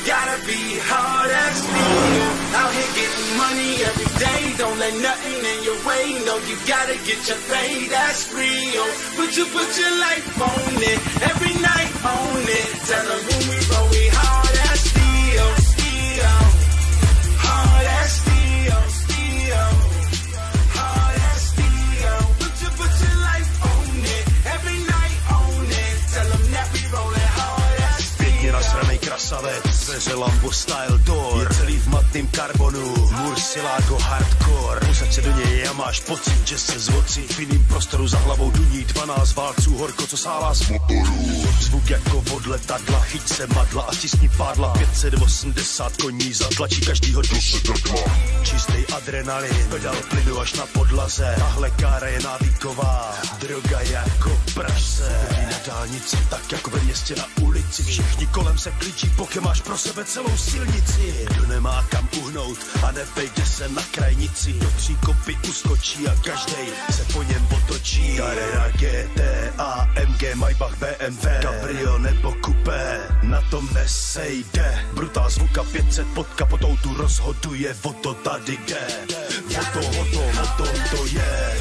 gotta be hard as steel. Out here getting money every day. Don't let nothing in your way. No, you gotta get your pay. That's real. Put your life on it. Every night on it. Tell them when we roll, we hard as steel. Steel. Hard as steel. Steel. Hard as steel. Put your life on it. Every night on it. Tell them that we rollin' hard as steel. Pěkně nasranej krasavec, zveře Lambo style door. Je celý v matným karbonu, Murcielago hardcore. Posaď se do něj a máš pocit, že se zvocí v jiným prostoru za hlavou duní 12 válců horko, co sálá z motoru. Zvuk jako od letadla, chyť se madla a stiskni pádla. 580 koní zatlačí každýho dušitokla. Čistý adrenalin, pedal plynu až na podlaze. Tahle kára je návyková, droga jako prase. Na dálnici, tak jako ve městě na ulici. Všichni kolem se kličí, poké máš pro sebe celou silnici. Kdo nemá kam uhnout a nevejde se na krajnici. Do 3 kopy uskočí a každej se po něm otočí. Carrera GT, AMG, Maybach, BMW, Cabrio nebo kupé, na tom nesejde. Brutál zvuka 500 pod kapotou tu rozhoduje, o to tady jde. O tom to je.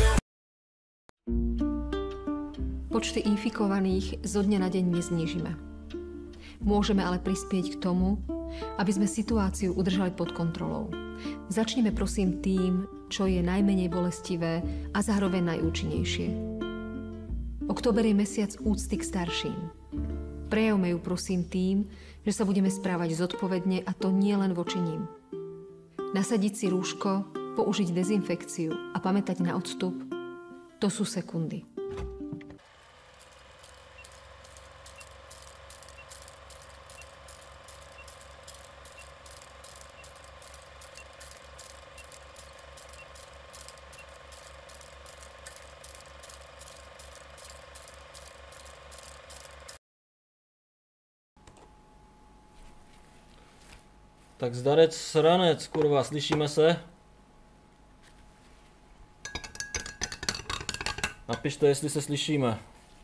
Počty infikovaných zo dňa na deň neznížime. Môžeme ale prispieť k tomu, aby sme situáciu udržali pod kontrolou. Začneme prosím tým, čo je najmenej bolestivé a zároveň najúčinnejšie. Október je mesiac úcty k starším. Prejavme ju prosím tým, že sa budeme správať zodpovedne a to nie len voči nim. Nasadiť si rúško, použiť dezinfekciu a pamätať na odstup, to sú sekundy. Tak zdarec sranec, kurva, slyšíme se? Napište, jestli se slyšíme.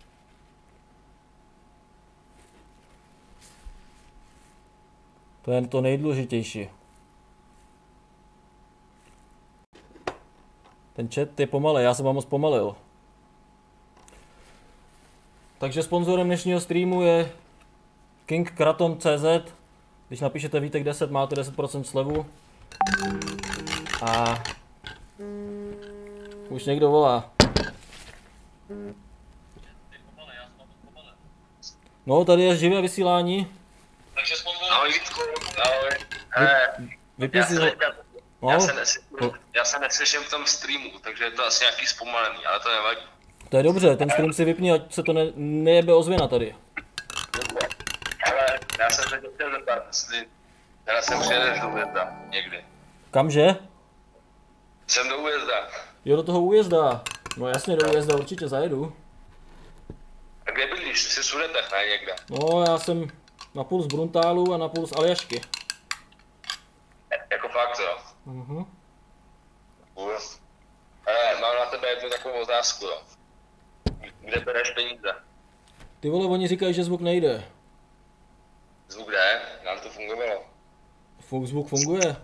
To je to nejdůležitější. Ten chat je pomalej, já jsem vám moc pomalil. Takže sponzorem dnešního streamu je KingKratom.cz. Když napíšete Vítek 10, máte 10% slevu. A už někdo volá. No, tady je živé vysílání. Takže sponzor. Ahoj Vítku, ahoj. Vypni si ho. Já se neslyším v tom streamu, takže je to asi nějaký zpomalený, ale to nevadí. To je dobře, ten stream si vypni, ať se to nejebe ozvěna tady. Ale já jsem se chtěl zeptat, jestli teda sem přijedeš do Újezda někdy. Kamže? Jsem do Újezda. Jo, do toho Újezda. No jasně, do Újezda určitě zajedu. A kde bydlíš? Jsi v Sudetech, ne někde? No, já jsem napůl z Bruntálu a napůl z Aljašky. Jako fakt, jo? Mhm. Ale mám na tebe jednu takovou otázku, jo. Kde bereš peníze? Ty vole, oni říkají, že zvuk nejde. Zvuk jde, nám to fungovalo. Zvuk funguje.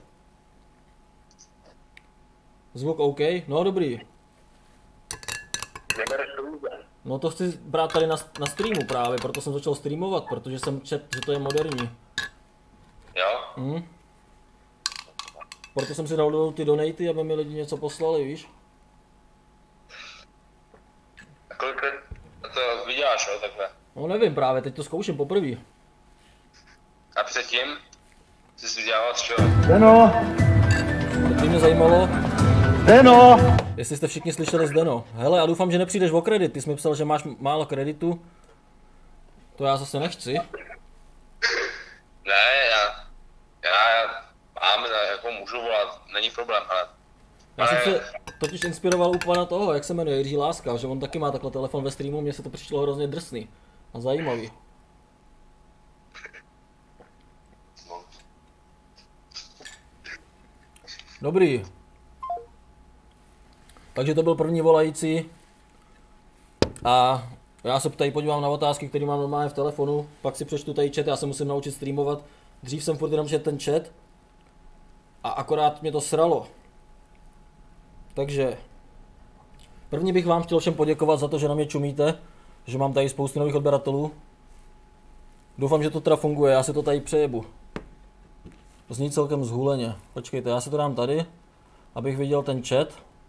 Zvuk OK? No dobrý. Kde bereš peníze? No to chci brát tady na streamu právě, proto jsem začal streamovat, protože jsem četl, že to je moderní. Jo? Proto jsem si dal dolů ty donaty, aby mi lidi něco poslali, víš? A kolikrát to vyděláš, jo, takhle? No nevím právě, teď to zkouším poprvé. A předtím? Jsi si vydělával z čeho? Zdeno! Teď by mě zajímalo, Zdeno! jestli jste všichni slyšeli Zdeno. Hele, já doufám, že nepřijdeš o kredit, ty jsi mi psal, že máš málo kreditu. To já zase nechci. Ne, já mám, jako můžu volat, není problém, ale... Já jsem se totiž inspiroval u pana toho, jak se jmenuje, Jiří Láska, že on taky má takhle telefon ve streamu, mně se to přišlo hrozně drsný a zajímavý. Dobrý. Takže to byl první volající. A já se tady podívám na otázky, které mám normálně v telefonu, pak si přečtu tady chat, já se musím naučit streamovat, Dřív jsem furt jenom četl ten chat a akorát mě to sralo. Takže první bych vám chtěl všem poděkovat za to, že na mě čumíte, že mám tady spoustu nových odběratelů. Doufám, že to teda funguje, já si to tady přejebu. To zní celkem zhuleně. Počkejte, já si to dám tady, abych viděl ten chat.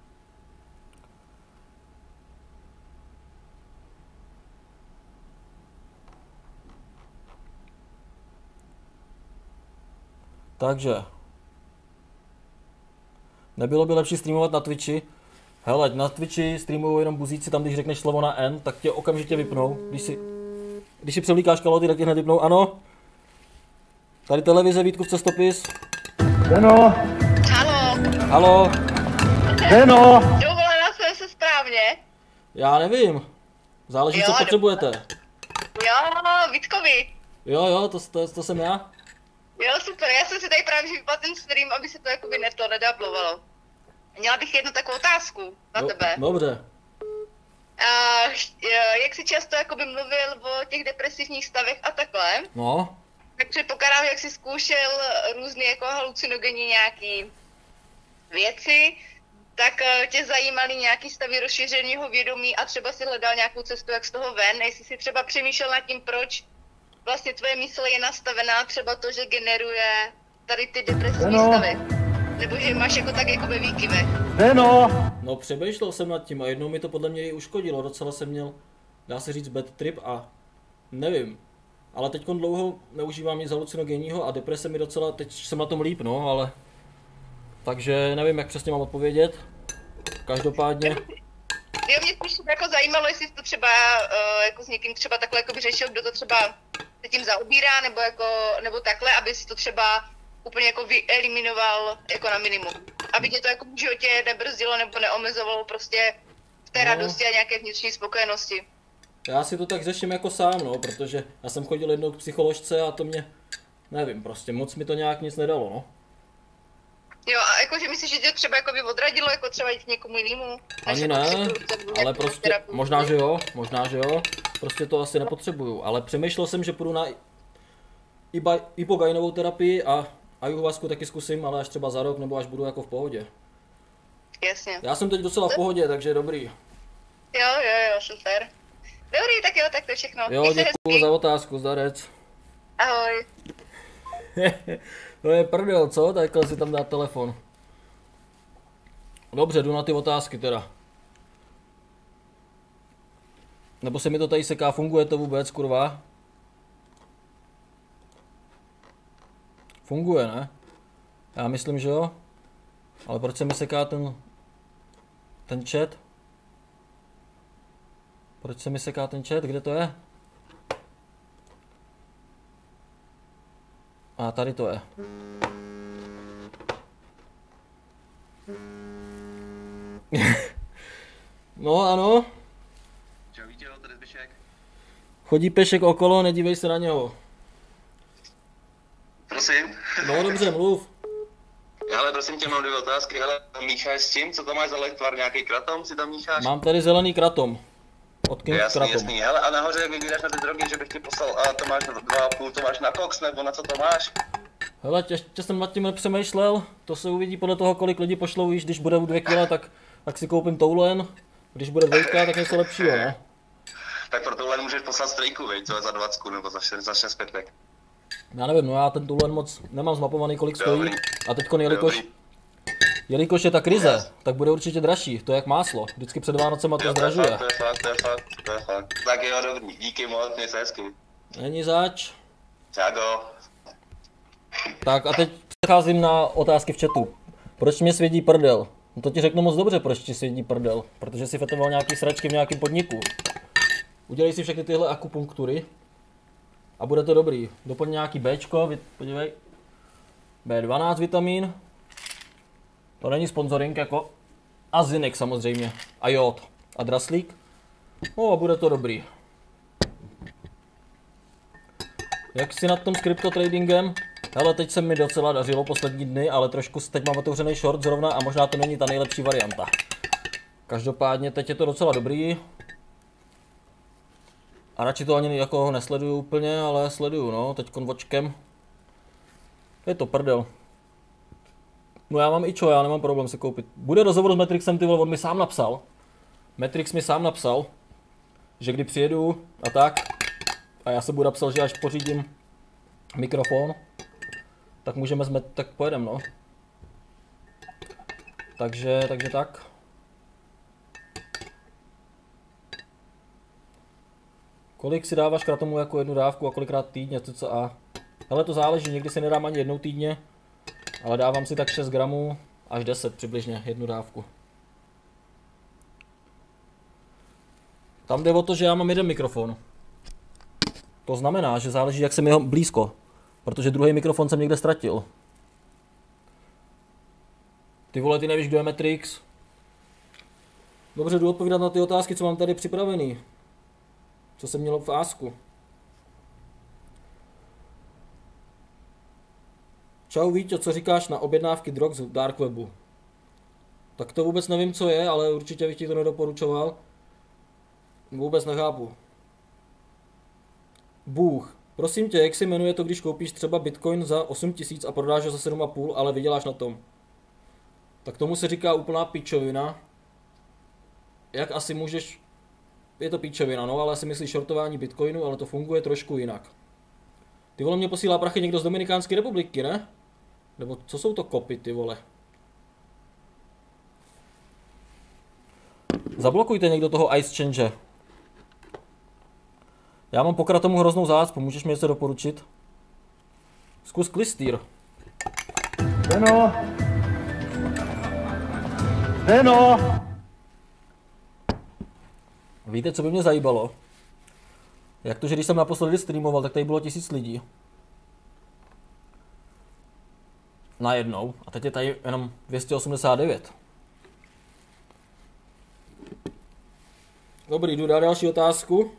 Takže. Nebylo by lepší streamovat na Twitchi? Hele, na Twitchi streamují jenom buzíci, tam když řekneš slovo na N, tak tě okamžitě vypnou. Když si převlíkáš kalhoty, tak tě hned vypnou, ano. Tady televize, Vítku v cestopis. Deno, Halo, Halo, Deno, dovolila jsem se správně. já nevím. Záleží, Jo, co potřebujete. Jo, Vítkovi. Jo, to jsem já. Jo, super, já jsem si tady právě vypla ten stream, aby se to jakoby nedablovalo. Měla bych jednu takovou otázku na tebe. Dobře. Jak jsi často jakoby mluvil o těch depresivních stavech a takhle, No, tak předpokládám, jak jsi zkoušel různé jako halucinogenní nějaký věci, tak tě zajímaly nějaký stavy rozšířeného vědomí a třeba si hledal nějakou cestu, jak z toho ven, jestli si třeba přemýšlel nad tím, proč vlastně tvoje mysl je nastavená třeba to, že generuje tady ty depresivní stavy. Nebo že máš jako tak jako ve výkyvech. Deno, no přemýšlel jsem nad tím a jednou mi to podle mě i uškodilo. Docela jsem měl, dá se říct, bad trip a nevím. Ale teď dlouho neužívám nic halucinogenního a deprese mi docela, teď jsem na tom líp, no, ale... Takže nevím, jak přesně mám odpovědět. Každopádně... Jo, mě spíš jako zajímalo, jestli jsi to třeba jako s někým třeba takhle jako by řešil, kdo to třeba se tím zaobírá, nebo takhle, aby si to třeba úplně jako vyeliminoval jako na minimum. Aby tě to jako v životě nebrzdilo nebo neomezovalo prostě v té radosti a nějaké vnitřní spokojenosti. Já si to tak řeším jako sám, no, protože já jsem chodil jednou k psycholožce a to mě, nevím, prostě moc mi to nějak nic nedalo, no. Jo, a jakože myslíš, že tě třeba jako by odradilo, jako třeba jít k někomu jinému? Ani ne, ale prostě, možná že jo, prostě to asi nepotřebuju, ale přemýšlel jsem, že půjdu na ibogainovou terapii a ayahuasku taky zkusím, ale až třeba za rok, nebo až budu jako v pohodě. Jasně. Já jsem teď docela v pohodě, takže dobrý. Jo, super. Dobrý, tak jo, tak to je všechno. Jo, Měj se děkuju hezky. za otázku, zdarec. Ahoj. To je prdel, co? Takhle si tam dát telefon. Dobře, jdu na ty otázky teda. Nebo se mi to tady seká, funguje to vůbec, kurva? Funguje, ne? Já myslím, že jo. Ale proč se mi seká ten chat? Proč se mi seká ten chat? Kde to je? A tady to je. No ano. Čau, Vítělo, tady Zbyšek. Chodí pešek okolo, nedívej se na něho. Prosím. No dobře, mluv. Hele, prosím tě, mám dvě otázky. Hele, mícháš s tím? Co to máš za lektvar? Nějaký kratom si tam mícháš? Mám tady zelený kratom. Od King Jasný, Kratom. jasný. Hele, a nahoře, jak vybíráš na ty drogy, že bych ti poslal, a to máš 2,5, to máš na koks, nebo na co to máš? Hele, ještě jsem nad tím nepřemýšlel. To se uvidí podle toho, kolik lidí pošlou, víš, když bude 2 kg, tak si koupím toulen. Když bude 2, tak něco lepšího, ne? Tak pro tohle můžeš poslat strejku, viď, co je za 20 nebo za 6 petek. Já nevím, no já ten toulen moc nemám zmapovaný, kolik stojí. Dobrý. A teďko, jelikož je ta krize, tak bude určitě dražší. To je jak máslo. Vždycky před Vánocema to zdražuje. To je fakt. Tak jo, dobrý, díky moc, měj se hezky. Není zač. Čago. Tak a teď přecházím na otázky v chatu. Proč mě svědí prdel? No to ti řeknu moc dobře, proč ti svědí prdel. Protože si fetoval nějaký sračky v nějakém podniku. Udělej si všechny tyhle akupunktury a bude to dobrý. Doplň nějaký Bčko, podívej. B12 vitamin. To není sponsoring jako. A zinek samozřejmě. A jód. A draslík. No a bude to dobrý. Jak jsi nad tom s kryptotradingem? Hele, teď se mi docela dařilo poslední dny, ale trošku teď mám otevřený short zrovna a možná to není ta nejlepší varianta. Každopádně teď je to docela dobrý. A radši to ani jako nesleduju úplně, ale sleduju, no, teď očkem. Je to prdel. No já mám ičo, já nemám problém se koupit. Bude rozhovor s Matrixem, ty vole, on mi sám napsal. Matrix mi sám napsal, že kdy přijedu a tak, a já se budu napsal, že až pořídím mikrofon, tak můžeme, tak pojedem, no. Takže tak. Kolik si dáváš kratomu jako jednu dávku a kolikrát týdně, cca? Hele, to záleží, někdy si nedám ani jednou týdně, ale dávám si tak 6 gramů až 10 přibližně, jednu dávku. Tam jde o to, že já mám jeden mikrofon. To znamená, že záleží, jak jsem jeho blízko, protože druhý mikrofon jsem někde ztratil. Ty vole, ty nevíš, kdo je Matrix? Dobře, jdu odpovídat na ty otázky, co mám tady připravený. Co jsem měl v ásku. Čau Víťo, co říkáš na objednávky drog z dark webu? Tak to vůbec nevím, co je, ale určitě bych ti to nedoporučoval. Vůbec nechápu. Bůh. Prosím tě, jak se jmenuje to, když koupíš třeba bitcoin za 8 000 a prodáš ho za 7,5, ale vyděláš na tom? Tak tomu se říká úplná pičovina. Jak asi můžeš... Je to pičovina, no, ale asi myslíš shortování bitcoinu, ale to funguje trošku jinak. Ty vole, mě posílá prachy někdo z Dominikánské republiky, ne? Nebo co jsou to kopy, ty vole? Zablokujte někdo toho Ice Change. Já mám po kratomu hroznou zácpu, můžeš mi něco doporučit? Zkus klistýr. Zdeno! Zdeno! Víte, co by mě zajímalo? Jak to, že když jsem naposledy streamoval, tak tady bylo 1000 lidí. Najednou. A teď je tady jenom 289. Dobrý, jdu dát další otázku.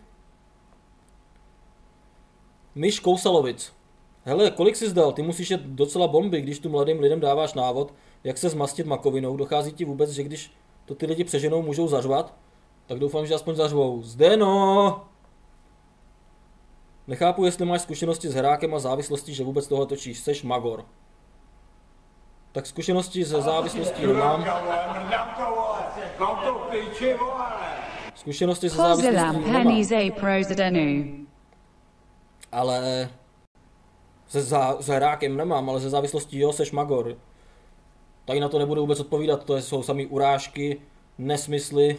Myš Kousalovic. Hele, kolik jsi zdal? Ty musíš jet docela bomby, když tu mladým lidem dáváš návod, jak se zmastit makovinou. Dochází ti vůbec, že když to ty lidi přeženou, můžou zařvat? Tak doufám, že aspoň zařvou. Zdeno! Nechápu, jestli máš zkušenosti s herákem a závislostí, že vůbec tohle točíš. Seš magor. Tak zkušenosti ze závislostí nemám. Zkušenosti ze závislostí nemám. Ale s herákem nemám, ale ze závislostí jo, seš magor. Tady na to nebudu vůbec odpovídat, to jsou samý urážky, nesmysly.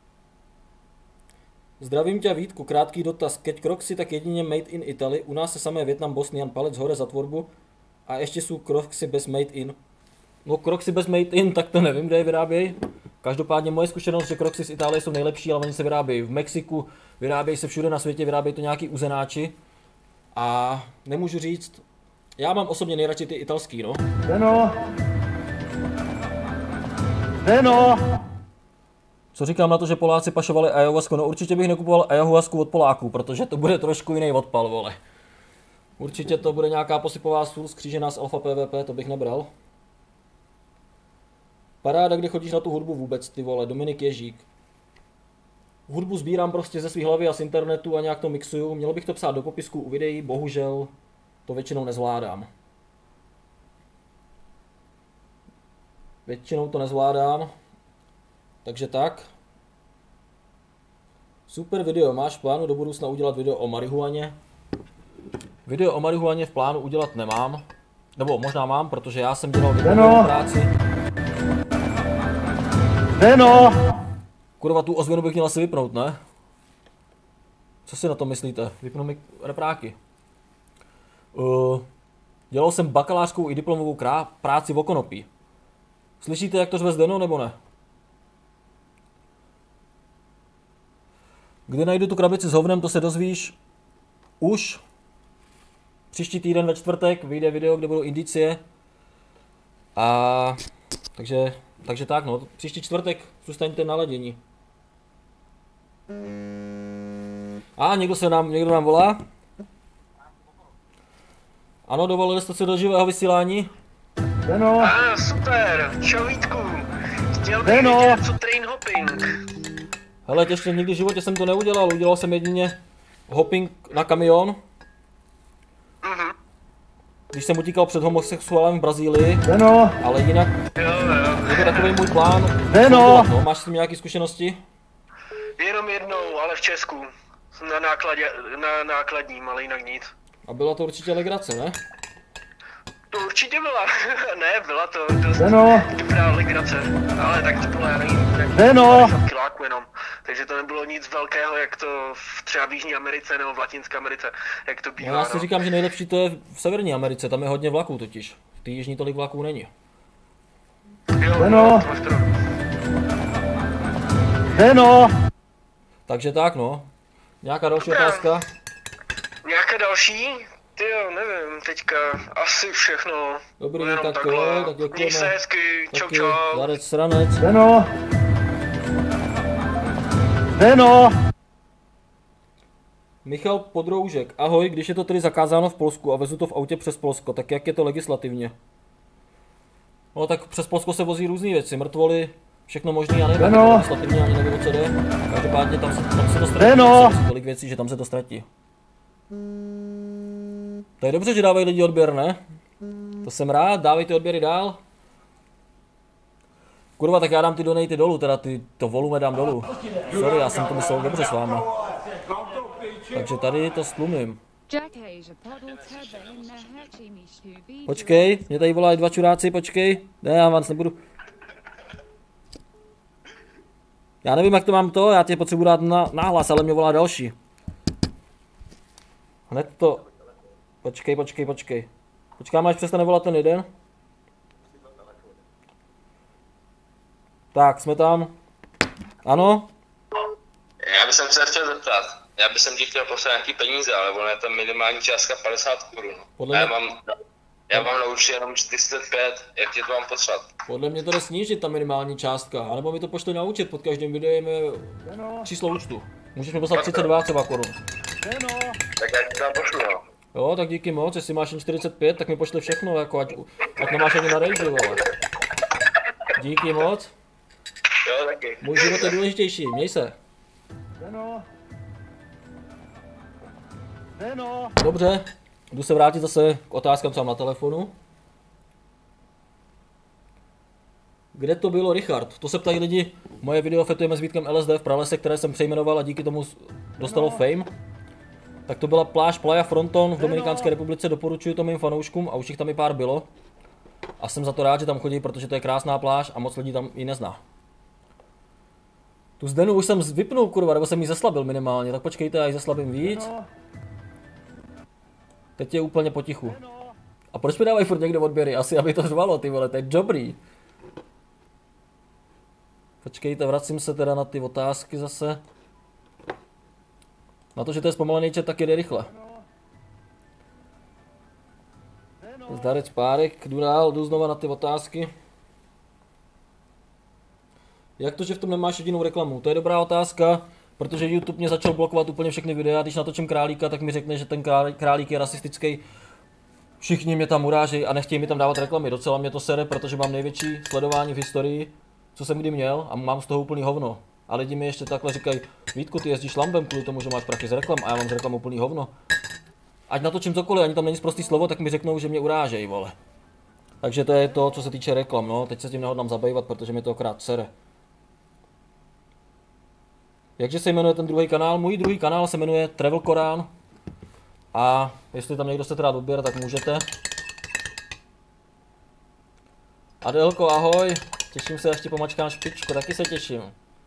Zdravím tě, Vítku, krátký dotaz. Keď Crocsy, tak jedině made in Italy, u nás se samé Vietnam, Bosnian, palec hore za tvorbu a ještě jsou Crocsy bez made in. No Crocsy bez made in, tak to nevím, kde je vyrábějí. Každopádně moje zkušenost, že Crocsy z Itálie jsou nejlepší, ale oni se vyrábějí v Mexiku, vyrábějí se všude na světě, vyrábějí to nějaký uzenáči. A nemůžu říct, já mám osobně nejradši ty italský, no. Zdeno! Zdeno! Co říkám na to, že Poláci pašovali ayahuasku? No určitě bych nekupoval ayahuasku od Poláků, protože to bude trošku jiný odpal, vole. Určitě to bude nějaká posypová sůl skřížená z alfa PVP, to bych nebral. Paráda, kde chodíš na tu hudbu vůbec, ty vole, Dominik Ježík. Hudbu sbírám prostě ze svých hlavy a z internetu a nějak to mixuju. Mělo bych to psát do popisku u videí, bohužel to většinou nezvládám. Většinou to nezvládám. Takže tak. Super video, máš v plánu do budoucna udělat video o marihuaně? Video o marihuaně v plánu udělat nemám. Nebo možná mám, protože já jsem dělal videovou práci. Zdeno! Kurva, tu ozvěnu bych měl asi vypnout, ne? Co si na to myslíte? Vypnu mi repráky. Dělal jsem bakalářskou i diplomovou práci v konopí. Slyšíte, jak to řve Zdeno, nebo ne? Kde najdu tu krabici s hovnem, to se dozvíš už. Příští týden ve čtvrtek vyjde video, kde budou indicie. A takže tak, no, příští čtvrtek zůstaňte na ladění. A někdo nám volá? Ano, dovolili jste se do živého vysílání? Zdeno! Super, čau Vítku. Chtěl bych vidět, co train hopping. Hele, ještě nikdy v životě jsem to neudělal, udělal jsem jedině hopping na kamion. když jsem utíkal před homosexuálem v Brazílii, Zdeno, ale jinak je to takový můj plán. Zdeno, No, máš s tím nějaké zkušenosti? Jenom jednou, ale v Česku. Na nákladním, ale jinak nic. A byla to určitě legrace, ne? To určitě byla. Ne, byla to dost Zdeno, dobrá legrace. Ale tak to bylo, já nevím, Zdeno, 50 kiláků jenom. Takže to nebylo nic velkého, jak to třeba v Jižní Americe nebo v Latinské Americe, jak to No, bývá. já si říkám, že nejlepší to je v Severní Americe, tam je hodně vlaků totiž. V té jižní tolik vlaků není. Jo, Zdeno. to máš pravdu. Zdeno, Takže tak no. Nějaká další otázka? Nějaká další? Tyjo, nevím, teďka asi všechno. Dobrý, Jenom tak takhle. jo, tak děkujeme. Měj se hezky, čau Taky, čau. Zarec Sranec. Zdeno, Zdeno, Michal Podroužek. Ahoj, když je to tedy zakázáno v Polsku a vezu to v autě přes Polsko, tak jak je to legislativně? No tak přes Polsko se vozí různé věci, mrtvoly, všechno možný, já nevím, jak je to legislativně, ani nevím, o co jde. Každopádně tam se to ztratí, tam se tolik věcí, že tam se to ztratí. To je dobře, že dávají lidi odběr, ne? To jsem rád, dávejte odběry dál. Kurva, tak já dám ty donaty dolů, teda to volume dám dolů. Sorry, já jsem to myslel dobře s váma. Takže tady to stlumím. Počkej, mě tady volají dva čuráci, počkej. Ne, já vás nebudu. Já nevím, jak to mám to, já tě potřebuji dát náhlas, ale mě volá další. Hned to... Počkej. Počkám, až přestane volat ten jeden. Tak, jsme tam. Ano? Já bych se chtěl zeptat. Já bych ti chtěl poslat nějaký peníze, ale ona je tam minimální částka 50 korun. Já mám na účtu jenom 45, jak ti to mám poslat? Podle mě to jde snížit ta minimální částka, anebo mi to pošli na účet, pod každým videem je číslo účtu. Můžeš mi poslat 32 třeba korun. Tak já ti tam pošlu, no. Jo, tak díky moc, jestli máš jen 45, tak mi pošli všechno, jako ať nemáš ani na rejži, ale. Díky moc. Jo, taky. Můj život je důležitější, měj se. Dobře, jdu se vrátit zase k otázkám, co mám na telefonu. Kde to bylo, Richard? To se ptají lidi. Moje video fetujeme s Vítkem LSD v pralese, které jsem přejmenoval a díky tomu dostalo fame. Tak to byla pláž Playa Fronton v Dominikánské republice, doporučuji to mým fanouškům a už jich tam i pár bylo. A jsem za to rád, že tam chodí, protože to je krásná pláž a moc lidí tam ji nezná. Tu Zdenu už jsem vypnul, kurva, nebo jsem ji zeslabil minimálně, tak počkejte, já ji zeslabím víc. Teď je úplně potichu. A proč mi dávají furt někdo odběry? Asi aby to řvalo, ty vole, to je dobrý. Počkejte, vracím se teda na ty otázky zase. Na to, že to je zpomalený chat, tak jde rychle. Zdarec Párek, jdu dál, jdu znova na ty otázky. Jak to, že v tom nemáš jedinou reklamu? To je dobrá otázka, protože YouTube mě začal blokovat úplně všechny videa. Když natočím králíka, tak mi řekne, že ten králík je rasistický. Všichni mě tam urážejí a nechtějí mi tam dávat reklamy. Docela mě to sere, protože mám největší sledování v historii, co jsem kdy měl, a mám z toho úplný hovno. A lidi mi ještě takhle říkají: Vítku, ty jezdíš lambem kvůli tomu, že máš prachy z reklam, a já mám z reklam úplný hovno. Ať natočím cokoliv, ani tam není prostý slovo, tak mi řeknou, že mě urážejí, vole. Takže to je to, co se týče reklam, no. Teď se tím nehodlám zabývat, protože mi to akorát sere. Jakže se jmenuje ten druhý kanál? Můj druhý kanál se jmenuje Travel Korán. A jestli tam někdo chcete rád odběr, tak můžete. Adelko, ahoj. Těším se, až ti pomačkám špičku, taky se těším.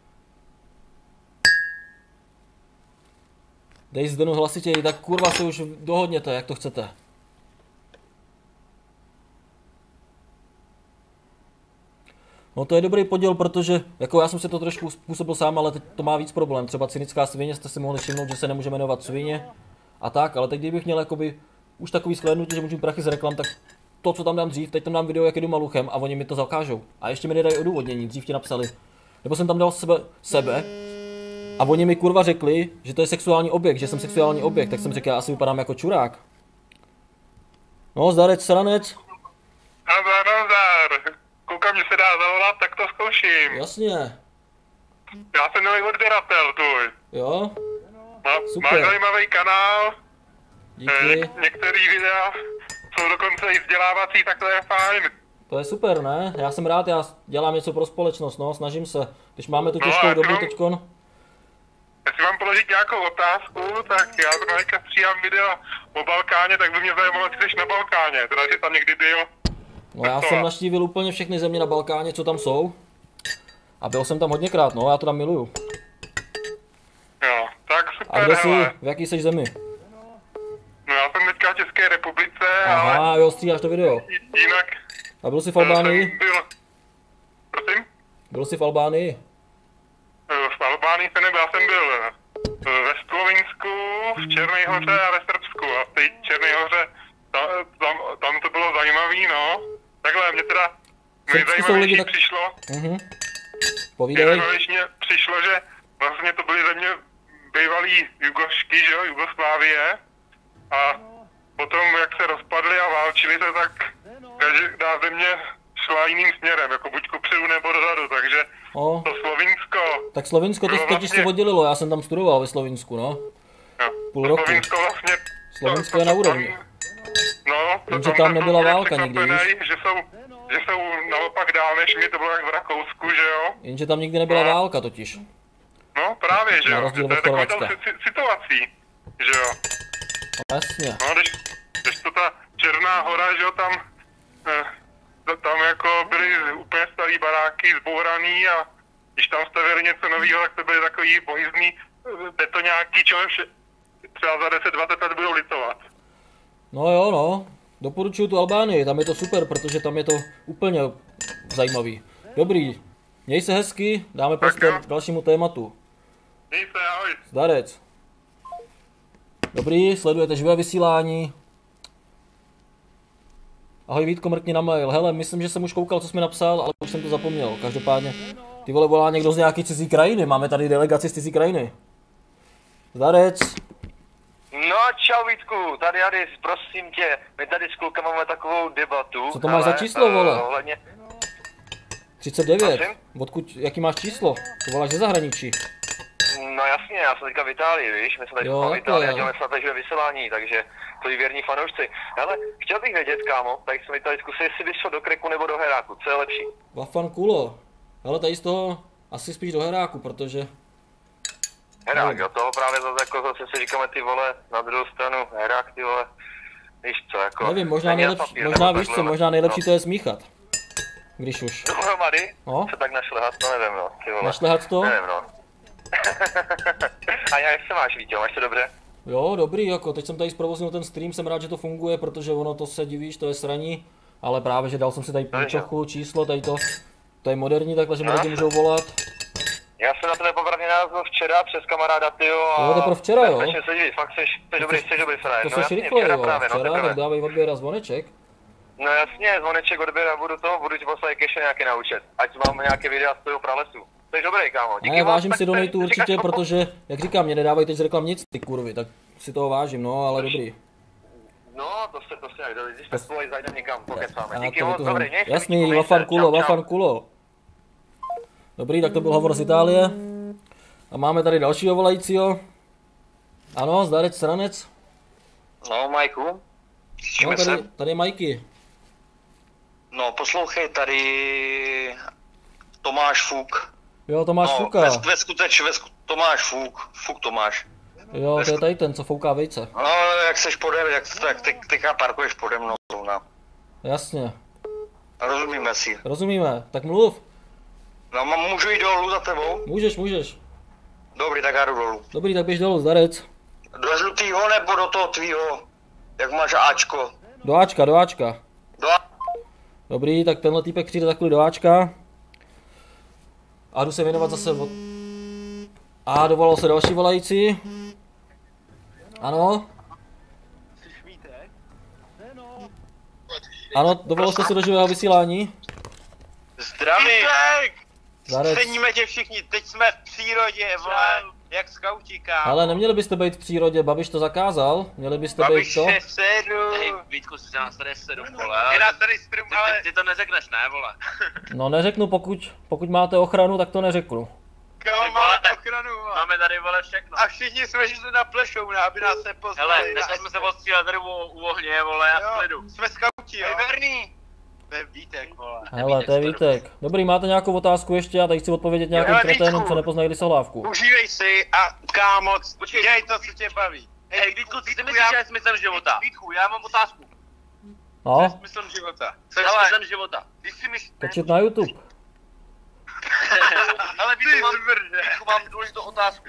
Dej Zdenu hlasitěji, tak kurva se už dohodněte, jak to chcete. No to je dobrý poděl, protože jako já jsem si to trošku způsobil sám, ale teď to má víc problém. Třeba cynická svině, jste si mohli všimnout, že se nemůže jmenovat svině a tak, ale teď kdybych měl jakoby už takový shlédnutí, že můžu prachy z reklam, tak to, co tam dám dřív, teď tam dám video, jak jedu maluchem a oni mi to zakážou. A ještě mi nedají odůvodnění, dřív ti napsali. Nebo jsem tam dal sebe a oni mi kurva řekli, že to je sexuální objekt, že jsem sexuální objekt, tak jsem řekl, já asi vypadám jako čurák. No, zdarec, sranec. Nazdar. Koukám, že se dá zavolat, tak to zkouším. Jasně. Já jsem nový odběratel, tvůj. Jo? Máš zajímavý kanál. Díky. Některý videa jsou dokonce i vzdělávací, tak to je fajn. To je super, ne? Já jsem rád, já dělám něco pro společnost, no, snažím se. Když máme tu těžkou dobu teďkon. Jestli mám položit nějakou otázku, tak já to teďka stříhám video o Balkáně, tak by mě zajímalo, jestli jsi na Balkáně, teda jsi tam někdy byl. No já jsem navštívil úplně všechny země na Balkáně, co tam jsou. A byl jsem tam hodněkrát, no, já to tam miluju. Jo, tak super, a kde jsi? hele. V jaký jsi zemi? No já jsem teďka v České republice, Aha, ale... jo, stříháš to video. Jinak... A byl jsi v Albánii? Prosím? Byl jsi v Albánii? V Albánii jsem nebyl, já jsem byl ve Slovinsku, v Černé Hoře a ve Srbsku. A v té Černé Hoře, tam to bylo zajímavý, no. Takhle, mě teda nejzajímavější přišlo, Povídej. přišlo, že vlastně to byly země bývalý Jugošky, že jo, Jugoslávie. A potom, jak se rozpadly a válčili se, tak každá země šla jiným směrem, jako buď kupředu nebo dozadu, takže to Slovinsko... Tak Slovinsko to totiž se oddělilo, já jsem tam studoval ve Slovinsku, no. Půl roku. Slovinsko vlastně... Slovinsko je na úrovni. No, jenže tam nebyla válka nikdy, víš? Že jsou naopak dál, než mě to bylo jak v Rakousku, že jo? Jenže tam nikdy nebyla válka totiž. No právě, že jo? To je taková situací, že jo? No, jasně. No, když to ta Černá Hora, že jo, tam jako byly úplně starý baráky zbouraný a když tam stavěli něco nového, tak to byly takový bohyzný betoňáky, čehož třeba za 10-20 let budou litovat. No jo, no. Doporučuju tu Albánii, tam je to super, protože tam je to úplně zajímavý. Dobrý, měj se hezky, dáme prostor dalšímu tématu. Měj se, ahoj. Zdarec. Dobrý, sledujete živé vysílání. Ahoj Vítko, mrkni na mail. Hele, myslím, že jsem už koukal, co jsi mi napsal, ale už jsem to zapomněl. Každopádně, ty vole, volá někdo z nějaký cizí krajiny. Máme tady delegaci z cizí krajiny. Zdarec. No, čau Vítku, tady Adis, prosím tě, my tady s klukama máme takovou debatu. Co to máš za číslo, vole? Ohledně... 39. Odkud, jaký máš číslo? To voláš ze zahraničí. No jasně, já jsem teďka v Itálii, víš, my jsme tady v Itálii a děláme snad živé vysílání, takže to je věrní fanoušci. Hele, chtěl bych vědět, kámo, tak jsem tady zkusil, jestli bys šel do Kreku nebo do Heráku, co je lepší? Vaffanculo. Hele, tady z toho asi spíš do Heráku, protože... Herák, jo, toho právě zase si říkáme ty vole, na druhou stranu, Herák ty vole, víš co, jako... Nevím, možná nejlepší, možná víš co, možná nejlepší to je smíchat. Když už. Dohromady? No? Se tak našlehat, to nevím, no, ty vole. Našlehat to? Nevím, no. A jak se máš, Vítě, máš to dobře? Jo, dobrý, jako teď jsem tady zprovoznil ten stream, jsem rád, že to funguje, protože ono to se divíš, to je sraní. Ale právě, že dal jsem si tady půlčochu, číslo, tady to je moderní, takhle, že mi lidi můžou volat. Já jsem na tebe popravdě názval včera přes kamaráda, tyjo, a... Jo, to pro včera, jo? Začne se divit, fakt jsi dobrý, Fene. To seš rychle, jo, včera, tak dávej odběr a zvoneček. No jasně, zvoneček, odběr a budu ti poslat ještě nějaký na účet, ať mám nějaké videa z toho pralesu. Jsi dobrý, kámo, díky. Ne, vážím si donatu určitě, protože, jak říkám, mě nedávají teď z reklam nic, ty kurvy, tak si toho vážím, no, ale dobrý. No, to se nějak dobrý, když tak spolu zajdem někam, pokecáme. Díky moc, dobrý, měj se. Jasný, Vaffanculo. Dobrý, tak to byl hovor z Itálie. A máme tady dalšího volajícího. Ano, Zdarec Sranec. No, Majku. No, tady je Majky. No, poslouchej, tady Tomáš Fuk. Jo, Tomáš Fuka. Tomáš Fuk Tomáš. Jo, to je tady ten, co fouká vejce. No, jak seš pode mnou, jak teďka parkuješ pode mnou zrovna. Jasně. Rozumíme si. Rozumíme, tak mluv. No, můžu jít dolů za tebou? Můžeš. Dobrý, tak já jdu dolů. Dobrý, tak běž dolů, Zdarec. Do žlutýho nebo do toho tvýho? Jak máš Ačko? Do Ačka. Dobrý, tak tenhle týpek přijde takhle do Ačka. A jdu se věnovat zase od... A dovolal se další volající. Ano. Ano, dovolal jste se do živého vysílání. Zdraví! Zdarec. Ceníme tě všichni, teď jsme v přírodě, vole, jak skauti, kámo. Ale neměli byste být v přírodě, Babiš to zakázal, měli byste být to. Babiš se sedu. Hej, Vítku, si nás tady sedu, vole. Je nás tady strum, ale... Ty to neřekneš, ne, vole? No neřeknu, pokud máte ochranu, tak to neřeknu. Kámo, máme záchranu. Máme tady vole všechno. A všichni jsme šli na plešouna, aby nás nepoznali. Hele, dneska jsme se odstříleli tady u ohně, vole, a v klidu. Jsme skauti, jo. Verný. To je Vítek, vole. Hele, to je Vítek. Dobrý, máte nějakou otázku ještě? Já tady chci odpovědět nějakým kreténům, co nepoznají lisohlávku. Užívej si a kámo, dělej to, co tě baví. Hej, Vítku, ty myslíš, že je smyslem života? Vítku, já mám otázku. No? Co je smyslem života? Co je smyslem života? Ty si myslíš... Točit na YouTube. Ale Vítku, mám důležitou otázku.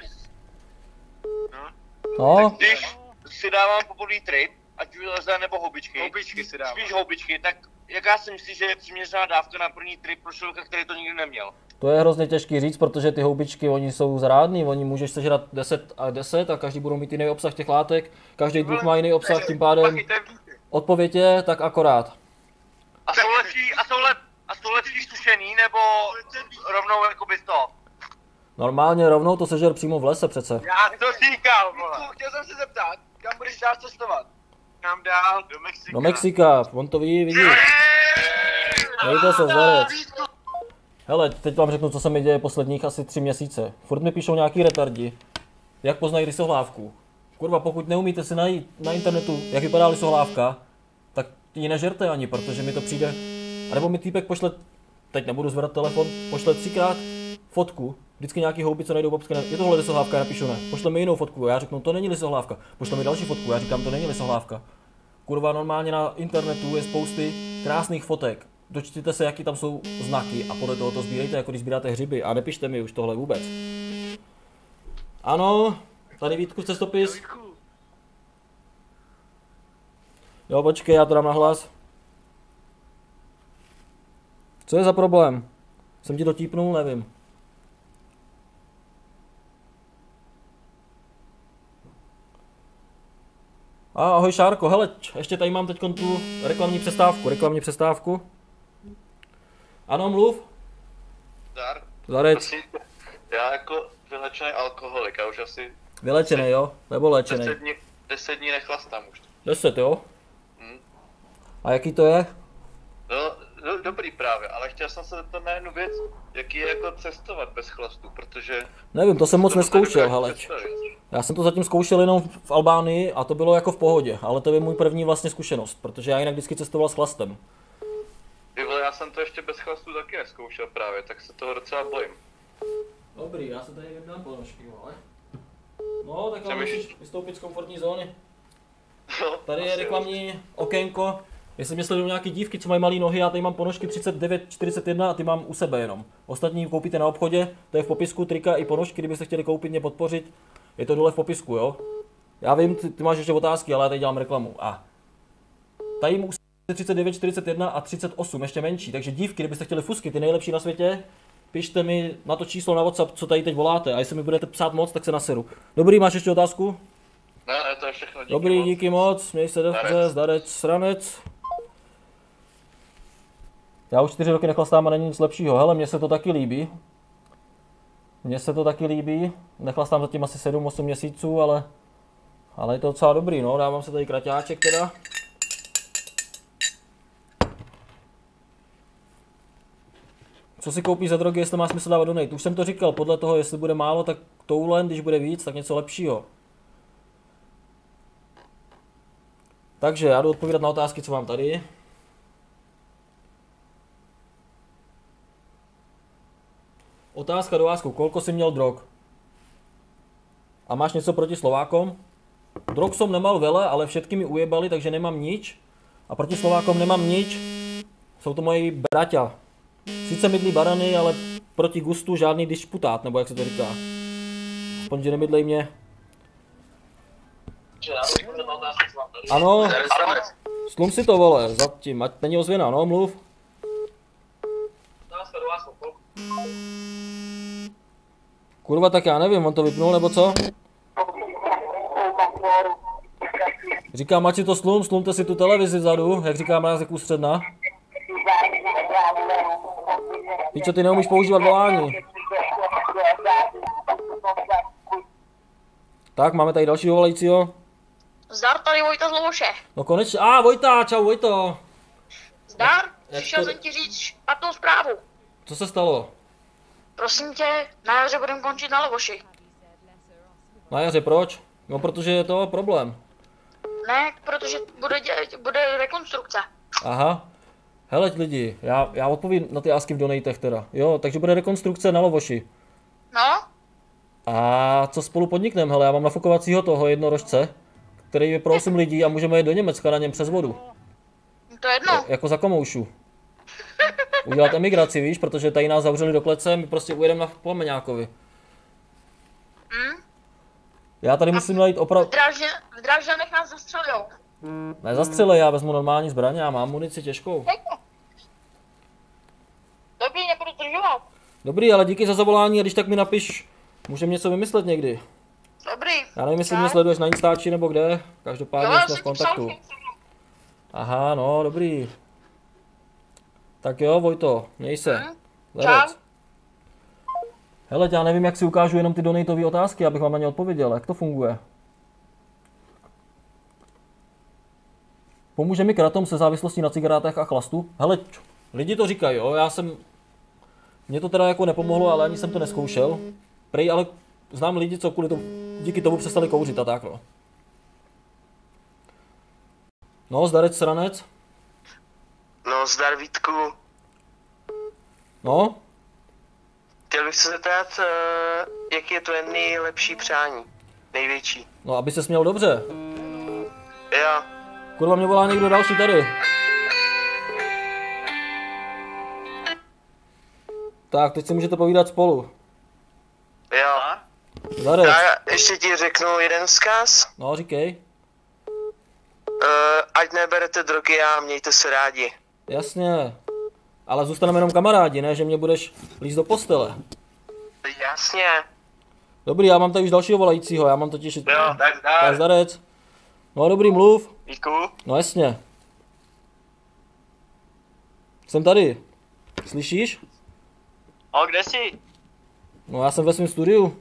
No? Když si dávám popoldní trip, ať už leze nebo houbičky, si dávám. Spíš houbičky, tak jaká si myslíš, že je přiměřená dávka na první trip pro člověka, který to nikdy neměl? To je hrozně těžký říct, protože ty houbičky, oni jsou zrádný, oni můžeš sežrat 10 a 10 a každý budou mít jiný obsah těch látek, každý druh má jiný obsah, tím pádem odpověď je tak akorát. A jsou lepší sušený, nebo rovnou jakoby to? Normálně rovnou to sežer přímo v lese přece. Já to říkal, vole. Chtěl jsem se zeptat, kam budeš dál cestovat? Kam dál? Do Mexika. Do Mexika, on to ví, vidí. Dejte se, zdarec. Hele, teď vám řeknu, co se mi děje posledních asi 3 měsíce. Furt mi píšou nějaký retardi. Jak poznají lisohlávku? Kurva, pokud neumíte si najít na internetu, jak vypadá lisohlávka, tak ji nežerte ani, protože mi to přijde. A nebo mi týpek pošle, teď nebudu zvedat telefon, pošle 3krát fotku. Vždycky nějaký houby, co najdou babské, je tohle lisohlávka, já napíšu ne. Pošle mi jinou fotku, já řeknu, to není lisohlávka. Pošle mi další fotku, já říkám, to není lisohlávka. Kurva, normálně na internetu je spousty krásných fotek. Dočtěte se, jaký tam jsou znaky a podle toho to sbírejte, jako když sbíráte hřiby a nepište mi už tohle vůbec. Ano, tady Vítku cestopis. Jo, počkej, já to dám na hlas. Co je za problém? Jsem ti to típnul? Nevím. Ahoj Šárko, hele, ještě tady mám teď tu reklamní přestávku. Ano, mluv. Zdar. Zarec. Já jako vylečený alkoholik, já už asi... Vylečený, jo? Nebo léčený? 10 dní nechlastám už. 10, jo? A jaký to je? No, dobrý právě, ale chtěl jsem se zeptat na jednu věc, jaký je jako cestovat bez chlastu, protože... Nevím, to jsem moc neskoušel, hele. Já jsem to zatím zkoušel jenom v Albánii a to bylo jako v pohodě, ale to je můj první vlastně zkušenost, protože já jinak vždycky cestoval s chlastem. Já jsem to ještě bez chlastu taky neskoušel právě, tak se toho docela bojím. Dobrý, já se tady vydám ponožky, ale... No, tak ale musíš vystoupit z komfortní zóny. Tady je reklamní okénko. Jestli mě sledují nějaký dívky, co mají malé nohy, já tady mám ponožky 39, 41 a ty mám u sebe jenom. Ostatní koupíte na obchodě, to je v popisku, trika i ponožky, kdybyste chtěli koupit, mě podpořit. Je to dole v popisku, jo? Já vím, ty máš ještě otázky, ale já tady dělám reklamu. A tady mu 39, 41 a 38, ještě menší, takže dívky, kdybyste chtěli fusky, ty nejlepší na světě, pište mi na to číslo na WhatsApp, co tady teď voláte, a jestli mi budete psát moc, tak se naseru. Dobrý, máš ještě otázku? Ne, to je všechno, díky. Dobrý, díky moc, měj se dobře, zdarec, sranec. Já už 4 roky nechlastám a není nic lepšího. Hele, mně se to taky líbí. Nechlastám zatím asi 7-8 měsíců, ale je to docela dobrý, no. Dávám se tady kraťáček teda. Co si koupíš za drogy, jestli má smysl dávat donate? Už jsem to říkal, podle toho, jestli bude málo, tak toulen, když bude víc, tak něco lepšího. Takže já jdu odpovídat na otázky, co mám tady. Otázka do Vásku, kolko jsi měl drog? A máš něco proti Slovákom? Drog som nemal veľa, ale všetky mi ujebali, takže nemám nič. A proti Slovákom nemám nič. Jsou to moji bratia. Sice mydlí barany, ale proti gustu žádný disputát, nebo jak se to říká. Aspoň, že nemydlej mě. Ano, slum si to, vole, zatím, ať není ozvěna, no, mluv. Kurva, tak já nevím, on to vypnul, nebo co? Říkám, ať si to slumte si tu televizi vzadu, jak říká Mrázek Ústředna. Víš, ty neumíš používat volání. Tak, máme tady dalšího volajícího. Zdar, tady Vojta z Lovoše. No konečně, Vojta, čau Vojto. Zdar, přišel jsem ti říct špatnou zprávu. Co se stalo? Prosím tě, na jaře budeme končit na Levoši. Na jaře proč? No protože je to problém. Ne, protože bude rekonstrukce. Aha. Hele lidi, já odpovím na ty asky v donatech teda. Jo, takže bude rekonstrukce na Lovoši. No? A co spolu podnikneme? Hele, já mám nafukovacího toho jednorožce, který je pro 8 lidí a můžeme jít do Německa na něm přes vodu. To je jedno. Jako za komoušu. Udělat emigraci, víš, protože tady nás zavřeli do klece, my prostě ujedeme na Plameňákovi. Já tady musím najít opravdu... V Drážďanech nás zastřelujou. Nezastřelej, já vezmu normální zbraně, já mám munici těžkou. Dobrý, nebudu zdržovat. Dobrý, ale díky za zavolání a když tak mi napiš, můžeme něco vymyslet někdy. Dobrý. Já nevím, jestli mě sleduješ na Instači nebo kde, každopádně jsme v kontaktu. Aha, no, dobrý. Tak jo, Vojto, měj se. Čau. Hele, já nevím, jak si ukážu jenom ty donatové otázky, abych vám na ně odpověděl. Jak to funguje? Pomůže mi kratom se závislostí na cigaretách a chlastu? Hele, lidi to říkají, jo, mně to teda jako nepomohlo, ale ani jsem to neskoušel. Prej, ale znám lidi, co díky tomu přestali kouřit a tak, no. No, zdarec sranec? No, zdar Vítku. No? Chtěl bych se zeptat, jaký je tvoje nejlepší přání? Největší. No, aby ses měl dobře. Jo. Kurva, mě volá někdo další tady. Tak, teď si můžete povídat spolu. Jo. Zdarec. Já ještě ti řeknu jeden vzkaz. No, říkej. Ať neberete drogy a mějte se rádi. Jasně. Ale zůstaneme jenom kamarádi, ne? Že mě budeš líst do postele. Jasně. Dobrý, já mám tady už dalšího volajícího, já mám totiž... Jo, tak zdar. Tak zdarec. No dobrý, mluv. Vítku. No jasně. Jsem tady. Slyšíš? O, kde jsi? No já jsem ve svém studiu.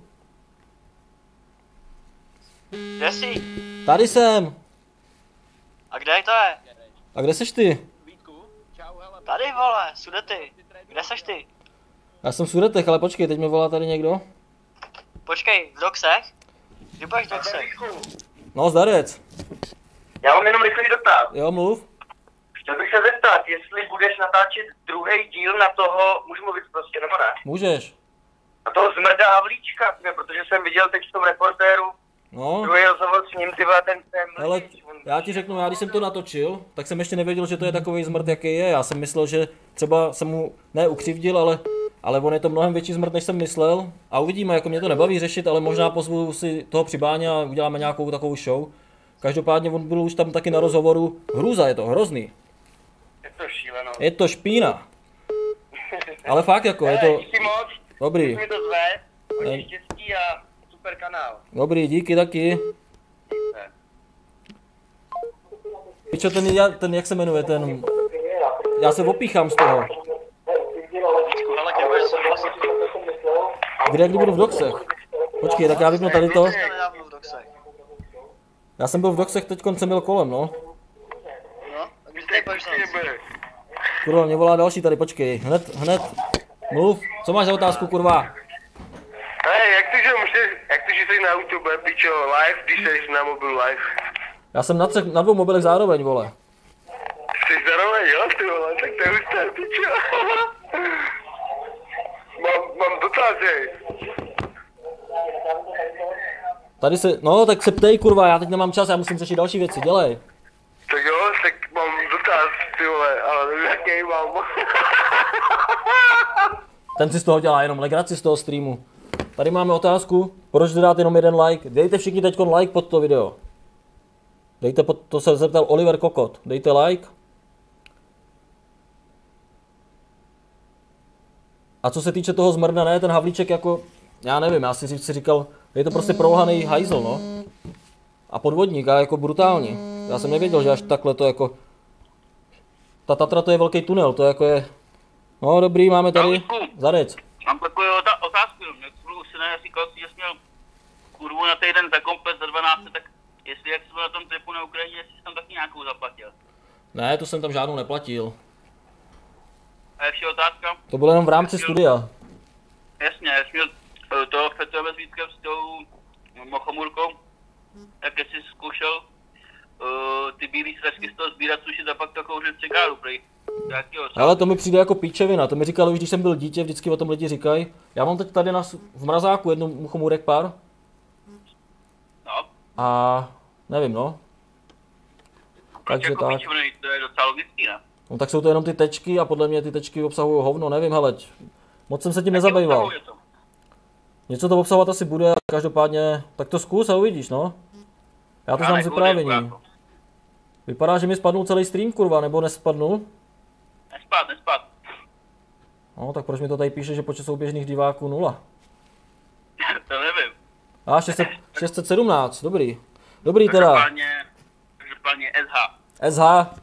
Kde jsi? Tady jsem. A kde to je? A kde seš ty? Tady, vole, Sudety. Kde seš ty? Já jsem v Sudetech, ale počkej, teď mi volá tady někdo. Počkej, v Doxech? Kdy budeš v Doxech? No, zdarec. Já mám jenom rychlý dotaz. Jo, mluv. Chtěl bych se zeptat, jestli budeš natáčet druhý díl na toho, můžu mluvit prostě, nebo ne? Můžeš. Na toho Zmrda Havlíčka, protože jsem viděl teď v tom Reportéru, No. druhý rozhovor s ním, ten Hele, já ti řeknu, já když jsem to natočil, tak jsem ještě nevěděl, že to je takový zmrt, jaký je. Já jsem myslel, že třeba jsem mu ukřivdil, ale on je to mnohem větší zmrt, než jsem myslel. A uvidíme, jako mě to nebaví řešit, ale možná pozvu si toho Přibáně a uděláme nějakou takovou show. Každopádně on byl už tam taky na rozhovoru. Hrůza, je to hrozný. Je to šíleno. Je to špína. Ale fakt jako, je to... Díky moc. Dobrý. Mi to zve, hodně štěstí a super kanál. Dobrý, díky taky. Pičo, ten jak se jmenuje, ten... Já se opíchám z toho. Kdy budu v Doxech? Počkej, tak já vypnu tady to. Já jsem byl v Doxech, teď jsem byl kolem, no. Kurva, mě volá další tady, počkej, hned. Mluv, co máš za otázku, kurva? Hej, jak ty, že jsi na YouTube, pičo, live, když jsi na mobilu live? Já jsem na 2 mobilech zároveň, vole. Jsi zároveň, jo, ty vole, tak to je husté, pičo. Mám dotaz, hej. Tady se, no tak se ptej, kurva, já teď nemám čas, já musím řešit další věci, dělej. Tak jo, tak mám dotaz, ty vole, ale nevím, jaký mám. Ten si z toho dělá jenom legraci z toho streamu. Tady máme otázku, proč dát jenom 1 like. Dejte všichni teď like pod to video. To se zeptal Oliver Kokot. Dejte like. A co se týče toho Zmrda, ne, ten Havlíček jako, já nevím, já si říkal, je to prostě prolhaný hajzl, no. A podvodník, a jako brutální. Já jsem nevěděl, že až takhle to jako... Ta Tatra to je velký tunel, to jako je... No dobrý, máme tady Zarec. Mám takovou otázku, jak spolu si říkal, že jsi měl kurvu na týden za komplet za 12, tak jestli jak jsi byl na tom tripu na Ukrajině, jestli jsi tam taky nějakou zaplatil? Ne, to jsem tam žádnou neplatil. A ještě otázka? To bylo jenom v rámci studia. Jasně, já jsem měl toho fetové s Vítkem s tou mochomůrkou, tak jsi zkoušel ty bílý sračky z toho sbírat sušit a pak to kouřit cigáru, prej. Ale to mi přijde jako píčevina, to mi říkalo už, když jsem byl dítě, vždycky o tom lidi říkají. Já mám teď tady v mrazáku jednu muchomůrek pár. No. A nevím, no. Takže jako tak. Píčeviny, to je docela logický, ne? No tak jsou to jenom ty tečky a podle mě ty tečky obsahují hovno, nevím, heleď. Moc jsem se tím nezabýval. Něco to obsahovat asi bude, ale každopádně, tak to zkus a uvidíš, no. Já to znám z vyprávění. Vypadá, že mi spadnul celý stream, kurva, nebo nespadnul? Nespad. No, tak proč mi to tady píše, že počet souběžných diváků 0? To nevím. A 617, dobrý. Dobrý teda. Každopádně SH. SH.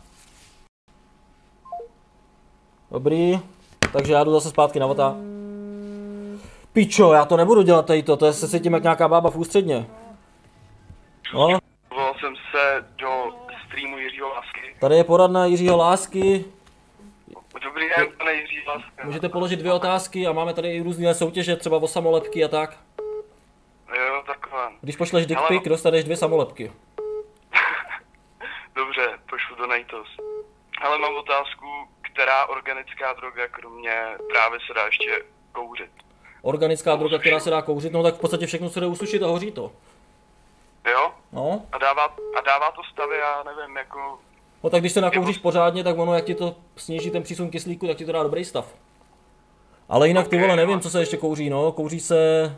Dobrý. Takže já jdu zase zpátky na vota. Pičo, já to nebudu dělat tady to je se cítím jak nějaká bába v ústředně. No. Volal jsem se do streamu Jiřího Lásky. Tady je poradna Jiřího Lásky. Dobrý den, pane Jiří Láska. Můžete položit 2 otázky a máme tady i různé soutěže, třeba o samolepky a tak. Jo, takhle. Když pošleš dick pic, dostaneš 2 samolepky. Dobře, pošlu do Nejtos. Ale mám otázku, která organická droga kromě trávy se dá ještě kouřit? Organická droga, která se dá kouřit, no tak v podstatě všechno se jde usušit a hoří to. Jo? No. A dává to stavy, já nevím, jako... No tak když se nakouříš pořádně, tak ono, jak ti to sníží ten přísun kyslíku, tak ti to dá dobrý stav. Ale jinak ty vole, nevím, co se ještě kouří, no. Kouří se...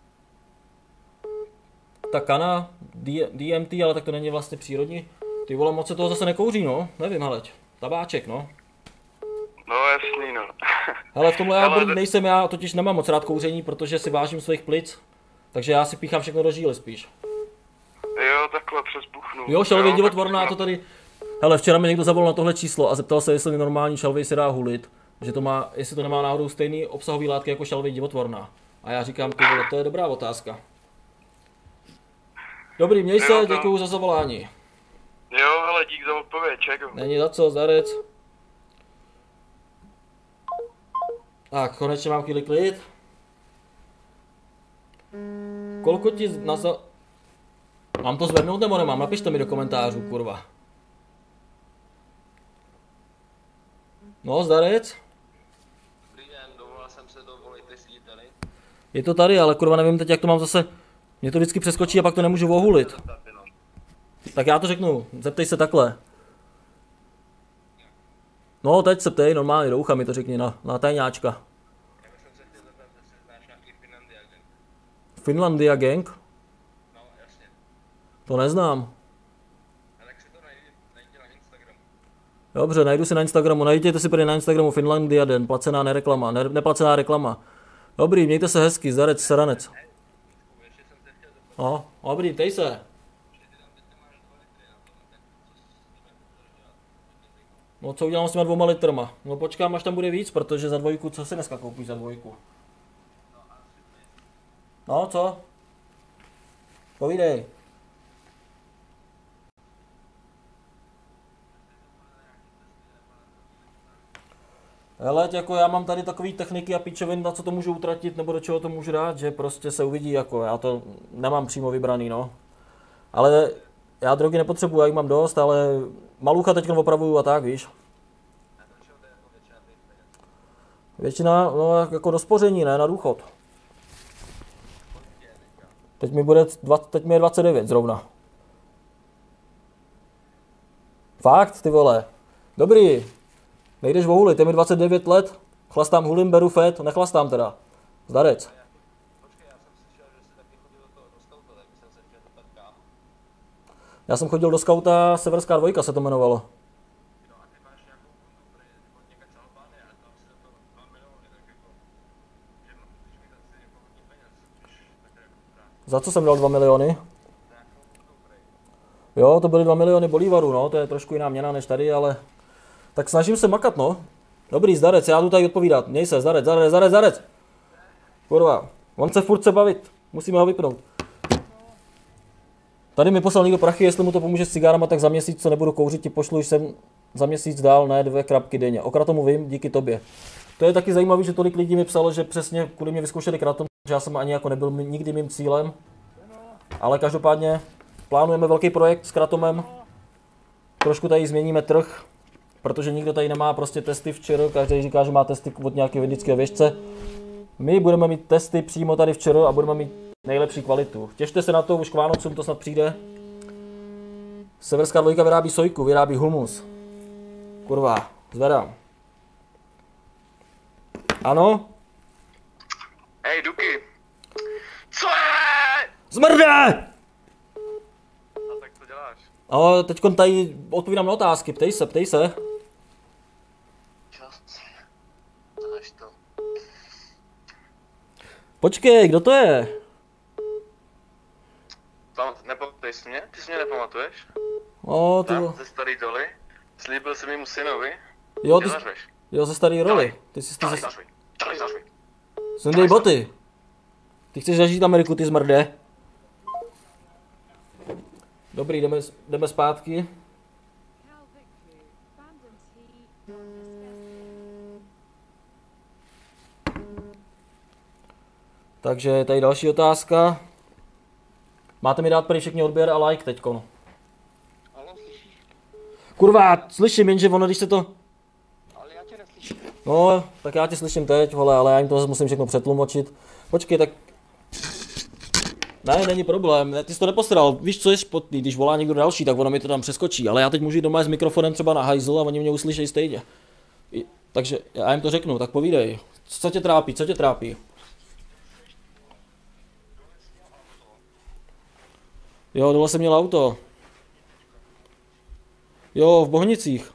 ta kana, DMT, ale tak to není vlastně přírodní. Ty vole, moc se toho zase nekouří, no. Nevím, heleď. Tabáček, no. No jasný, no. Hele, v tomhle já nejsem, já totiž nemám moc rád kouření, protože si vážím svých plic. Takže já si píchám všechno do žíly spíš. Jo, takhle přesbuchnu. Jo, šalvej divotvorná, to tady... Hele, včera mi někdo zavolal na tohle číslo a zeptal se, jestli normální šalvej se dá hulit. Že to má, jestli to nemá náhodou stejný obsahový látky jako šalvej divotvorná. A já říkám, ty vole, to je dobrá otázka. Dobrý, měj se, děkuju za zavolání. Jo, hele, dík za odpověď, čekám. Není za co, zdarec. Tak, konečně mám chvíli klid. Kolko ti Mám to zvednout nebo nemám? Napište mi do komentářů, kurva. No, zdarec. Dobrý den, dovolal jsem se do Volejte sedíteli. Je to tady, ale kurva nevím teď, jak to mám zase... Mě to vždycky přeskočí a pak to nemůžu ohulit. Tak já to řeknu, zeptej se takhle. No, teď se ptej, normálně do ucha mi to řekni, na tajňáčka. Finlandia Gang? No, jasně. To neznám. Ale jak si to najdi na Instagramu. Dobře, najdu si na Instagramu, najděte si na Instagramu Finlandia Den, placená nereklama, neplacená reklama. Dobrý, mějte se hezky, zdarec, seranec. No, dobrý, tej se. No co udělám s těma 2 litrama? No počkám, až tam bude víc, protože za 2, co si dneska koupíš za 2? No, co? Povídej. Hele, jako já mám tady takový techniky a píčovin, na co to můžu utratit, nebo do čeho to můžu dát, že prostě se uvidí, jako já to nemám přímo vybraný, no. Ale já drogy nepotřebuji, já jich mám dost, ale malucha teď opravuju a tak, víš. Většina, no jako do spoření, ne, na důchod. Teď mi je 29 zrovna. Fakt, ty vole. Dobrý. Nejdeš vohulit, je mi 29 let, chlastám hulím, beru fet, nechlastám teda. Zdarec. Já jsem chodil do skauta, Severská 2 se to jmenovalo. Za co jsem dal 2 miliony? Jo, to byly 2 miliony bolívarů, no, to je trošku jiná měna než tady, ale... Tak snažím se makat, no. Dobrý, zdarec, já jdu tady odpovídat. Měj se, zdarec. Kurva, on se furt bavit, musíme ho vypnout. Tady mi poslal někdo prachy, jestli mu to pomůže s cigárama, tak za měsíc, co nebudu kouřit, ti pošlu, už jsem za měsíc dál, ne 2 krapky denně. O kratomu vím, díky tobě. To je taky zajímavé, že tolik lidí mi psalo, že přesně kvůli mě vyzkoušeli kratom, že já jsem ani jako nebyl nikdy mým cílem. Ale každopádně plánujeme velký projekt s kratomem. Trošku tady změníme trh, protože nikdo tady nemá prostě testy včera, každý říká, že má testy od nějakého indického věžce. My budeme mít testy přímo tady včera a budeme mít nejlepší kvalitu. Těšte se na to, už k Vánocům to snad přijde. Severská dvojka vyrábí sojku, vyrábí humus. Kurva, zvedám. Ano? Hej, Duky. Co je? Zmrde! A tak co děláš? No, teďkon tady odpovídám na otázky, ptej se. to. Počkej, kdo to je? Nepamatuješ mě? Ty si mě nepamatuješ? O, ty... Tam, ze starý doly. Slíbil jsem mému synovi. Jo, ty... Jo, ze starý roli. Ty jsi... Zařvi. Sundej boty. Ty chceš zažít Ameriku, ty zmrde. Dobrý, jdeme zpátky. Takže tady další otázka. Máte mi dát prý všichni odběr a like teďko. Kurva, slyším, jenže ono, když se to... Ale já tě neslyším. No, tak já tě slyším teď, vole, ale já jim to musím všechno přetlumočit. Počkej, tak... Ne, není problém, ty jsi to nepostaral. Víš, co je špatný, když volá někdo další, tak ono mi to tam přeskočí, ale já teď můžu jít doma s mikrofonem třeba na hajzl a oni mě uslyšejí stejně. Takže já jim to řeknu, tak povídej. Co tě trápí? Jo, dole jsem měl auto. Jo, v Bohnicích.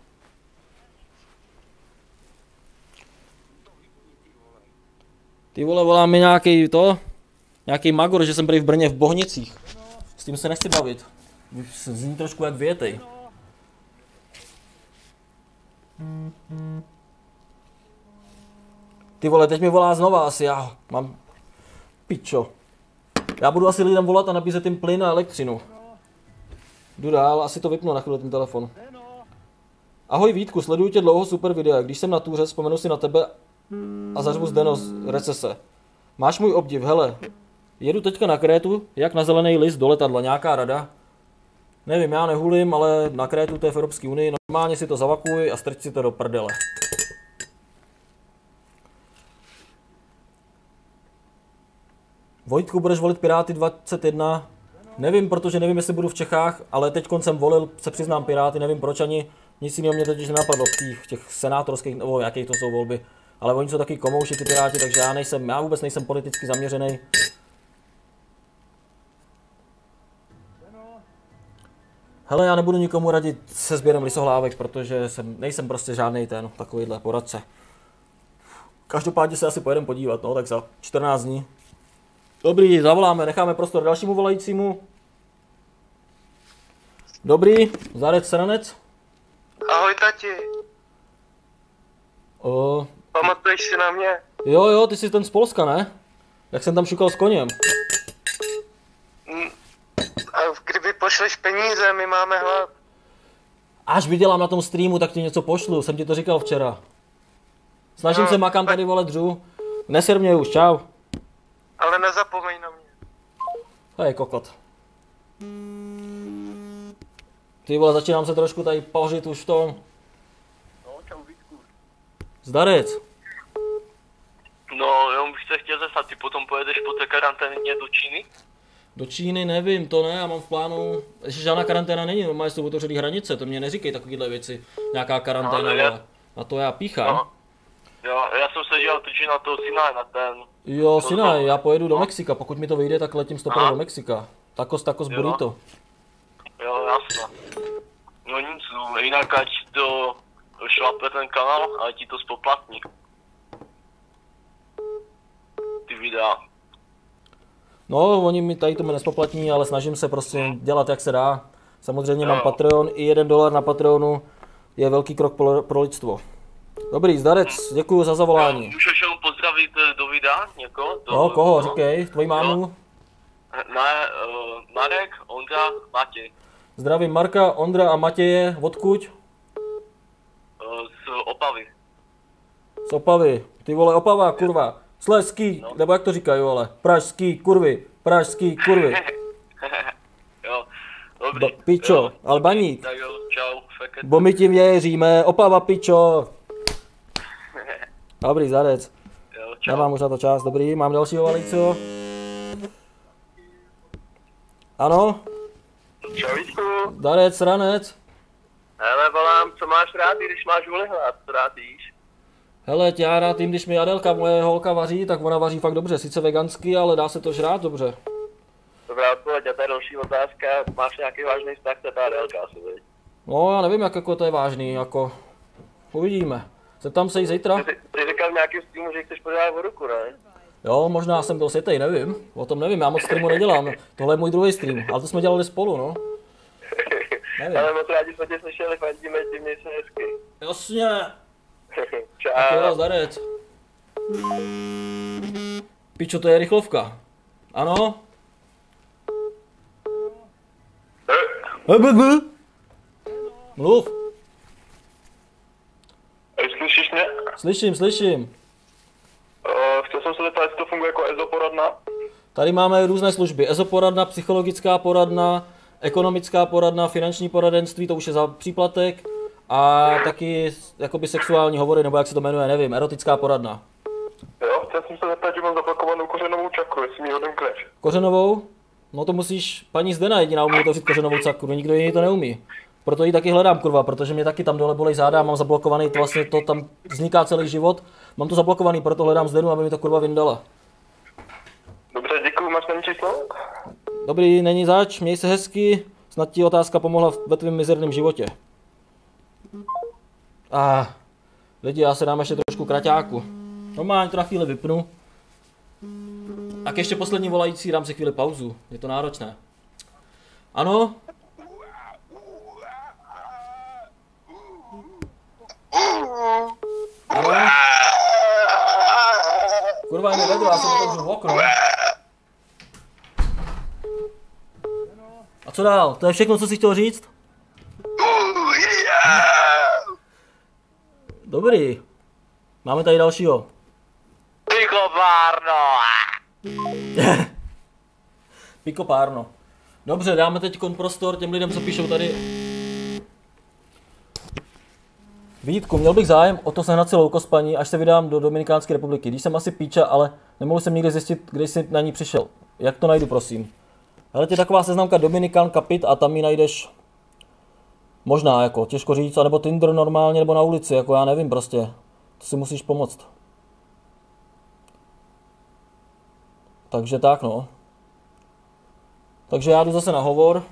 Ty vole, volá mi nějaký magor, že jsem prý v Brně v Bohnicích. S tím se nechci bavit. Zní trošku jak větej. Ty vole, teď mi volá znova asi, já mám... Pičo. Já budu asi lidem volat a nabízet jim plyn a elektřinu. Jdu dál, asi to vypnu na chvíli ten telefon. Ahoj Vítku, sleduju tě dlouho, super videa. Když jsem na túře, vzpomenu si na tebe a zařvu Zdeno z recese. Máš můj obdiv, hele. Jedu teďka na Krétu, jak na zelený list do letadla, nějaká rada? Nevím, já nehulím, ale na Krétu to je v Evropské unii, normálně si to zavakuj a strč si to do prdele. Vojtku, budeš volit Piráty 21? Nevím, protože nevím, jestli budu v Čechách, ale teď jsem volil, se přiznám, Piráty, nevím proč ani, nic jiného mě totiž nenapadlo v těch senátorských, nebo jakých to jsou volby. Ale oni jsou taky komouši, ty Piráti, takže já vůbec nejsem politicky zaměřený. Hele, já nebudu nikomu radit se sběrem lisohlávek, protože nejsem prostě žádnej takovýhle poradce. Každopádně se asi pojedeme podívat, no, tak za 14 dní. Dobrý, zavoláme, necháme prostor dalšímu volajícímu. Dobrý, Zárec Sranec. Ahoj tati. Pamatuješ si na mě? Jo, ty jsi ten z Polska, ne? Jak jsem tam šukal s koněm. A kdyby pošleš peníze, my máme hlad. Až vydělám na tom streamu, tak ti něco pošlu, jsem ti to říkal včera. Snažím se, makám tady, vole, dřu. Neser mě už, čau. Ale nezapomeň na mě. Hej, kokot. Ty vole, začínám se trošku tady pařit už v tom. No, čau Vítku. Zdarec. No, já bych se chtěl zeptat, ty potom pojedeš po té karanténě do Číny? Do Číny nevím, to ne, já mám v plánu, ještě žádná karanténa není, normálně jsou otevřený hranice, to mě neříkej takovýhle věci, nějaká karanténa, no, na to já píchám. No. Jo, já jsem se dělal točit na to Sinaj, na ten... Jo, Sinaj, já pojedu do Mexika, pokud mi to vyjde, tak letím stopem do Mexika. Tacos burrito. Jo, jasně. No nic, no, jinak ať to šlape ten kanál, ať ti to spoplatní. Ty videa. No, oni mi tady to nespoplatní, ale snažím se prostě dělat, jak se dá. Samozřejmě mám Patreon, i $1 na Patreonu je velký krok pro lidstvo. Dobrý, Zdarec, děkuju za zavolání. Můžeš jenom pozdravit do videa někoho? No, koho, říkej, tvoji mámu? Ne, Marek, Ondra, Matěj. Zdravím Marka, Ondra a Matěje, odkud? Z Opavy. Z Opavy. Ty vole, Opava, kurva. Slezský, nebo jak to říkají, vole. Pražský, kurvy. Pražský, kurvy. Jo, dobrý. Pičo, jo. Albaník. Tak jo, čau. Bo my ti věříme, Opava, pičo. Dobrý, Zarec. Jo, čau. Nemám už na to čas, dobrý, mám dalšího Valíco. Ano? Čau, Vítku. Darec, Ranec. Hele, volám, co máš rád, když máš vůli hlad, co rád jíš? Hele, já rád jim, když mi Adelka, moje holka, vaří, tak ona vaří fakt dobře, sice vegansky, ale dá se to žrát dobře. Dobrá odpověď, a to je další otázka, máš nějaký vážný vztah, to je ta Adelka asi, viď? No, já nevím, jak jako to je vážný, jako, uvidíme. Zeptám se jí zítra. Ty říkal v nějakým streamu, že chceš podělat o ruku, ne? Jo, možná jsem byl světej, nevím, o tom nevím, já moc streamu nedělám, tohle je můj druhý stream, ale to jsme dělali spolu, no. Nevím. Ale moc rádi jsme tě slyšeli, fandíme ti, měj se hezky. Jasně. Čau. Tak jo, Zdarec. Pičo, to je rychlovka. Ano? Mluv. Slyšíš mě? Slyším. Chtěl jsem se zeptat, jestli to funguje jako EZO poradna? Tady máme různé služby. EZO poradna, psychologická poradna, ekonomická poradna, finanční poradenství, to už je za příplatek. A taky jakoby sexuální hovory, nebo jak se to jmenuje, nevím, erotická poradna. Jo, chtěl jsem se zeptat, že mám zablokovanou kořenovou čakru, jestli mi ji odemkneš. Kořenovou? No to musíš, paní Zdena jediná umí otevřít kořenovou čakru, nikdo jiný to neumí. Proto ji taky hledám, kurva, protože mě taky tam dole bolej záda, mám zablokovaný, to vlastně to tam vzniká celý život. Mám to zablokovaný, proto hledám Zdenu, aby mi to kurva vyndala. Dobře, děkuju, máš na mě číslo? Dobrý, není zač, měj se hezky, snad ti otázka pomohla ve tvém mizerném životě. Lidi, já se dám ještě trošku kraťáku. Normálně to na chvíli vypnu. Tak ještě poslední volající, dám si chvíli pauzu, je to náročné. Ano? Ano? Kurva, je mi vedro, já jsem otevřu okno. A co dál? To je všechno, co jsi chtěl říct? Dobrý. Máme tady dalšího. Pikopárno. Pikopárno. Dobře, dáme teď prostor těm lidem, co píšou tady. Vítku, měl bych zájem o to sehnat si louko s paní, až se vydám do Dominikánské republiky. Když jsem asi píča, ale nemohl jsem nikdy zjistit, kde jsi na ní přišel. Jak to najdu, prosím? Hele, je taková seznamka Dominikán Kapit a tam ji najdeš. Možná, jako, těžko říct, anebo Tinder normálně, nebo na ulici, jako já nevím prostě. To si musíš pomoct. Takže tak, no. Takže já jdu zase na hovor.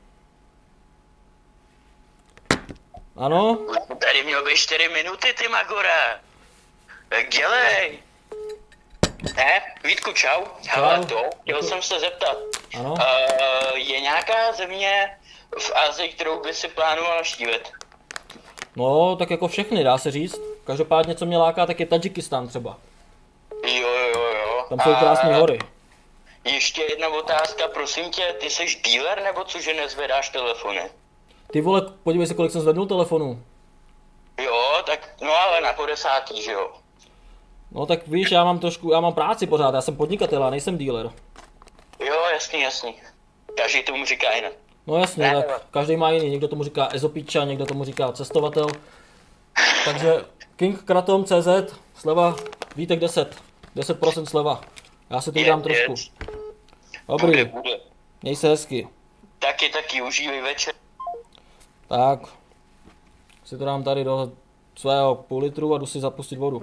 Ano? Tady měl být 4 minuty, ty Magore. Tak dělej. Ne, Vítku, čau. Hele, chtěl jsem se zeptat. Ano? Je nějaká země v Asii, kterou by si plánoval navštívit? No, tak jako všechny, dá se říct. Každopádně, co mě láká, tak je Tadžikistán třeba. Jo. Tam jsou krásné hory. Ještě jedna otázka, prosím tě, ty jsi dealer nebo cože nezvedáš telefony? Ty vole, podívej se, kolik jsem zvednul telefonů. Jo, tak, no ale na 50, že jo? No tak víš, já mám práci pořád, já jsem podnikatel, a nejsem dealer. Jo, jasný. Každý tomu říká jinak. No jasně, tak každý má jiný, někdo tomu říká ezopíča, někdo tomu říká cestovatel. Takže kingkratom.cz, sleva, Vítek 10% sleva. Já se tu dám trošku. Dobrý, bude. Měj se hezky. Taky, užívej večer. Tak, si to dám tady do svého půl litru a jdu si zapustit vodu.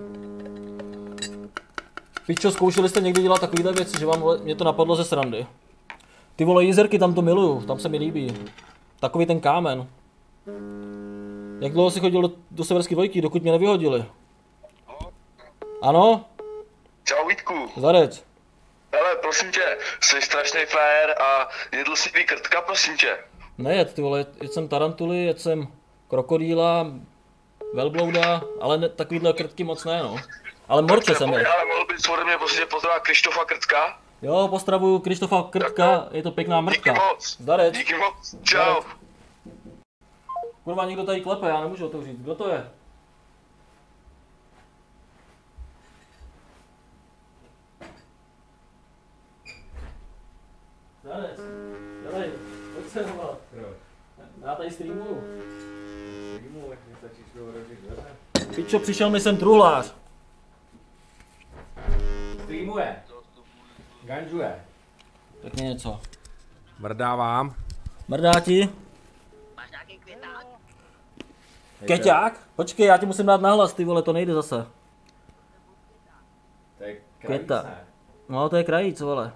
Pičo, zkoušeli jste někdy dělat takovýhle věci, že mě to napadlo ze srandy. Ty vole, jizerky, tam to miluju, tam se mi líbí. Takový ten kámen. Jak dlouho jsi chodil do Severské dvojky, dokud mě nevyhodili? Ano? Čau, Vítku. Zarec. Hele, prosím tě, jsi strašný frajer a jedl si tvý krtka, prosím tě. Nejet, ty vole, jedl jsem tarantuly, jedl jsem krokodýla, velblouda, ale ne, takovýhle krtky moc ne, no. Ale morče jsem jedl. Ale mohl bys ode mě prostě pozdravit Krištofa Krtka? Jo, pozdravuju Krištofa Krtka, je to pěkná mrtka. Díky moc. Zdarec. Díky moc, čau. Kurva, někdo tady klepe, já nemůžu otevřít, kdo to je? Zarec, dělej, pojď se hovat. Já tady streamuju. Jak mi stačí otevřít dveře? Pičo, přišel mi sem truhlář. Streamuje. Ganžuje. Pěkně něco. Mrdá vám. Mrdá ti? Máš nějaký květák? Keťák? Počkej, já ti musím dát nahlas, ty vole, to nejde zase. To je Květa. krajíc, ne? No, to je krajíc, vole.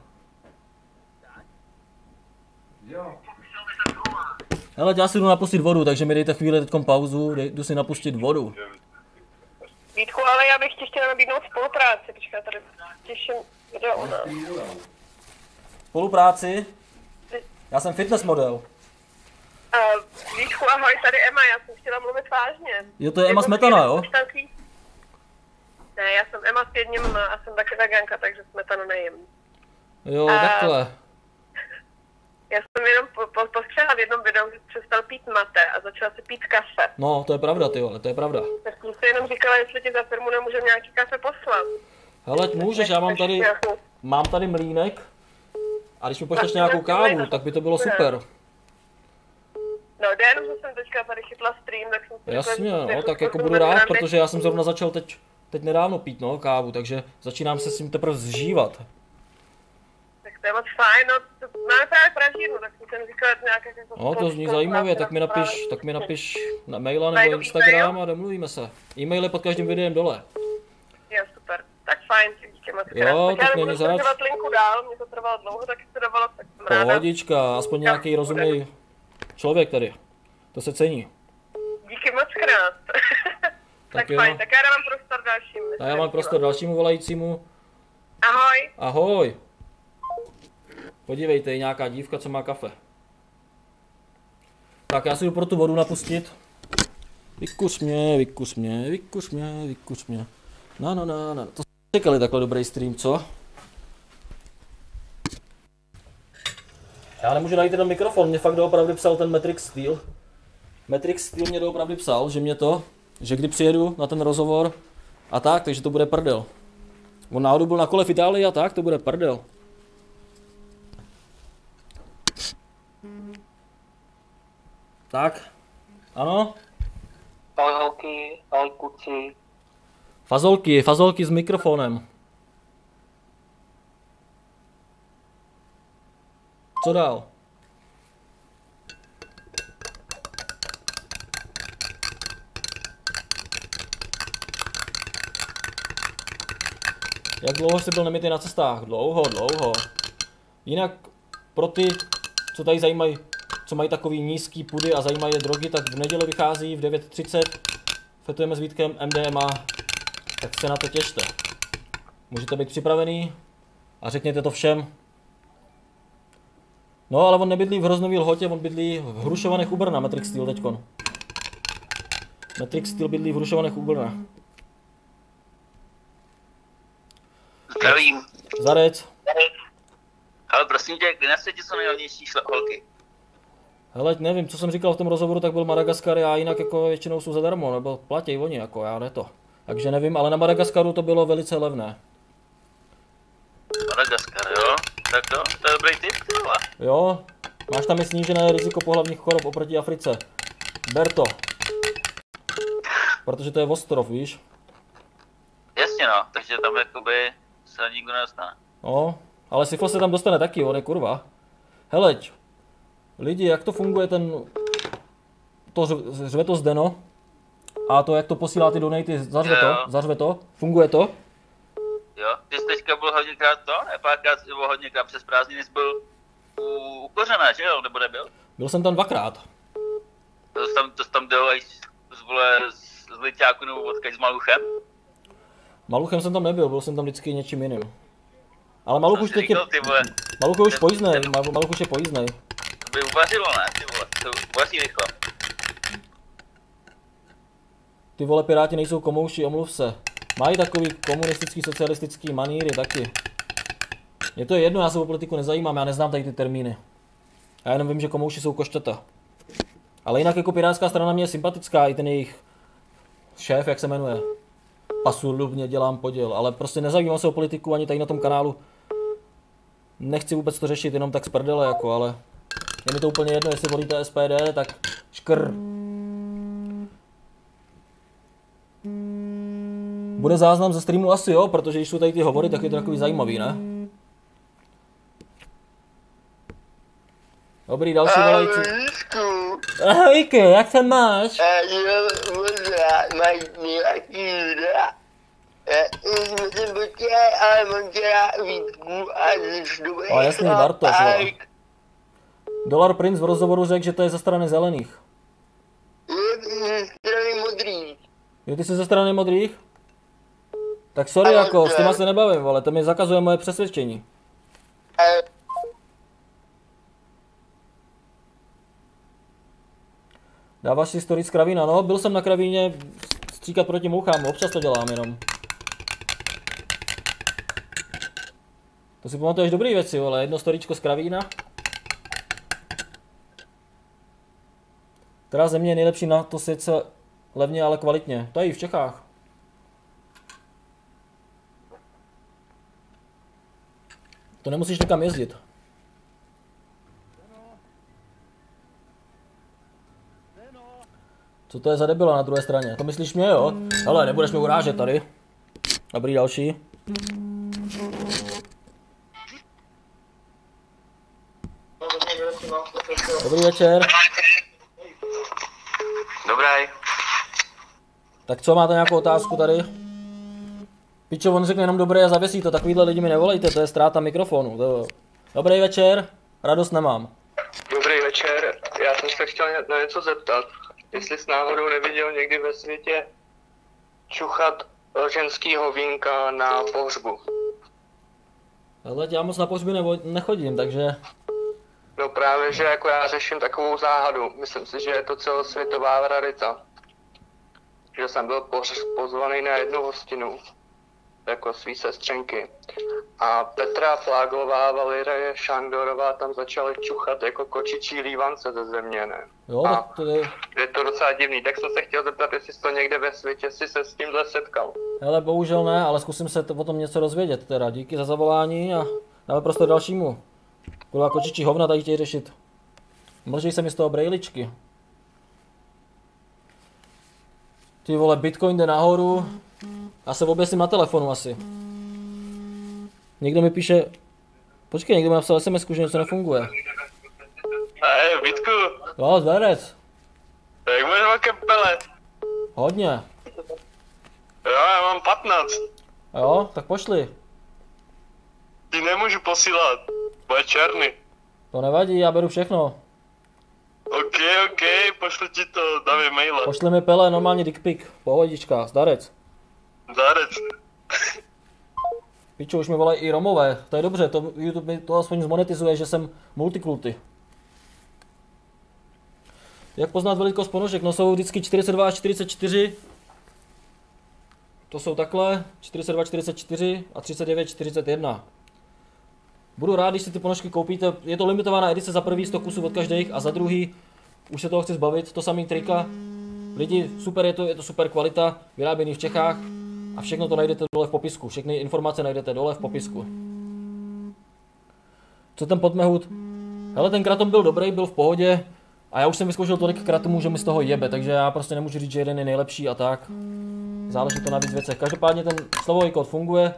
Jo. Hele, já si jdu napustit vodu, takže mi dejte chvíli teďkom pauzu, jdu si napustit vodu. Vítku, ale já bych ti chtěla nabídnout spolupráci, počkej, tady těším video o nás. Spolupráci? Já jsem fitness model. Vítku, ahoj, tady Emma, já jsem chtěla mluvit vážně. Jo, to je Emma Smetana, jo? Ne, já jsem Emma s jedním a jsem taky veganka, takže smetanu nejím. Jo, takhle. Já jsem jenom postřehla v jednom videu, že přestal pít mate a začal si pít kafe. No, to je pravda, ty vole, to je pravda. Tak jsem si jenom říkala, jestli ti za firmu nemůžeme nějaký kafe poslat. Hele, můžeš, já mám tady mlýnek a když mi pošleš nějakou kávu, tak by to bylo super. No, jde jenom, že jsem teďka tady chytla stream, tak jsem si jasně, no, tak jako budu rád, protože já jsem zrovna začal teď nedávno pít, no, kávu, takže začínám se s tím teprve zžívat. Tak to je moc fajn, no, máme právě pražírnu, tak jsem říkala, že nějaké jako... No, to zní zajímavě, tak mi napiš na maila nebo Instagram a domluvíme se. E-mail je pod každým videem dole. Jo, super, tak fajn, díky moc. Jo, tak není zač. Já nebudu linku dál, mě to trvalo dlouho, tak se dovalo, tak jsem ráda. Pohodička, aspoň nějaký rozumný člověk tady, to se cení. Díky moc krát. Tak fajn, tak já dávám prostor dalšímu. A já mám prostor dalšímu volajícímu. Ahoj. Ahoj. Podívejte, je nějaká dívka, co má kafe. Tak já si jdu pro tu vodu napustit. Vykuř mě. No. To jste čekali takhle dobrý stream, co? Já nemůžu najít ten mikrofon, mě fakt doopravdy psal ten Matrix Steel. Matrix Steel mě doopravdy psal, že kdy přijedu na ten rozhovor a tak, takže to bude prdel. On náhodou byl na kole v Itálii a tak, to bude prdel. Tak, ano? Fazolky, ahoj kuci. Fazolky s mikrofonem. Co dál? Jak dlouho jsi byl nemytý na cestách? Dlouho. Jinak pro ty, co tady zajímají, co mají takový nízký pudy a zajímají je drogy, tak v neděli vychází v 9:30. Fetujeme s Vítkem MDMA, tak se na to těšte. Můžete být připravený a řekněte to všem. No, ale on nebydlí v Hroznový Lhotě, on bydlí v Hrušovanech u Brna, Matrix Steel teďkon. Matrix Steel bydlí v Hrušovanech u Brna. Zdravím. Zarec. Ale prosím tě, kde nasadí jsou nejhodnější holky? Hele, nevím, co jsem říkal v tom rozhovoru, tak byl Madagaskar a jinak jako většinou jsou zadarmo, nebo platěj oni, jako já ne to. Takže nevím, ale na Madagaskaru to bylo velice levné. Madagaskar, jo? Tak to je dobrý tip, ty vole. Jo, máš tam i snížené riziko pohlavních chorob oproti Africe. Ber to. Protože to je ostrov, víš? Jasně no, takže tam jakoby se nikdo nedostane. No, ale Sifo se tam dostane taky, on je kurva. Heleď, lidi, jak to funguje řve to Zdeno a to, jak to posílá ty donaty, zařve to, funguje to? Jo, ty jsi teďka byl hodněkrát párkrát, nebo hodněkrát přes prázdniny jsi byl u Kořena, že jo, nebo nebyl? Byl jsem tam 2krát. To jsi tam dělal z Liťáku nebo odkaď s Maluchem? Maluchem jsem tam nebyl, byl jsem tam vždycky něčím jiným. Ale Maluch už teď Maluch je už pojízdnej, Maluch už je pojízdnej. To by uvařilo, ne, ty vole, to uvaří rychle. Ty vole, Piráti nejsou komouši, omluv se. Mají takový komunistický, socialistický maníry taky. Je to jedno, já se o politiku nezajímám, já neznám tady ty termíny. Já jenom vím, že komouši jsou koštěta. Ale jinak jako Pirátská strana mě je sympatická, i ten jejich šéf, jak se jmenuje. Pasulubně dělám poděl, ale prostě nezajímám se o politiku ani tady na tom kanálu. nechci vůbec to řešit jenom tak z prdele, jako, ale je mi to úplně jedno, jestli volíte SPD, tak škr. Bude záznam ze streamu asi jo, protože když jsou tady ty hovory, tak je to takový zajímavý, ne? Dobrý, další volající. Ahojky, jak se máš? A jasný, Bartoš, jo. Dolar Prince v rozhovoru řekl, že to je ze strany zelených. Ze strany modrých. Jo, ty jsi ze strany modrých? Tak sorry, jako, s těma se nebavím, ale to mi zakazuje moje přesvědčení. Dáváš si story z Kravína? No, byl jsem na Kravíně stříkat proti mouchám, občas to dělám jenom. To si pamatuješ dobrý věci, ale jedno storíčko z Kravína. Která země je nejlepší na to sjet se levně, ale kvalitně? Tady v Čechách. To nemusíš někam jezdit. Co to je za debila na druhé straně? To myslíš mě, jo? Hele, nebudeš mě urážet tady. Dobrý, další. Dobrý večer. Dobrý. Tak co, máte nějakou otázku tady? Pičo, on řekne jenom dobré a zavěsí to, takovýhle lidi mi nevolejte, to je ztráta mikrofonu. Dobrý večer, radost nemám. Dobrý večer, já jsem se chtěl na něco zeptat. Jestli jsi náhodou neviděl někdy ve světě čuchat ženskýho vínka na pohřbu. Ale já moc na pohřby nechodím, takže... No právě, že jako já řeším takovou záhadu. Myslím si, že je to celosvětová rarita. Že jsem byl pozvaný na jednu hostinu, jako svý sestřenky. A Petra Fláglová, Valerie Šandorová tam začaly čuchat jako kočičí lívance ze země, ne? Jo, a to je... je to docela divný, tak jsem se chtěl zeptat, jestli jsi to někde ve světě si se s tímhle setkal. Hele, bohužel ne, ale zkusím se o tom něco dozvědět teda. Díky za zavolání a dáme prostor dalšímu. Kurva, kočičí hovna tady chtějí řešit. Mlžej se mi z toho brejličky. Ty vole, Bitcoin jde nahoru. Já se oběsím na telefonu asi. Někdo mi píše... Počkej, někdo mi napsal SMS-ku, že něco nefunguje. Hej, Bitku. Jo, zverec. Jak máš velké pele? Hodně. Jo, já mám 15. Jo, tak pošli. Ti nemůžu posílat, bude černý. To nevadí, já beru všechno. OK, pošlu ti to, dávej maila. Pošli mi pele, normálně dick pic, pohodička, zdarec. Zdarec. Pičo, už mi volají i Romové, to je dobře, to YouTube mi to aspoň zmonetizuje, že jsem multikulty. Jak poznat velikost ponožek? No jsou vždycky 42 až 44. To jsou takhle, 42, 44 a 39, 41. Budu rád, když si ty ponožky koupíte, je to limitovaná edice za prvý 100 kusů od každých a za druhý už se toho chci zbavit, to samý trika. Lidi, super, je to super kvalita, vyráběný v Čechách a všechno to najdete dole v popisku, všechny informace najdete dole v popisku. Co ten podmehut? Hele, ten kratom byl dobrý, byl v pohodě a já už jsem vyzkoušel tolik kratomů, že mi z toho jebe, takže já prostě nemůžu říct, že jeden je nejlepší a tak. Záleží to na víc věcech. Každopádně ten slovový kód funguje,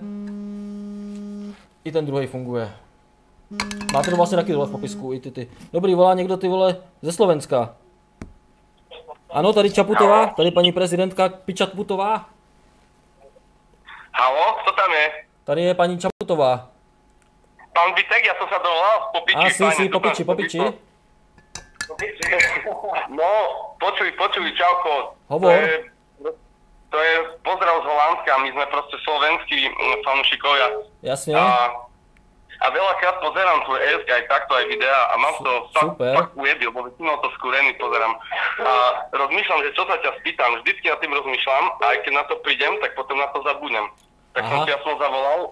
i ten druhý funguje. Máte to vlastně taky dole v popisku, i ty. Dobrý, volá někdo ty vole ze Slovenska. Ano, tady Čaputová, tady paní prezidentka Pičatputová. Halo, kto tam je? Tady je paní Čaputová. Pán Vitek, ja som sa dovolal po piči. Po piči. No, počuj, čauko. Hovor. To je pozdrav z Holandska, my sme proste slovenskí fanúšikovia. Jasne. A veľakrát pozerám tvoj ESK aj takto, aj videa a mám to fakt ujebil, bo väčšinou to skúrený pozerám. A rozmýšľam, že čo sa ťa spýtam, vždycky nad tým rozmýšľam a aj keď na to prídem, tak potom na to zabudnem. Tak som ti jasno zavolal,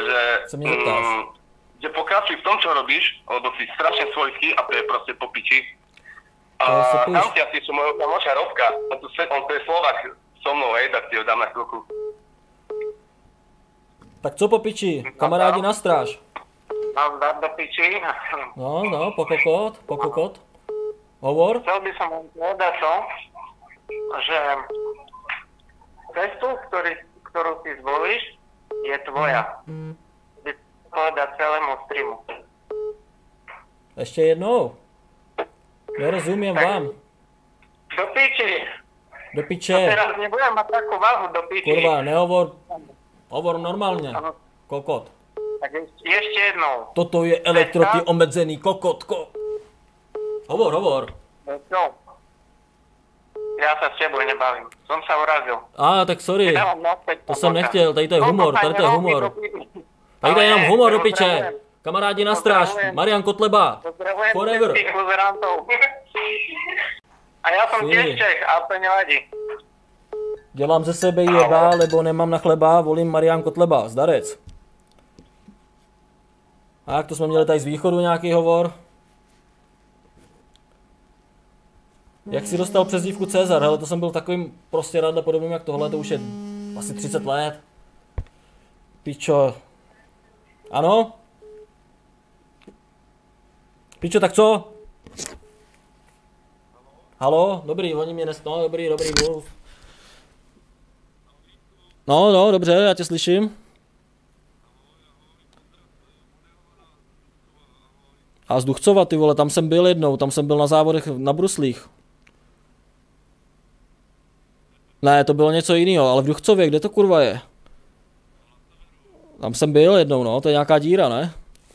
že pokračuj v tom, čo robíš, lebo si strašne svojský a to je proste po piči. A tam ti asi sú mojho kamoša Robka, on to je Slovak so mnou, hej, tak ti ho dám na chvíľku. Tak co po piči, kamarádi na stráž. Mám dát do piči. No, pokokot. Hovor? Chcel by som povedať to, že cestu, ktorú si zvolíš, je tvoja. By povedať celému streamu. Ještě jednou. Nerozumím vám. Do piči. Do piče. A teraz nebudem mať takú váhu do piči. Kurva, nehovor. Hovor normálně. Kokot. Tak ještě jednou. Toto je elektroky omezený kokotko. Hovor. No. Já se s tebou nebavím. Som sa urazil. Tak sorry. To jsem nechtěl, tady to je humor, tady to je humor. Tady to je jenom humor do piče. Kamarádi na stráž, Marian Kotleba. Forever. A já jsem těž Čech, a to nevadí. Dělám ze sebe jeba, lebo nemám na chleba, volím Marian Kotleba, zdarec. A jak to jsme měli tady z východu nějaký hovor? Jak jsi dostal přezdívku Cezar? Hele, to jsem byl takovým prostě radle podobným jak tohle, to už je asi 30 let. Pičo. Ano? Pičo, tak co? Halo? Dobrý, oni mě no, dobrý, mluv. No, dobře, já tě slyším. A z Duchcova, ty vole, tam jsem byl jednou, tam jsem byl na závodech na bruslích. Ne, to bylo něco jiného, ale v Duchcově, kde to kurva je? Tam jsem byl jednou, no, to je nějaká díra, ne?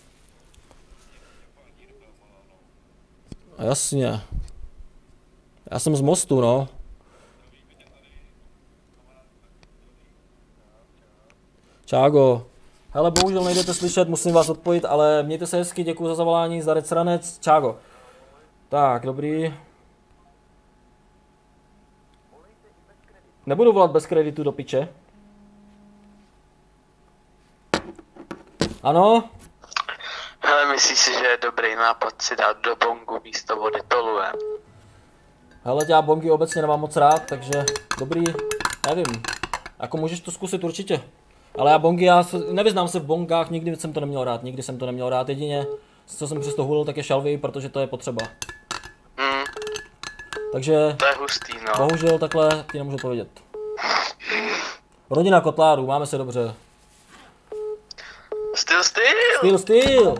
Jasně. Já jsem z Mostu, no. Čágo. Hele, bohužel nejdete slyšet, musím vás odpojit, ale mějte se hezky, děkuji za zavolání, zdarec ranec, čágo. Tak, dobrý. Nebudu volat bez kreditu do piče. Ano? Hele, myslíš si, že je dobrý nápad si dát do bongu místo vody toluje? Hele, já bongy obecně nemám moc rád, takže dobrý, nevím. Jako můžeš to zkusit určitě. Ale já bongy, nevyznám se v bongách, nikdy jsem to neměl rád, jedině, co jsem přesto hulil, tak je šalvy, protože to je potřeba. Takže, to je hustý, no. Bohužel takhle ti nemůžu povědět. Rodina Kotlárů, máme se dobře. Styl.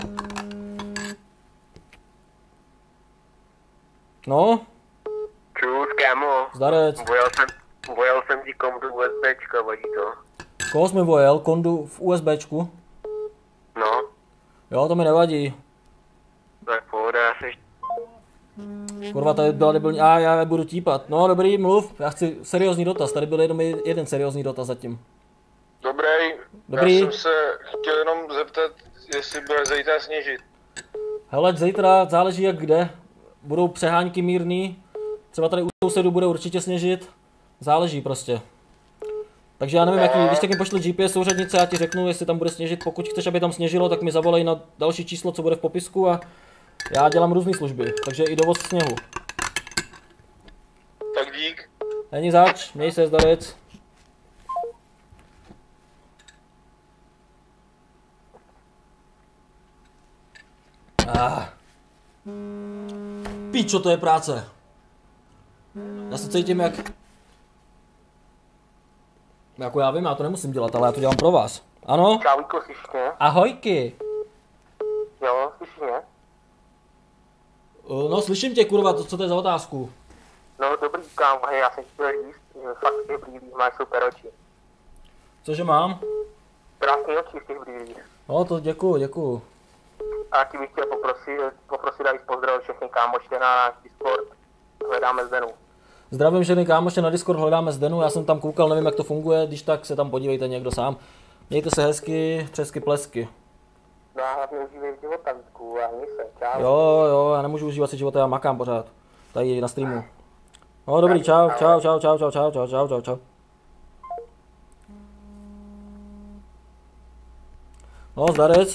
No? Čus, kámo. Zdarec. Vojel jsem ti kondu USBčka, vadí to. Koho jsi mi vojel? Kondu v USBčku? No. Jo, to mi nevadí. Tak pohoda, já se... Kurva, tady byla debilní, já budu típat. No dobrý, mluv, já chci seriózní dotaz, tady byl jeden seriózní dotaz zatím. Dobrý. Já jsem se chtěl jenom zeptat, jestli bude zítra sněžit. Hele, zítra záleží jak kde. Budou přehánky mírný, třeba tady u sousedů bude určitě sněžit. Záleží prostě. Takže já nevím, jaký, když tak mi pošli GPS souřadnice, já ti řeknu, jestli tam bude sněžit. Pokud chceš, aby tam sněžilo, tak mi zavolej na další číslo, co bude v popisku a já dělám různé služby, takže i dovoz sněhu. Tak dík. Není zač, měj se, zdarec. Píčo, to je práce. Já se cítím jak... Jako já vím, já to nemusím dělat, ale já to dělám pro vás. Ano? Čauko, slyšíš mě? Ahojky. Jo, slyšíš mě? No, slyším tě, kurva, co to je za otázku? No, dobrý, kámo, hej, já jsem chtěl říct, že fakt v těch brýlích máš super oči. Cože mám? Krásný oči v těch brýlích. No, to děkuju. A ti bych chtěl poprosit, abys pozdravil všechny kámoště na náš Discord. Hledáme Zdenu. Zdravím všechny kámoště na Discord, hledáme Zdenu, já jsem tam koukal, nevím jak to funguje, když tak se tam podívejte někdo sám. Mějte se hezky, třesky, plesky. No a hlavně užívej života, Vítku, a měj se, čau. Jo, já nemůžu užívat si života, já makám pořád. Tady na streamu. No dobrý, čau. No, zdarec.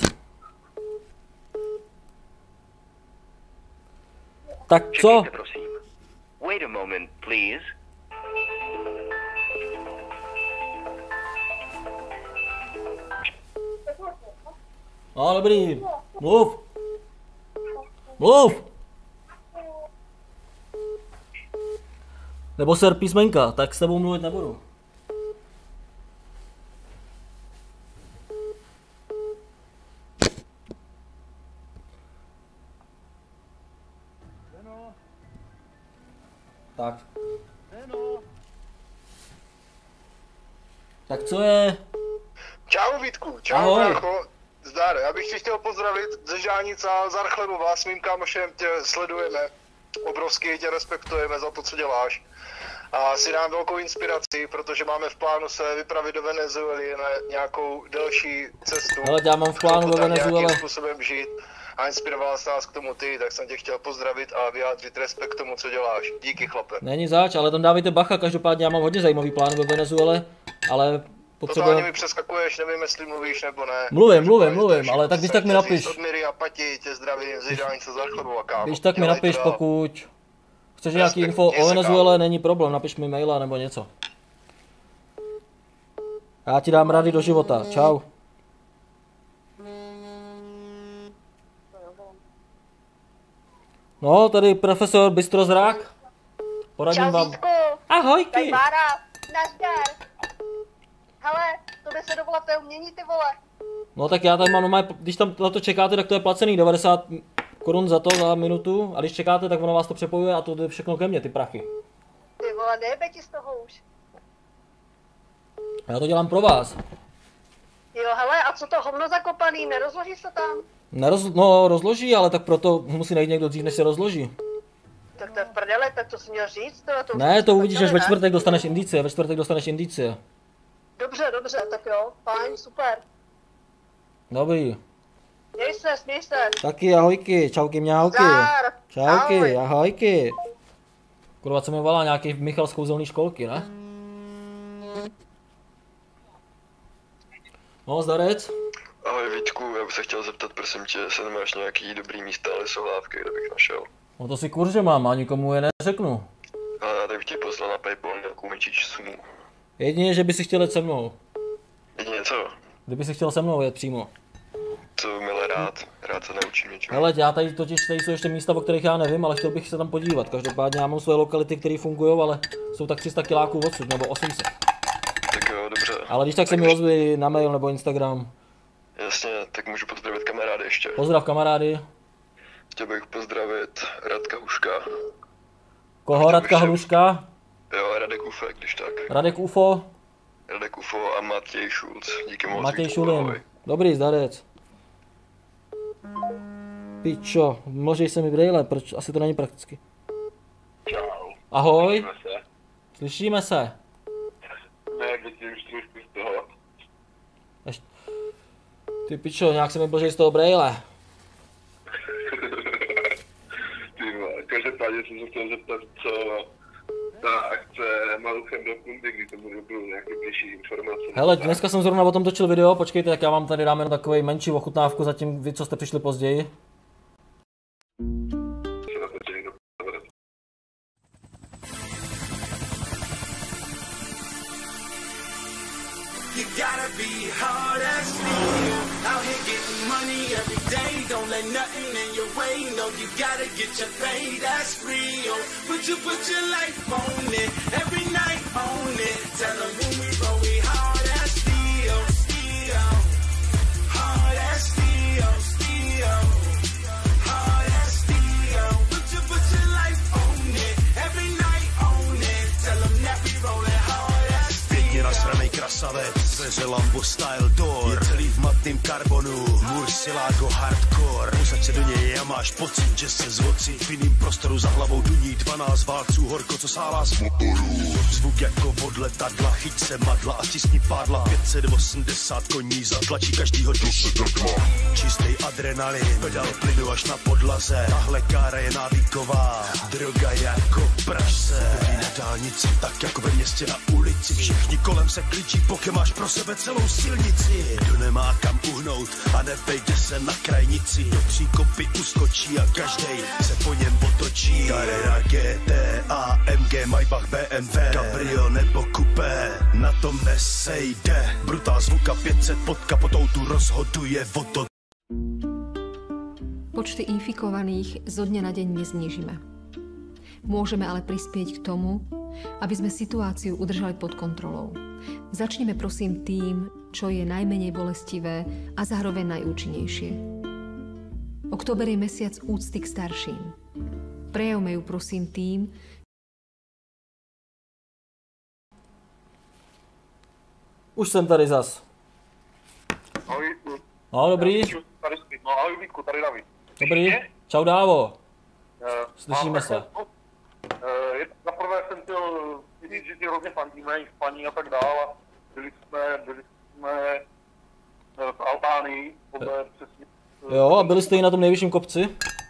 Tak co? Wait a moment, please. No dobrý, Mluv! Mluv! Nebo ser písmenka, tak s tebou mluvit nebudu. Tak. Tak co je? Čau Vítku, čau brácho. Zdar, já bych tě chtěl pozdravit ze Žánica, z Archlebova, s mým kámošem tě sledujeme. Obrovsky tě respektujeme za to, co děláš. A si dám velkou inspiraci, protože máme v plánu se vypravit do Venezuely na nějakou delší cestu. Ale já mám v plánu do Venezuely. Nějakým způsobem žít. A inspiroval jsi nás k tomu ty, tak jsem tě chtěl pozdravit a vyjádřit respekt k tomu, co děláš. Díky, chlape. Není zač, ale tam dávejte bacha, každopádně já mám hodně zajímavý plán ve Venezuele, ale potřebuji... Totálně mi přeskakuješ, nevím, jestli mluvíš nebo ne. Mluvím, ale tak když tak mi napiš. Od Miry a Pati tě zdravím ze Žánice z Archlebova, kámo. Když tak mi napiš, pokud chceš nějaký info o Venezuele, není problém, napiš mi maila nebo něco. Já ti dám rady do života, čau. No, tady profesor Bystrozrák. Poradím vám. Vítku. Ahojky. Tady Bára, nazdar. Hele, to by se dovolat té umění, ty vole. No tak já tady mám normálně, když tam na to čekáte, tak to je placený 90 korun za minutu. A když čekáte, tak ono vás to přepojuje a to jde všechno ke mně, ty prachy. Ty vole, nejebe ti z toho už. Já to dělám pro vás. Jo, hele, a co to hovno zakopaný, nerozloží se tam? No, rozloží, ale tak proto musí najít někdo dřív, než se rozloží. Tak to je v prdele, tak to si měl říct, to ne, to uvidíš, až ve čtvrtek dostaneš indicie, Dobře, tak jo, fajn, super. Dobrý. Měj se. Taky ahojky, čauky mňauky. Zdar. Čauky, ahojky. Kurva, co mi volá nějaký Michal z kouzelný školky, ne? No, zdarec. Ahoj Vítku, já bych se chtěl zeptat, prosím tě, jestli nemáš nějaký dobrý místa a lesohlávky, kde bych našel. No to si kurže mám, a nikomu je neřeknu. A já tak bych ti poslal na PayPal nějakou menší sumu. Jedině, že by si chtěl jet se mnou. Jedině co? Kdyby si chtěl se mnou jet přímo. To milé rád se naučím něčemu. Hele, já tady jsou ještě místa, o kterých já nevím, ale chtěl bych se tam podívat. Každopádně já mám svoje lokality, které fungují, ale jsou tak 300 kiláků odsud, nebo 800. Tak jo, dobře. Ale když tak se mi ozvi na mail nebo Instagram. Jasně, tak můžu pozdravit kamarády ještě. Pozdrav kamarády. Chtěl bych pozdravit Radka Huška. Koho Radka Hluška? Jo, Radek Ufo, když tak. Radek Ufo a Matěj Šulc. Díky moc. Matěj Šulin. Dobrý, zdarec. Pičo, možej se mi brejle, proč? Asi to není prakticky. Čau. Ahoj. Slyšíme se. Ne, teď už trošku z toho. Ty pičo, nějak se mi blžej z toho brejle. Ty vole, každopádně jsem se chtěl zeptat, co ta akce Maluchem do Kundy, kdy tomu budou nějaké bližší informace. Hele, dneska jsem zrovna o tom točil video, počkejte, tak já vám tady dám jen takovej menší ochutnávku, zatím vy, co jste přišli později. You gotta be hard as steel, out here getting money every day. Don't let nothing in your way. No, you gotta get your pay. That's real. Put your life on it, every night on it. Tell them when we roll, we hard as steel, hard as steel, hard as steel. Put your life on it, every night on it. Tell them that we rollin' hard as steel. Pěkně nasranej krasavec, zveře Lambo Style Door. Je celý v matným karbonu, Murcielago hardcore. Posaď se do něj a máš pocit, že se zvocí v jiným prostoru za hlavou duní 12 válců horko, co sálá z motoru. Zvuk jako od letadla, chyť se madla a stisni pádla. 580 koní zatlačí každýho duchu. Čistý adrenalin, pedal plynu až na podlaze. Tahle kára je návyková, droga jako prase. Chodí na dálnici, tak jako ve městě na ulici. Všichni kolem se kličí, poké máš pro sebe celou silnici. Kdo nemá kam uhnout a nevejde se na krajnici, do příkopy uskočí a každej se po něm otočí. Carrera GTA, MG, Maybach, BMW, Cabrio nebo Coupé, na tom nesejde. Brutál zvuka 500 pod kapotou tu rozhoduje o to. Počty infikovaných zo dňa na deň neznížime. Môžeme ale prispieť k tomu, aby sme situáciu udržali pod kontrolou. Začnime prosím tým, čo je najmenej bolestivé a zároveň najúčinnejšie. Október je mesiac úcty k starším. Prejavme ju prosím tým, Už jsem tady zas. Ahoj. No, dobrý. Ahoj Vítku, tady David. Dobrý. Čau Dávo. Slyšíme se. Za prvé jsem chtěl říct, že ti hrozně fandíme, i v paní a tak dále. Byli jsme v Albánii, přesně. Jo, a byli jste i na tom nejvyšším kopci?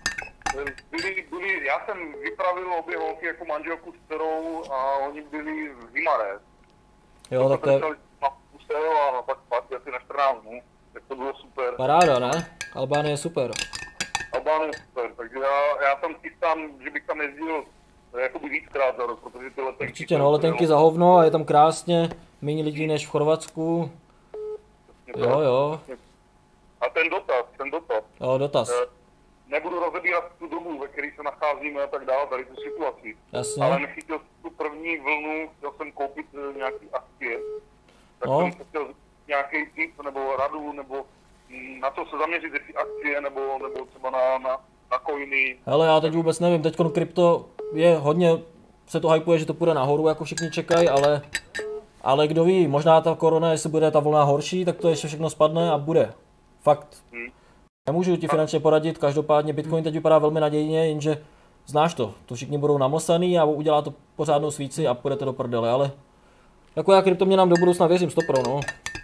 Já jsem vypravil obě holky jako manželku s dcerou a oni byli v Zimare. Jo, tak to je... A pak spát asi na 14 dnů, tak to bylo super. Paráda, ne? Albánie je super. Albánie je super, takže já tam chystám, že bych tam jezdil jakoby víckrát za rok, protože ty letenky... Určitě no, letenky za hovno a je tam krásně, méně lidí než v Chorvatsku. Jo. A ten dotaz. Jo, dotaz. Nebudu rozebírat tu dobu, ve které se nacházíme a tak dále, tady tu situaci. Jasně. Ale nechytil tu první vlnu, chtěl jsem koupit nějaký akcie. Tak no. jsem chtěl nějaký tip nebo radu, nebo na co se zaměřit, jestli akcie, nebo třeba na coiny. Hele, já teď vůbec nevím, teďkon krypto je hodně, se to hypuje, že to půjde nahoru, jako všichni čekají, ale kdo ví, možná ta korona, jestli bude ta vlna horší, tak to ještě všechno spadne a bude. Fakt. Nemůžu ti finančně poradit, každopádně Bitcoin teď vypadá velmi nadějně, jenže znáš to všichni budou namosaný a udělá to pořádnou svíci a půjdete do prdele, ale jako já kryptoměnám do budoucna věřím 100%, no.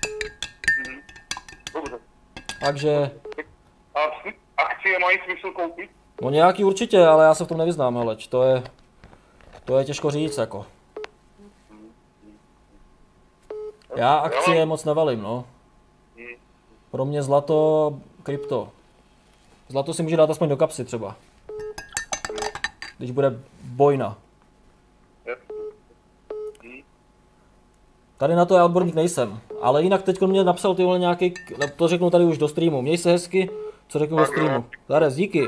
Dobře. Takže... A akcie mají smysl koupit? No nějaký určitě, ale já se v tom nevyznám, heleč, to je těžko říct, jako. Já akcie moc nevalím, no. Pro mě zlato, krypto. Zlato si může dát aspoň do kapsy třeba. Když bude bojna. Tady na to já odborník nejsem, ale jinak teď mě napsal tyhle nějaký, to řeknu tady už do streamu. Měj se hezky, co řeknu do streamu. Zarez, díky.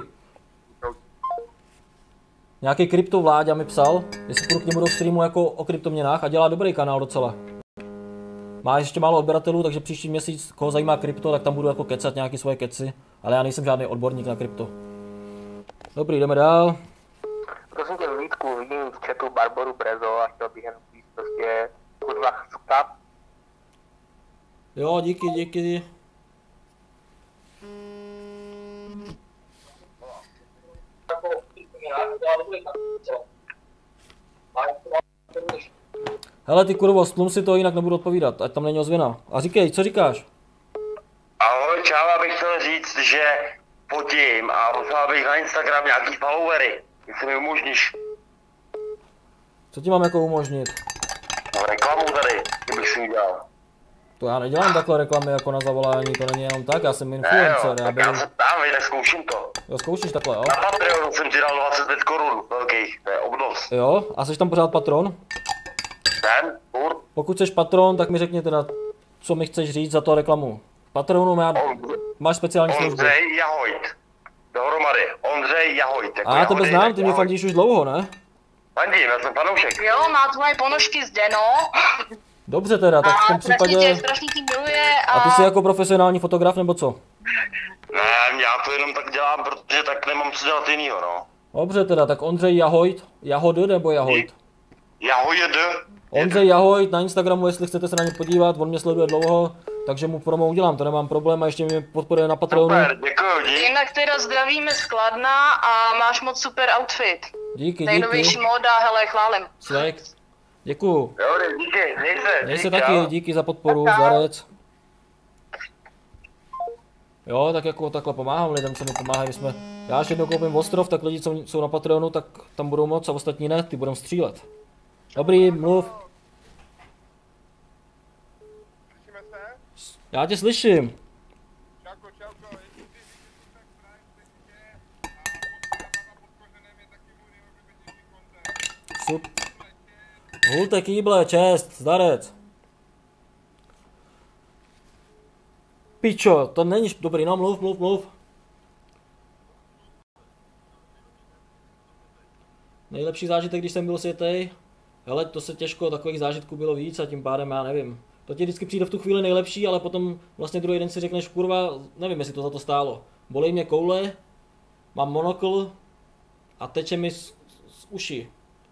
Nějaký krypto Vláďa mi psal, jestli půjdu k němu do streamu jako o kryptoměnách a dělá dobrý kanál docela. Má ještě málo odběratelů, takže příští měsíc, koho zajímá krypto, tak tam budu jako kecat nějaký svoje keci, ale já nejsem žádný odborník na krypto. Dobrý, jdeme dál. Prosím tě, Vítku, vidím v chatu Barboru Brezo a chtěl bych jen říct prostě kurva chcat. Jo, díky. Hele ty kurvo, stlum si to, jinak nebudu odpovídat, ať tam není ozvěna. A říkej, co říkáš? Ahoj, čau, já bych chtěl říct, že fotím a poslal bych na Instagram nějaký followery, jestli mi umožníš. Co ti mám jako umožnit? No reklamu tady, kdybych si udělal. To já nedělám takhle reklamy jako na zavolání, to není jenom tak, já jsem influencer. Ne, já se ptám, tak zkouším to. Jo, zkoušíš takhle, jo? Na Patreonu jsem ti dal 25 korun velkých, to je obnos. Jo, a jsi tam pořád patron? Jsem, furt. Pokud jsi patron, tak mi řekni teda, co mi chceš říct za to reklamu. Patronu máš speciální službu. Ondřej Jahojt. Dohromady. Ondřej Jahojt. A já tebe znám, ty mě fandíš už dlouho, ne? Fandím, já jsem fanoušek. Jo, má tvoje ponožky zde, no. Dobře teda, tak v tom případě... Strašně tě miluje a ty jsi jako profesionální fotograf, nebo co? Ne, já to jenom tak dělám, protože tak nemám co dělat jinýho, no. Dobře teda, tak Ondřej Jahojt, Jahod nebo Jahojt? Jahojt. Ondřej Jahojt na Instagramu, jestli chcete se na ně podívat, on mě sleduje dlouho, takže mu promo udělám, to nemám problém a ještě mě podporuje na Patreonu. Super, děkuji, díky. Jinak teda zdravíme z Kladna a máš moc super outfit. Díky. Nejnovější móda, hele, chválím. Svek. Děkuju. Jo, díky, měj se taky, díky za podporu, zdarec. Jo, tak jako takhle pomáhám lidem, co mi pomáhají, já až jednou koupím ostrov, tak lidi, co jsou na Patreonu, tak tam budou moc a ostatní ne, ty budou střílet. Dobrý, mluv. Já tě slyším. Sup. Hulte kýble, čest, zdarec. Pičo, to není dobrý, no mluv. Nejlepší zážitek, když jsem byl světej. Hele, to se těžko, takových zážitků bylo víc a tím pádem já nevím. To ti vždycky přijde v tu chvíli nejlepší, ale potom vlastně druhý den si řekneš, kurva, nevím, jestli to za to stálo. Bolej mě koule, mám monokl a teče mi z uši.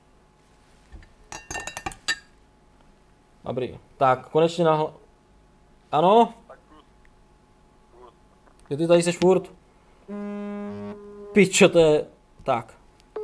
Dobrý, tak konečně Ano? Jo, ty tady seš furt. Pičo, to je... Tak.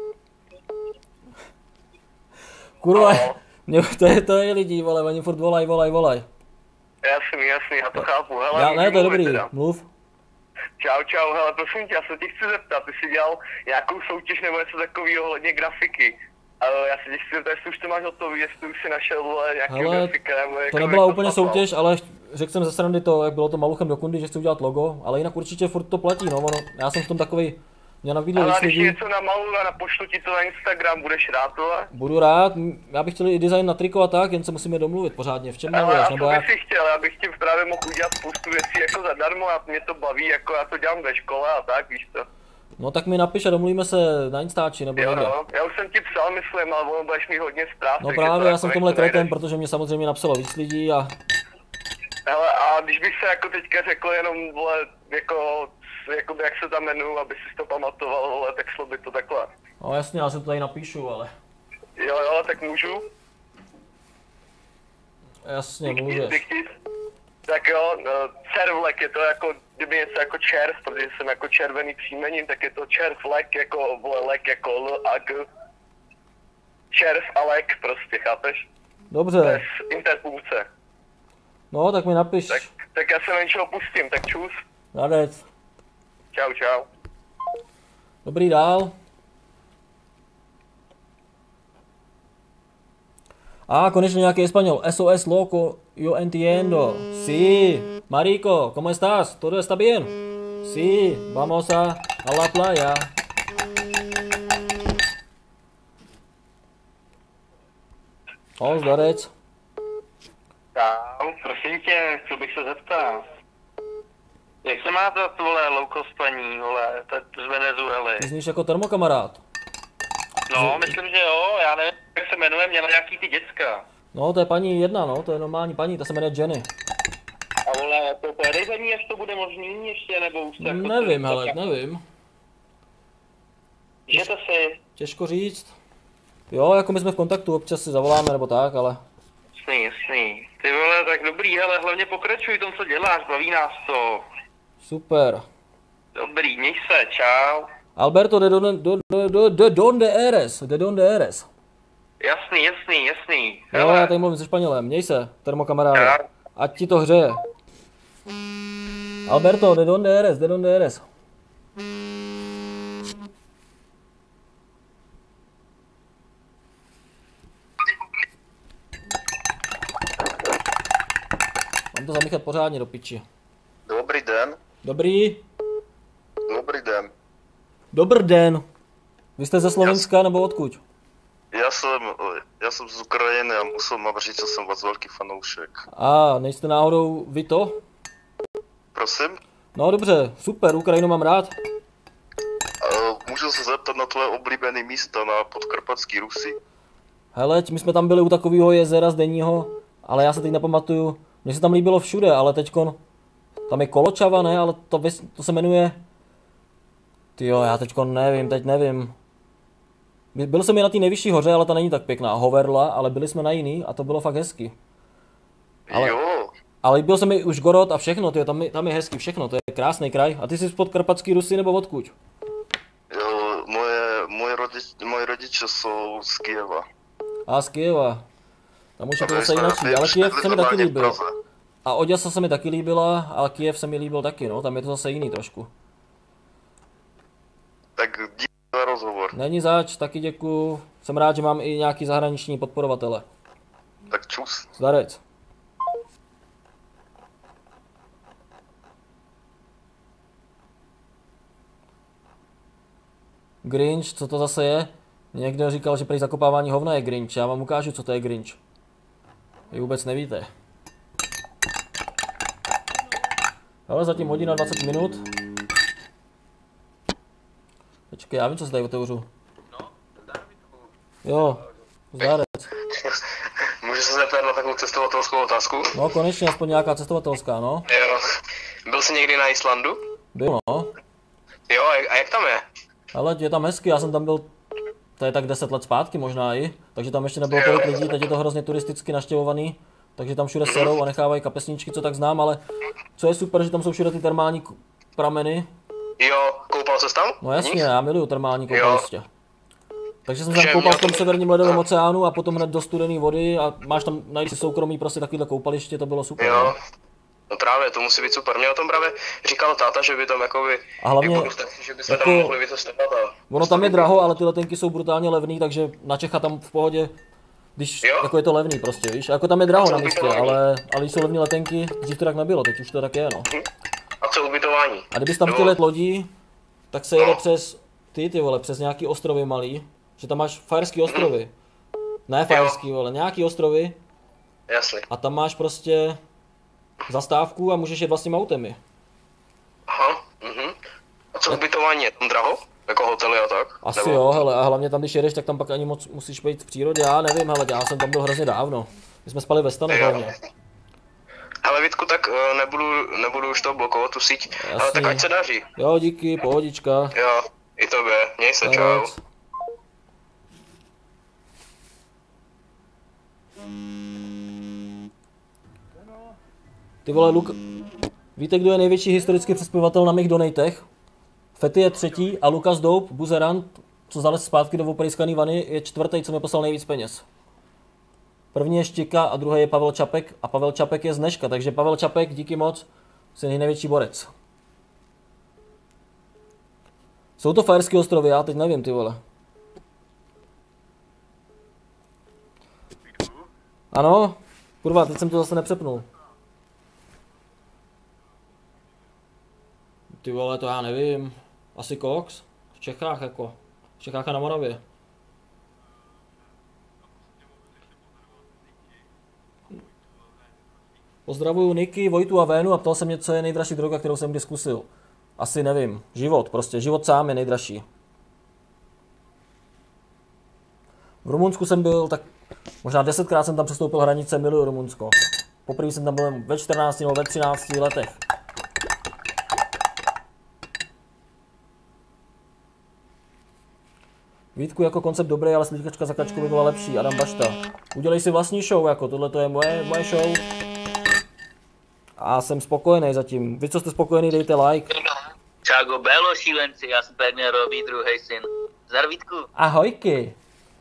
Kurva, to je lidí, vole, oni furt volaj. Jasný, já to chápu, hele. Ne, to je dobrý, mluv. Čau, hele, prosím tě, já se ti chci zeptat, ty jsi dělal nějakou soutěž nebo něco takového ohledně grafiky. Já se ti chci zeptat, jestli už to máš hotový, jestli už si našel, vole, nějakého grafika nebo jako... To nebyla úplně soutěž, ale řekl jsem ze srandy to, jak bylo to Maluchem do kundy, že chci udělat logo, ale jinak určitě furt to platí, no, já jsem v tom takovej... Mě nabídl víc lidí. Ale když něco namaluju a pošlu ti to na Instagram, budeš rád, tohle? Budu rád, já bych chtěl i design na triko a tak, jen se musíme domluvit pořádně, v čem mluvíš, nebo já bych chtěl, já bych ti právě mohl udělat spoustu věcí jako zadarmo a mě to baví, jako já to dělám ve škole a tak, víš to. No tak mi napiš a domluvíme se na Instači nebo někde. Jo, já už jsem ti psal, myslím, ale ono budeš mít hodně zpráv. No právě, já jsem tomhle kretem, protože mě samozřejmě napsalo víc lidí a... Hele, a když bych se jako teďka řekl jenom, vole, jako jak se tam jmenuju, aby si to pamatoval, vole, tak šlo by to takhle. No jasně, já se to tady napíšu, ale... Jo, tak můžu? Jasně, můžeš. Tak jo, Červlek je to jako, kdyby něco jako červ, protože jsem jako červený příjmením, tak je to červlek, jako, vole, lek, jako L a G. Červ a lek prostě, chápeš? Dobře. Bez interpunkce. No, tak mi napiš. Tak já se na něčeho pustím, tak čus. Radec. Čau. Dobrý, dál. Konečně nějaký español. SOS loco, yo entiendo. Sí. Marico, ¿cómo estás? ¿Todo está bien? Sí, vamos a la playa. Zdarec. Čau, prosím tě, chtěl bych se zeptat. Jak se má to, vole, low-cost paní, vole, z Venezuely? Ty zníš jako termokamarád. No, myslím, že jo, já nevím, jak se jmenuje, měla nějaký ty děcka. No, to je paní jedna, no, to je normální paní, ta se jmenuje Jenny. A vole, to pojedej za ní, až to bude možný ještě, nebo už to jako... Nevím, hele, nevím. Žijete si? Těžko říct. Jo, jako my jsme v kontaktu, občas si zavoláme nebo tak, ale... Jasný. Ty vole, tak dobrý, ale hlavně pokračuj tom, co děláš, baví nás to. Super. Dobrý, měj se, čau. Alberto, de donde eres? Jasný. Jo, já tady mluvím se Španělem, měj se, termokamaráde. Ať ti to hřeje. Alberto, de donde eres? Mám to zamíchat pořádně do piči. Dobrý den. Dobrý den. Vy jste ze Slovenska nebo odkud? Já jsem z Ukrajiny a musel vám říct, že jsem vás velký fanoušek. Nejste náhodou vy to? Prosím? No dobře, super, Ukrajinu mám rád. Můžu se zeptat na tvoje oblíbené místa na Podkarpatský Rusy? Hele, my jsme tam byli u takového jezera zdenního, ale já se teď nepamatuju. Mně se tam líbilo všude, ale teďkon... Tam je Koločava, ne? Ale to se jmenuje... Tyjo, já teďkon nevím. Byl jsem i na té nejvyšší hoře, ale ta není tak pěkná. Hoverla, ale byli jsme na jiný a to bylo fakt hezky. Ale byl jsem i už Gorod a všechno, tyjo, tam je hezky všechno, to je krásný kraj. A ty jsi z Podkarpatský Rusy nebo odkud? Jo, moje rodiče jsou z Kyjeva. Z Kyjeva. Tam už je to zase jinak, ale Kyjev se mi taky líbil. A Oděsa se mi taky líbila, ale Kyjev se mi líbil taky, no, tam je to zase jiný trošku. Tak díky za rozhovor. Není zač, taky děkuju. Jsem rád, že mám i nějaký zahraniční podporovatele. Tak čus. Zdarec. Grinch, co to zase je? Někdo říkal, že prý zakopávání hovna je Grinch. Já vám ukážu, co to je Grinch. Vy vůbec nevíte. Ale zatím hodina 20 minut. Počkej, já vím, co se tady otevřu. Jo, zdárec. Můžu se zeptat na takovou cestovatelskou otázku? No konečně aspoň nějaká cestovatelská, no. Jo. Byl jsi někdy na Islandu? Byl, no. Jo, a jak tam je? Ale je tam hezky, já jsem tam byl, to je tak 10 let zpátky možná i, takže tam ještě nebylo tolik lidí, teď je to hrozně turisticky naštěvovaný, takže tam všude serou a nechávají kapesníčky, co tak znám, ale co je super, že tam jsou všude ty termální prameny. Jo, koupal ses tam? No jasně, já miluju termální koupaliště. Takže jsem se tam koupal v tom severním ledovém oceánu a potom hned do studené vody a máš tam, najít si soukromý prostě takovýhle koupaliště, to bylo super. Jo. No právě, to musí být super. Mě o tom právě říkal táta, že by tam jakoby, a hlavně, že byste jako, tam mohli vycestovat. Ono tam je draho, ale ty letenky jsou brutálně levný, takže na Čecha tam v pohodě, když jako je to levný prostě, víš, jako tam je draho na místě, ale jsou levné letenky, dřív to tak nebylo, teď už to tak je, no. A co ubytování? A kdybys tam chtěl jet lodí, tak se jede přes ty vole, přes nějaký ostrovy malý, že tam máš Fajerský ostrovy. Ne Fajerský, vole, nějaký ostrovy. Jasně. A tam máš prostě zastávku a můžeš jet vlastním autem. Aha, A co ubytování, je tam draho? Jako hotely a tak? Asi nebo... jo, hele, a hlavně tam, když jedeš, tak tam pak ani moc musíš být v přírodě, já nevím, hele, já jsem tam byl hrozně dávno. My jsme spali ve stanech hlavně. Hele Vítku, tak nebudu už to blokovat, tu síť, ale tak ať se daří. Jo, díky, pohodička. Jo, i tobě, měj se, čau. Ty vole, víte, kdo je největší historický přispěvatel na mých donatech? Fety je 3. a Lukas Doup, buzerant, co zalez zpátky do oprejskaný vany, je 4., co mi poslal nejvíc peněz. První je Štika a druhý je Pavel Čapek a Pavel Čapek je z dneška, takže Pavel Čapek, díky moc, jsi největší borec. Jsou to Fajerské ostrovy, já teď nevím, ty vole. Ano, kurva, teď jsem to zase nepřepnul. Ty vole, to já nevím. Asi Cox? V Čechách jako. V Čechách a na Moravě. Pozdravuju Niky, Vojtu a Vénu a ptal jsem mě, co je nejdražší droga, kterou jsem kdy zkusil. Asi nevím. Život prostě. Život sám je nejdražší. V Rumunsku jsem byl tak možná 10krát jsem tam přestoupil hranice, miluju Rumunsko. Poprvé jsem tam byl ve 14 nebo ve 13 letech. Vítku, jako koncept dobrý, ale slíkačka za kačku by byla lepší. Adam Bašta. Udělej si vlastní show, jako tohle to je moje show. A jsem spokojený zatím. Vy, co jste spokojený, dejte like. Čágo Bélo, šílenci, já jsem pevně Robí, druhý syn. Zdar Vítku. Ahojky.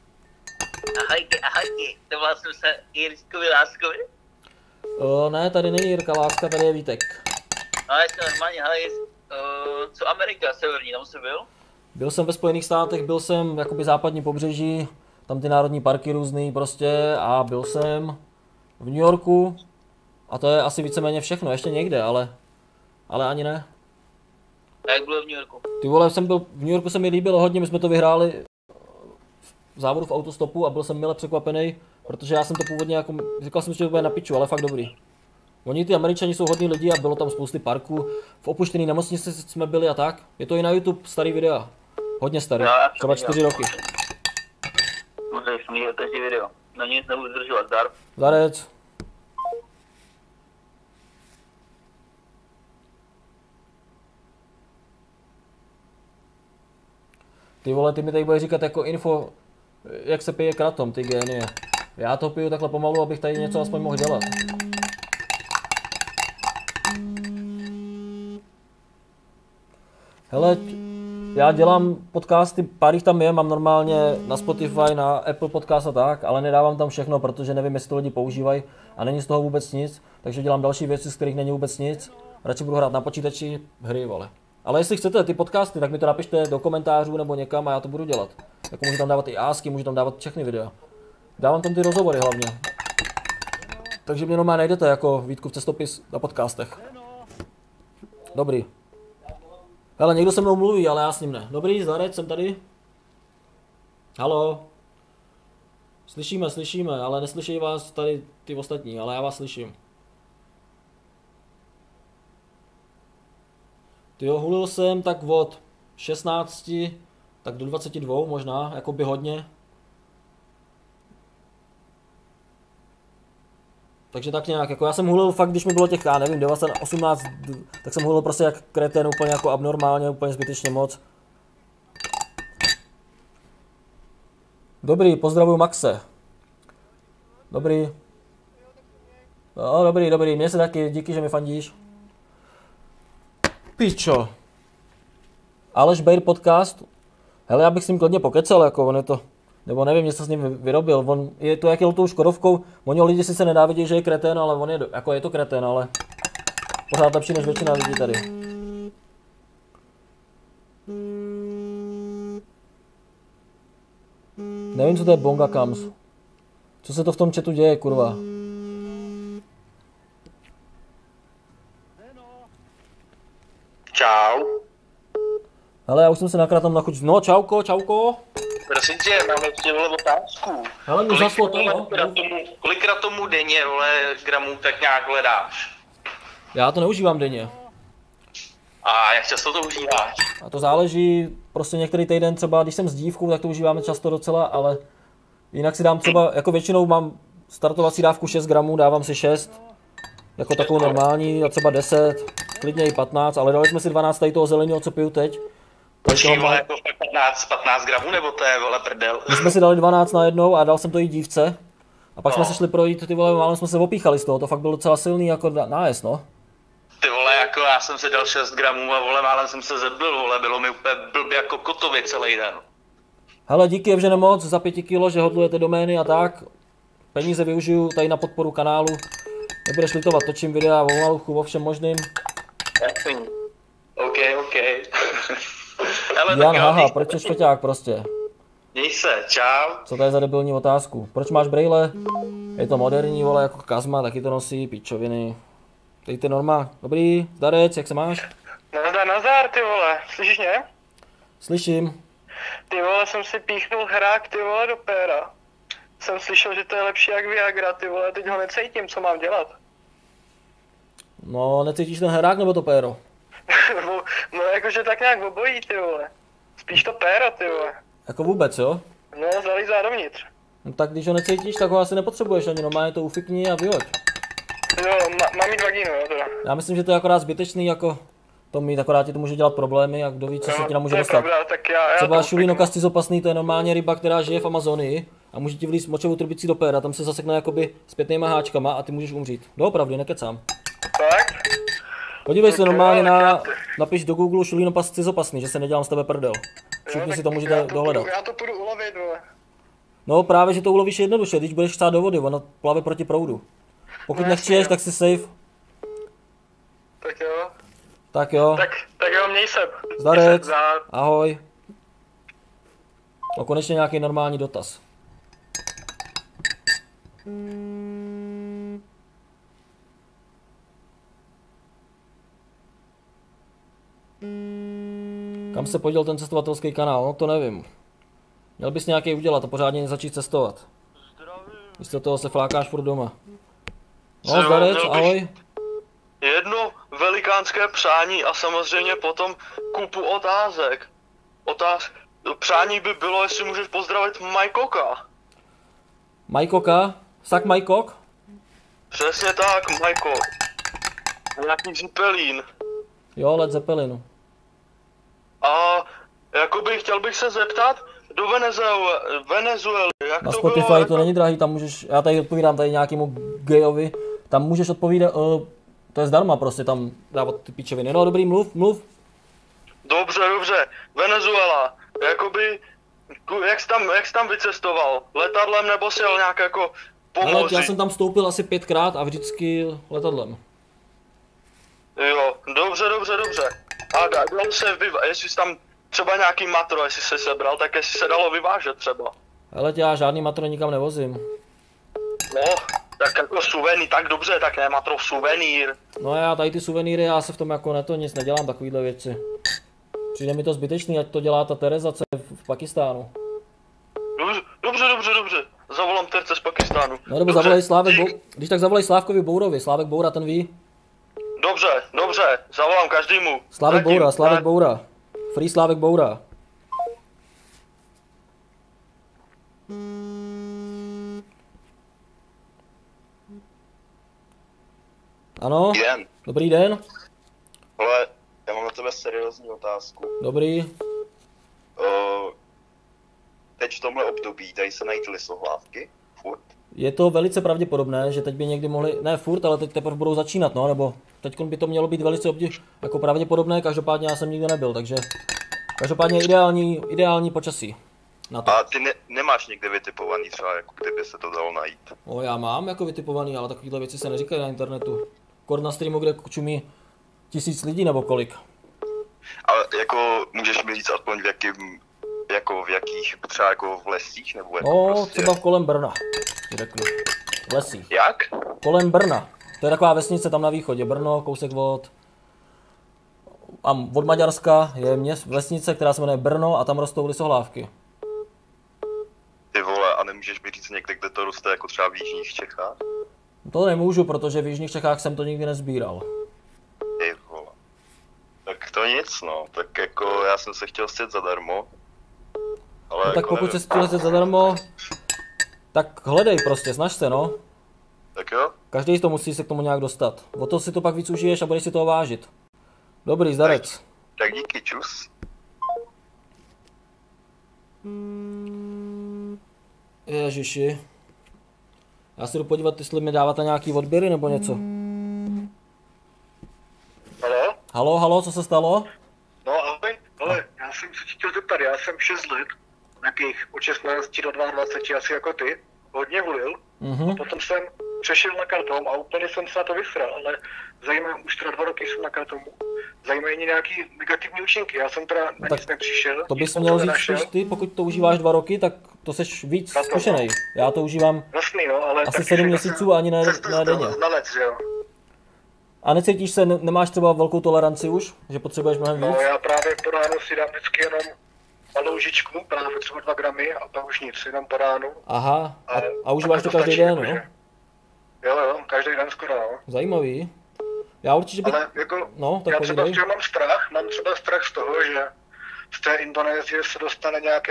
Ahojky. To vlastně se Jirskovi Láskovi? Ne, tady není Jirka Láska, tady je Vítek. Ale jsem normálně, hele, co Amerika, severní, tam jsi byl? Byl jsem ve Spojených státech, byl jsem jakoby západní pobřeží, tam ty národní parky různý prostě a byl jsem v New Yorku a to je asi víceméně všechno, ještě někde, ale ani ne. A jak bylo v New Yorku? Ty vole, v New Yorku se mi líbilo hodně, my jsme to vyhráli v závodu v autostopu a byl jsem mile překvapený, protože já jsem to původně jako, říkal jsem, že to bude na piču, ale fakt dobrý. Oni ty Američani jsou hodní lidi a bylo tam spousty parků, v opuštěný nemocnici jsme byli a tak. Je to i na YouTube starý videa. Hodně starý, třeba 4 roky. Můžeš mít každý video. Na nic nebudu zdržovat, zdar. Zdarec. Ty vole, ty mi tady budeš říkat jako info, jak se pije kratom, ty génie. Já to piju takhle pomalu, abych tady něco aspoň mohl dělat. Hele, já dělám podcasty, pár jich tam je, mám normálně na Spotify, na Apple Podcast a tak, ale nedávám tam všechno, protože nevím, jestli to lidi používají a není z toho vůbec nic, takže dělám další věci, z kterých není vůbec nic. Radši budu hrát na počítači hry, vole. Ale jestli chcete ty podcasty, tak mi to napište do komentářů nebo někam a já to budu dělat. Jako můžu tam dávat i ásky, můžu tam dávat všechny videa. Dávám tam ty rozhovory hlavně. Takže mě normálně najdete jako Vítkův cestopis na podcastech. Dobrý. Hele, někdo se mnou mluví, ale já s ním ne. Dobrý, zdarec, jsem tady. Haló. Slyšíme, ale neslyší vás tady ty ostatní, ale já vás slyším. Tyjo, hulil jsem tak od 16, tak do 22 možná, jako by hodně. Takže tak nějak, jako já jsem hulil fakt, když mi bylo těch, já nevím, 19, 18, tak jsem hulil prostě jak kretén, úplně jako abnormálně, úplně zbytečně moc. Dobrý, pozdravuju Maxe. Dobrý. No, dobrý, mě se taky, díky, že mi fandíš. Pičo. Aleš Bejr podcast. Hele, já bych s ním klidně pokecel, jako on je to, nebo nevím, něco s ním vyrobil. On je to jak jel tou Škodovkou, oni lidi si se nenávidí, že je kretén, ale on je, jako je to kretén, ale pořád lepší než většina lidí tady. Nevím, co to je Bonga Kams. Co se to v tom chatu děje, kurva? Čau. Hele, já už jsem se nakrát tam nachuť. No, čauko. Prosím tě, mám ještě vole otázku. Hele, mi zaslo to, no. Kolikrát tomu denně, vole, gramů tak nějak hledáš? Já to neužívám denně. A jak často to užíváš? A to záleží, prostě některý týden třeba, když jsem s dívkou, tak to užíváme často docela, ale jinak si dám třeba, jako většinou mám startovací dávku 6 gramů, dávám si 6, jako takovou normální, a třeba 10, klidně i 15, ale dali jsme si 12 tady toho zeleného, co piju teď. Počkej, vole, jako 15 gramů, nebo to je, vole, prdel? My jsme si dali 12 najednou a dal jsem to jí dívce. A pak jsme se šli projít, ty vole, málem jsme se opíchali z toho, to fakt bylo docela silný jako nájezd, no. Ty vole, jako já jsem si dal 6 gramů a vole, málem jsem se zebil, vole, bylo mi úplně blbě jako kotově celý den. Hele, díky Evže nemoc za 5 kilo, že hodlujete domény a tak. Peníze využiju tady na podporu kanálu. Nebudeš litovat, točím videa o maluchu, o všem možným. Jasný. OK. Hele, Jan, haha, proč je špeťák prostě? Měj se, čau. Co to je za debilní otázku? Proč máš brejle? Je to moderní, vole, jako Kazma, taky to nosí, pičoviny. Dejte norma. Dobrý, zdarec, jak se máš? Nazdar, ty vole, slyšíš mě? Slyším. Ty vole, jsem si píchnul hrák, ty vole, do péra. Jsem slyšel, že to je lepší jak Viagra, ty vole, teď ho necítím, co mám dělat? No, necítíš ten hrák nebo to péro? No jakože tak nějak obojí, ty vole. Spíš to péro, ty vole. Jako vůbec, jo? No, zalízá dovnitř. No tak když ho necítíš, tak ho asi nepotřebuješ ani, normálně to ufikni a vyhoď. Jo, mám mít vagínu, jo, teda. Já myslím, že to je akorát zbytečný, jako to mít, akorát ti to může dělat problémy, jak kdo ví, co se ti tam může dostat. Pravda, tak já třeba šulinoka scizopasný, to je normálně ryba, která žije v Amazonii a může ti vlízt močovou trubicí do péra, tam se zasekne jakoby zpětnýma háčkama a ty můžeš umřít. Doopravdy, nekecám. Tak? Podívej se normálně napiš do Google šulinopas scizopasný, že se nedělám z tebe prdel. Všichni si to můžete dohledat. Já to půjdu ulovit, vole. No právě, že to ulovíš jednoduše, když budeš stát do vody, ono plave proti proudu. Pokud nechčiješ, tak si safe. Tak jo. Tak jo. Tak jo, měj se. Zdarec. Ahoj. No konečně nějaký normální dotaz. Kam se poděl ten cestovatelský kanál? No to nevím. Měl bys nějaký udělat a pořádně začít cestovat. Místo toho se flákáš furt doma. No zdarec, ahoj. Jedno velikánské přání a samozřejmě potom kupu otázek. Přání by bylo, jestli můžeš pozdravit Majkoka. Majkoka? Sak Majkok? Přesně tak, Majkok. Nějaký Zeppelin. Jo, Led Zeppelinu. A jakoby chtěl bych se zeptat, do Venezuely, jak na to Spotify bylo? to není drahý, tam můžeš, já tady odpovídám tady nějakému gejovi, tam můžeš odpovídat, to je zdarma prostě tam dávat ty pičoviny. No dobrý, mluv. Dobře, Venezuela, jakoby, jak jsi tam vycestoval? Letadlem nebo si jel nějak jako po moři? Já jsem tam vstoupil asi 5krát a vždycky letadlem. Jo, dobře. A dalo se jestli jsi tam třeba nějaký matro, jestli se sebral, tak jestli se dalo vyvážet třeba. Hele, já žádný matro nikam nevozím. No, tak jako suvenýr, tak dobře, tak ne matro, suvenýr. No já tady ty suvenýry, já se v tom jako nic nedělám, takovýhle věci. Přijde mi to zbytečný, ať to dělá ta Tereza, co je v Pakistánu. Dobře, zavolám terce z Pakistánu. No nebo zavolej když tak zavolej Slávkovi Bourovi, Slávek Boura, ten ví. Dobře, zavolám každému. Slávek Boura. Free Slávek Boura. Ano? Dobrý den. Ale já mám na tebe seriózní otázku. Dobrý. Teď v tomhle období dají se najít lisohlávky? Furt? Je to velice pravděpodobné, že teď by někdy mohli, ne furt, ale teď teprve budou začínat, no, nebo teď by to mělo být velice jako pravděpodobné, každopádně já jsem nikdy nebyl, takže každopádně ideální počasí na to. A ty nemáš někde vytipovaný třeba, jako kdyby se to dalo najít? No, já mám jako vytipovaný, ale takovéhle věci se neříkají na internetu. Kor na streamu, kde čumí 1000 lidí nebo kolik. Ale jako můžeš mi říct aspoň v jakých, třeba jako v lesích nebo jako no, prostě... třeba kolem Brna, ti řeknu. V lesích. Jak? Kolem Brna. To je taková vesnice tam na východě. Brno, kousek od Maďarska je vesnice, která se jmenuje Brno a tam rostou lisohlávky. Ty vole, a nemůžeš mi říct někde, kde to roste, jako třeba v jižních Čechách? To nemůžu, protože v jižních Čechách jsem to nikdy nezbíral. Ty vole. Tak to nic, no. Tak jako já jsem se chtěl sjet zadarmo. Ale no, jako tak pokud se chtěl sjet zadarmo, tak hledej prostě, snaž se, no. Tak jo. Každý to musí se k tomu nějak dostat. O to si to pak víc užiješ a budeš si toho vážit. Dobrý, zdarec. Tak díky, čus. Ježiši. Já si jdu podívat, jestli mi dáváte nějaký odběry nebo něco. Halo? Halo, co se stalo? No ahoj, ale já jsem se chtěl zeptat, já jsem 6 let, nějakých od 16 do 22, asi jako ty, hodně hulil. A potom jsem přešel na kartom a úplně jsem se na to vysral, ale už teda 2 roky jsem na kartomu. Zajímají mě nějaký negativní účinky, já jsem teda na nic nepřišel. To bys měl říct spíš ty, pokud to užíváš 2 roky, tak to seš víc zkušenej. Já to užívám asi 7 měsíců a ani ne denně. A necítíš se, nemáš třeba velkou toleranci už, že potřebuješ mnohem víc? No já právě po ránu si dám vždycky jenom malou lžičku, právě třeba 2 gramy a pak už nic, jenom po ránu. Aha, a užíváš to každý den, jo? Jo, každý den skoro, no. Zajímavý. Já určitě bych... Ale jako, no, tak já třeba mám třeba strach z toho, že z té Indonésie se dostane nějaký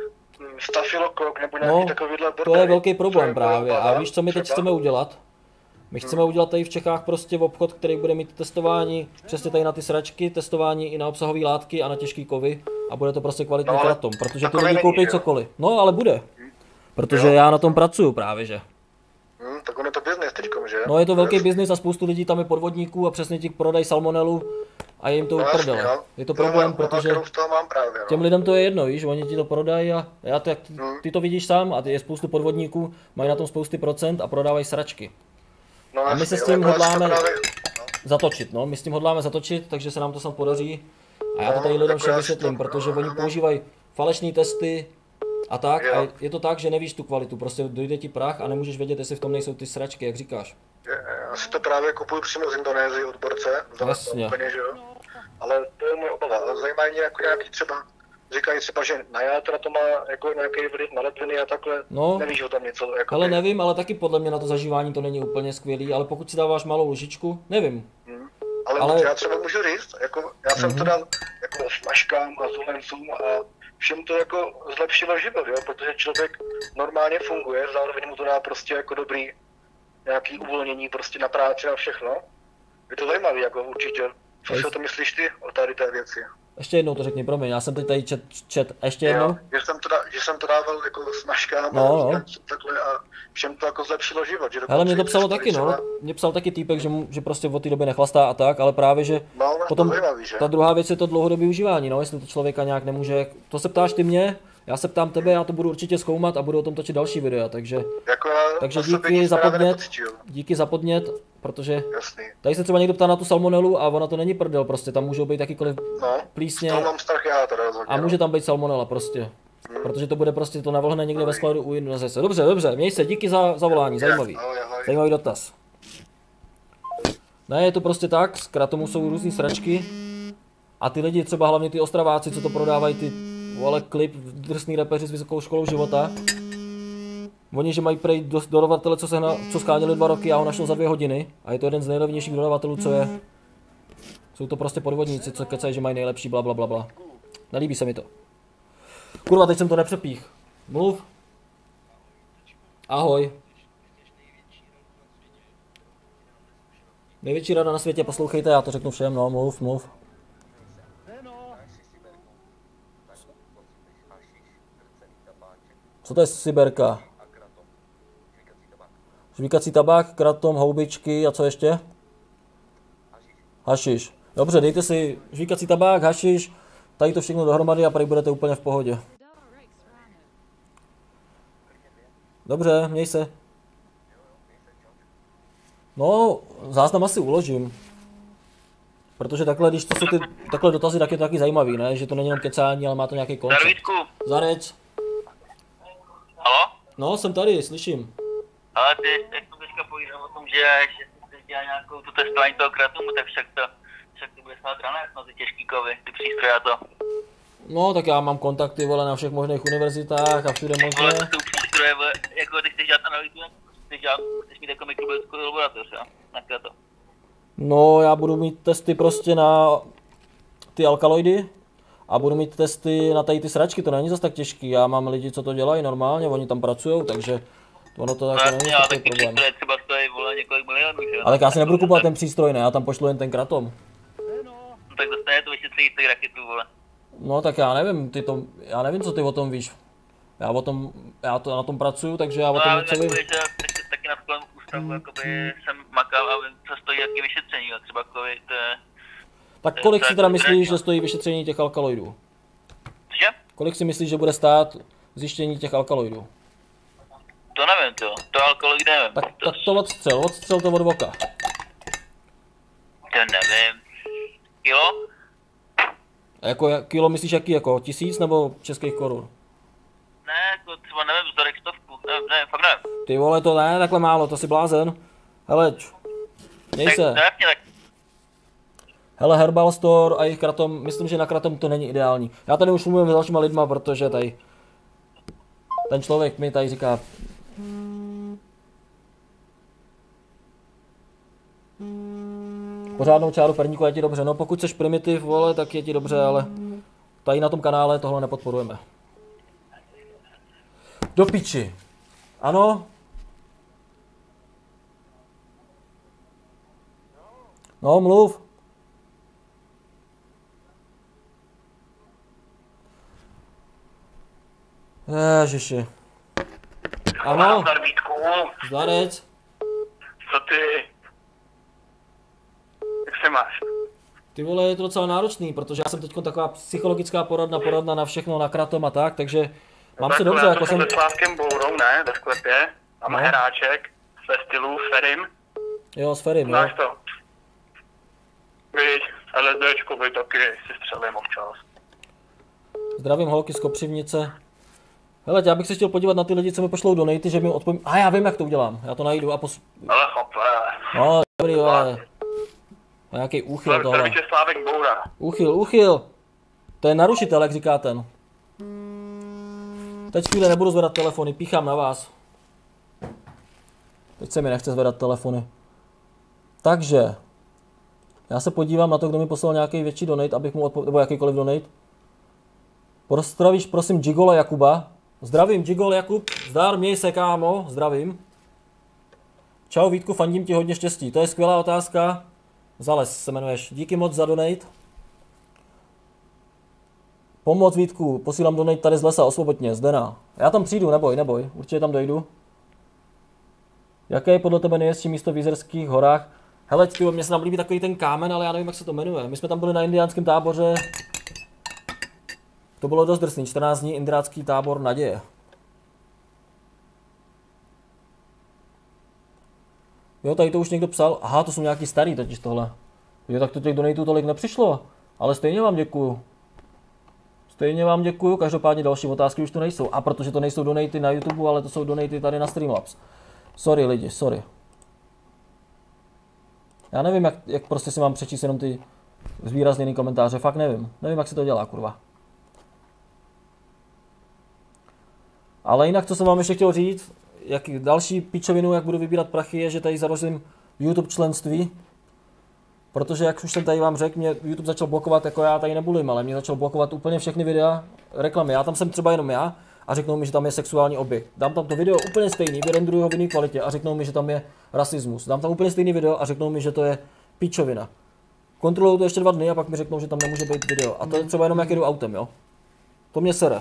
stafilokok nebo nějaký takovýhle bordel. To je velký problém právě. A víš, co my teď chceme udělat? My chceme udělat tady v Čechách prostě obchod, který bude mít testování přesně tady na ty sračky, testování i na obsahové látky a na těžký kovy a bude to prostě kvalitní kratom, protože ty lidi koupí cokoliv. No, ale bude. Protože já na tom pracuju právě, že. Tak on je to business teďkom, že? No, je to velký business a spoustu lidí tam je podvodníků a přesně ti prodají salmonelu a je jim to uprdele. Je to problém, protože těm lidem to je jedno, víš, oni ti to prodají a ty to vidíš sám a je spoustu podvodníků, mají na tom spousty procent a prodávají sračky. No, a my se s tím hodláme zatočit, no, my s tím hodláme zatočit, takže se nám to snad podaří. A já to tady lidem všem vysvětlím, protože oni používají falešné testy a tak. A je to tak, že nevíš tu kvalitu, prostě dojde ti prach a nemůžeš vědět, jestli v tom nejsou ty sračky, jak říkáš. Já si to právě kupuju přímo z Indonésie od borce, jasně. Úplně, že jo. Ale to je moje obava, ale zajímá mě jako nějaký třeba, říkají třeba, že na játra to má jako nějaký vliv na ledviny a takhle, nevíš o tom něco? Jako ale nevím, ale taky podle mě na to zažívání to není úplně skvělý, ale pokud si dáváš malou lžičku, nevím. Ale já třeba můžu říct, jako já jsem to dal jako smažkám a zulencům a všem to jako zlepšilo život, jo, protože člověk normálně funguje, zároveň mu to dá prostě jako dobrý nějaký uvolnění prostě na práci a všechno. Je to zajímavý, jako určitě. Co si o to myslíš ty, o tady té věci? Ještě jednou to řekni, promiň, já jsem teď tady čet ještě jednou. Jo, že jsem to dával jako smažkám a takhle a všem to jako zlepšilo život. Že hele, mě to psalo taky, no. Mě psal taky týpek, že prostě od té doby nechlastá a tak, ale právě, že potom ta druhá věc je to dlouhodobé užívání, no, jestli to člověka nějak nemůže, to se ptáš ty mě, já se ptám tebe, já to budu určitě zkoumat a budu o tom točit další videa, takže díky za podnět, protože tady se třeba někdo ptá na tu salmonelu a ona to není prdel, prostě tam můžou být jakýkoliv plísně a může tam být salmonela prostě, protože to bude prostě, to navlhne někde ve skladu u Indonésie. Dobře, měj se, díky za volání, zajímavý dotaz. Ne, je to prostě tak, z kratomu jsou různý sračky a ty lidi, třeba hlavně ty Ostraváci, co to prodávají, ty vole klip, drsný rapeři s vysokou školou života. Oni, že mají prej dodavatele, co skáněli 2 roky a ho našel za 2 hodiny. A je to jeden z nejlevnějších dodavatelů, co je. Jsou to prostě podvodníci, co kecají, že mají nejlepší blablabla. Nelíbí se mi to. Kurva, teď jsem to nepřepích. Mluv. Ahoj. Největší rada na světě, poslouchejte, já to řeknu všem, no, mluv. Co to je Siberka? Žvíkací tabák, kratom, houbičky a co ještě? Hašiš. Dobře, dejte si žvíkací tabák, hašiš, tady to všechno dohromady a prý budete úplně v pohodě. Dobře, měj se. No, záznam asi uložím. Protože takhle, když to jsou ty takhle dotazy, tak je to taky zajímavý, ne? Že to není jenom kecání, ale má to nějaký koncept. Darvítku. Zarec. Halo? No, jsem tady, slyším. Ale ty, jak to teďka povídám o tom, že jsi dělal nějakou tu testování toho kratomu, tak však to bude snad ranec na ty těžký kovy, ty přístroje a to. No, tak já mám kontakty, vole, na všech možných univerzitách a všude možné. Ale to jsou přístroje, vole, jako ty chceš dělat analýzu, chceš mít jako mikrobiologickou laboratoř, jo? Na to. No, já budu mít testy prostě na ty alkaloidy a budu mít testy na tady ty sračky, to není zase tak těžký. Já mám lidi, co to dělají normálně, oni tam pracují, takže ono to tak není takový problém. Třeba stojí, vole, několik milionů, že jo? Ale tak já si nebudu kupovat ten přístroj, ne, já tam pošlu jen ten kratom. No tak dostane to vyšetření těch raketů, vole. No tak já nevím, já nevím, co ty o tom víš. Já to na tom pracuju, takže já o tom něco vím. Taky na takovém ústavu, jakoby jsem makal a vím, co stojí jaký vyšetření, jo, třeba covid. Tak kolik si teda myslíš, že stojí vyšetření těch alkaloidů? Cože? Kolik si myslíš, že bude stát zjištění těch alkaloidů? To nevím, to alkaloid nevím. Tak to odstřel to od voka. To nevím. Kilo? A jako kilo myslíš jaký, jako 1000 nebo českých korun? Ne, jako třeba nevím, vzorek 100, ne, fakt nevím. Ty vole, to ne, takhle málo, to si blázen. Hele, měj se. Hele, Herbal Store a jejich kratom, myslím, že na kratom to není ideální. Já tady už mluvím s dalšíma lidma, protože tady ten člověk mi tady říká. Pořádnou čáru perníku je ti dobře, no pokud seš primitiv, vole, tak je ti dobře, ale tady na tom kanále tohle nepodporujeme. Do piči. Ano? No, mluv. Ježiši. Ano? Zdarec. Co ty? Jak se máš? Ty vole, je to docela náročný, protože já jsem teď taková psychologická poradna na všechno, na kratom a tak, takže mám se dobře, jako jsem... Se Slávkem Bourou, ne, ve sklepě, a má hráček ve stylu Ferim. Jo, s Ferim, znáš to? Víš, LSDčko by taky si střelím občas. Zdravím holky z Kopřivnice. Hele, já bych se chtěl podívat na ty lidi, co mi pošlou donaty, že mi odpovím... A já vím, jak to udělám, já to najdu a Ale chope. No, dobrý, vole. A jaký úchyl tohle. Zdraví tě Slávek Boura. Úchyl. To je narušitel, jak říká ten. Teď chvíli nebudu zvedat telefony, píchám na vás. Teď se mi nechce zvedat telefony. Takže. Já se podívám na to, kdo mi poslal nějaký větší donate, abych mu odpověděl, nebo jakýkoliv donate. Pozdravíš, prosím, Gigola Jakuba. Zdravím, Gigol Jakub. Zdar, měj se, kámo. Zdravím. Čau, Vítku, fandím ti hodně štěstí. To je skvělá otázka. Zales se jmenuješ. Díky moc za donate. Pomoc, Vítku, posílám donate tady z lesa, osvobodně, Zdena. Já tam přijdu, neboj, určitě tam dojdu. Jaké je podle tebe nejhezčí místo v Jizerských horách? Hele, ty, mně se nám líbí takový ten kámen, ale já nevím, jak se to jmenuje. My jsme tam byli na indiánském táboře. To bylo dost drsný, 14 dní indiánský tábor naděje. Jo, tady to už někdo psal. Aha, to jsou nějaký starý totiž tohle. Jo, tak to těch donatů tolik nepřišlo. Ale stejně vám děkuju. Každopádně další otázky už tu nejsou. A protože to nejsou donaty na YouTube, ale to jsou donaty tady na Streamlabs. Sorry lidi, sorry. Já nevím, jak prostě si mám přečíst jenom ty zvýrazněný komentáře. Fakt nevím. Nevím, jak se to dělá, kurva. Ale jinak, co jsem vám ještě chtěl říct, jak další pičovinu, jak budu vybírat prachy, je, že tady založím YouTube členství. Protože, jak už jsem tady vám řekl, mě YouTube začal blokovat, jako já tady nebulím, ale mě začal blokovat úplně všechny videa, reklamy. Já tam jsem třeba jenom já a řeknou mi, že tam je sexuální objekt. Dám tam to video úplně stejný, vyrendruju ho v jiné kvalitě a řeknou mi, že tam je rasismus. Dám tam úplně stejný video a řeknou mi, že to je pičovina. Kontroluju to ještě 2 dny a pak mi řeknou, že tam nemůže být video. A to je třeba jenom jak jedu autem, jo. To mě sere.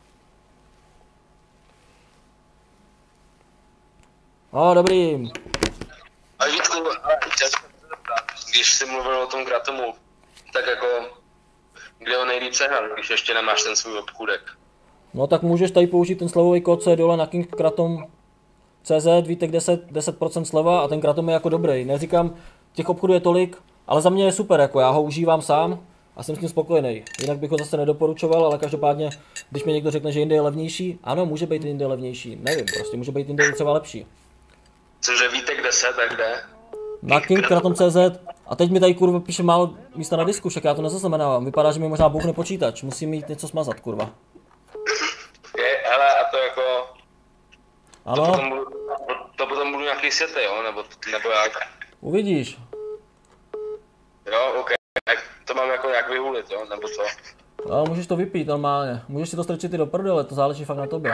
Dobrý. A Vítku, když jsi mluvil o tom Kratomu, tak jako, kde ho nejlíp sehnat, když ještě nemáš ten svůj obchůdek? No tak můžeš tady použít ten slevový kód, co je dole na kingkratom.cz, Vítek 10% sleva a ten Kratom je jako dobrý. Neříkám, těch obchodů je tolik, ale za mě je super, jako já ho užívám sám a jsem s tím spokojený. Jinak bych ho zase nedoporučoval, ale každopádně, když mi někdo řekne, že jinde je levnější, ano, může být jinde levnější, nevím, prostě může být jinde třeba lepší. Cože Vítek 10, tak kde? Na kingkratom.cz a teď mi tady kurva píše málo místa na disku, však já to nezaznamenávám. Vypadá, že mi možná bouchne počítač, musím mít něco smazat, kurva. Hele, a to jako... Ano? To potom budu nějaký světy, jo? Nebo jak? Uvidíš. Jo, ok. To mám jako nějak vyhulit, jo? Nebo co? No, můžeš to vypít normálně. Můžeš si to strčit i do prdele, to záleží fakt na tobě.